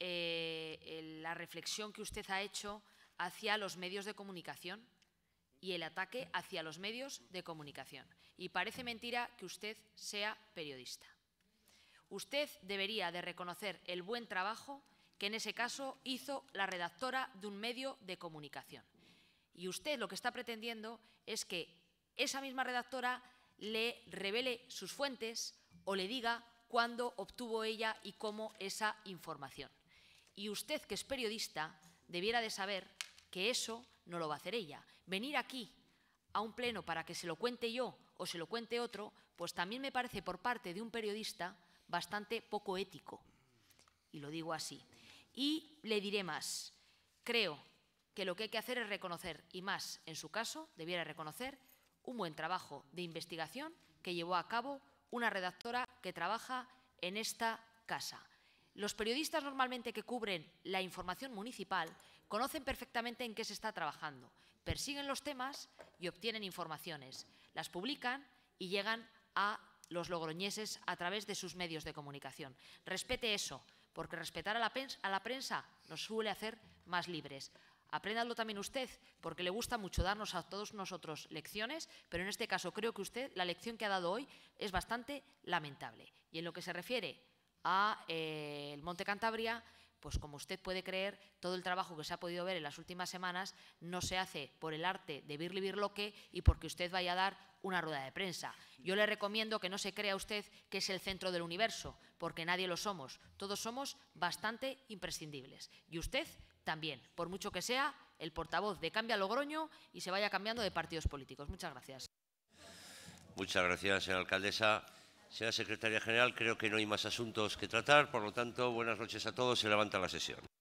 eh, la reflexión que usted ha hecho hacia los medios de comunicación y el ataque hacia los medios de comunicación. Y parece mentira que usted sea periodista. Usted debería de reconocer el buen trabajo que en ese caso hizo la redactora de un medio de comunicación. Y usted lo que está pretendiendo es que esa misma redactora le revele sus fuentes o le diga cuándo obtuvo ella y cómo esa información. Y usted, que es periodista, debiera de saber que eso no lo va a hacer ella. Venir aquí a un pleno para que se lo cuente yo o se lo cuente otro, pues también me parece por parte de un periodista bastante poco ético, y lo digo así. Y le diré más, creo que lo que hay que hacer es reconocer, y más en su caso, debiera reconocer un buen trabajo de investigación que llevó a cabo una redactora que trabaja en esta casa. Los periodistas normalmente que cubren la información municipal conocen perfectamente en qué se está trabajando, persiguen los temas y obtienen informaciones, las publican y llegan a los logroñeses a través de sus medios de comunicación. Respete eso, porque respetar a la, a la prensa nos suele hacer más libres. Apréndalo también usted, porque le gusta mucho darnos a todos nosotros lecciones, pero en este caso creo que usted, la lección que ha dado hoy, es bastante lamentable. Y en lo que se refiere a eh, el Monte Cantabria, pues como usted puede creer, todo el trabajo que se ha podido ver en las últimas semanas no se hace por el arte de birli birloque y porque usted vaya a dar una rueda de prensa. Yo le recomiendo que no se crea usted que es el centro del universo, porque nadie lo somos. Todos somos bastante imprescindibles. Y usted también, por mucho que sea el portavoz de Cambia Logroño y se vaya cambiando de partidos políticos. Muchas gracias. Muchas gracias, señora alcaldesa. Señora secretaria general, creo que no hay más asuntos que tratar. Por lo tanto, buenas noches a todos. Se levanta la sesión.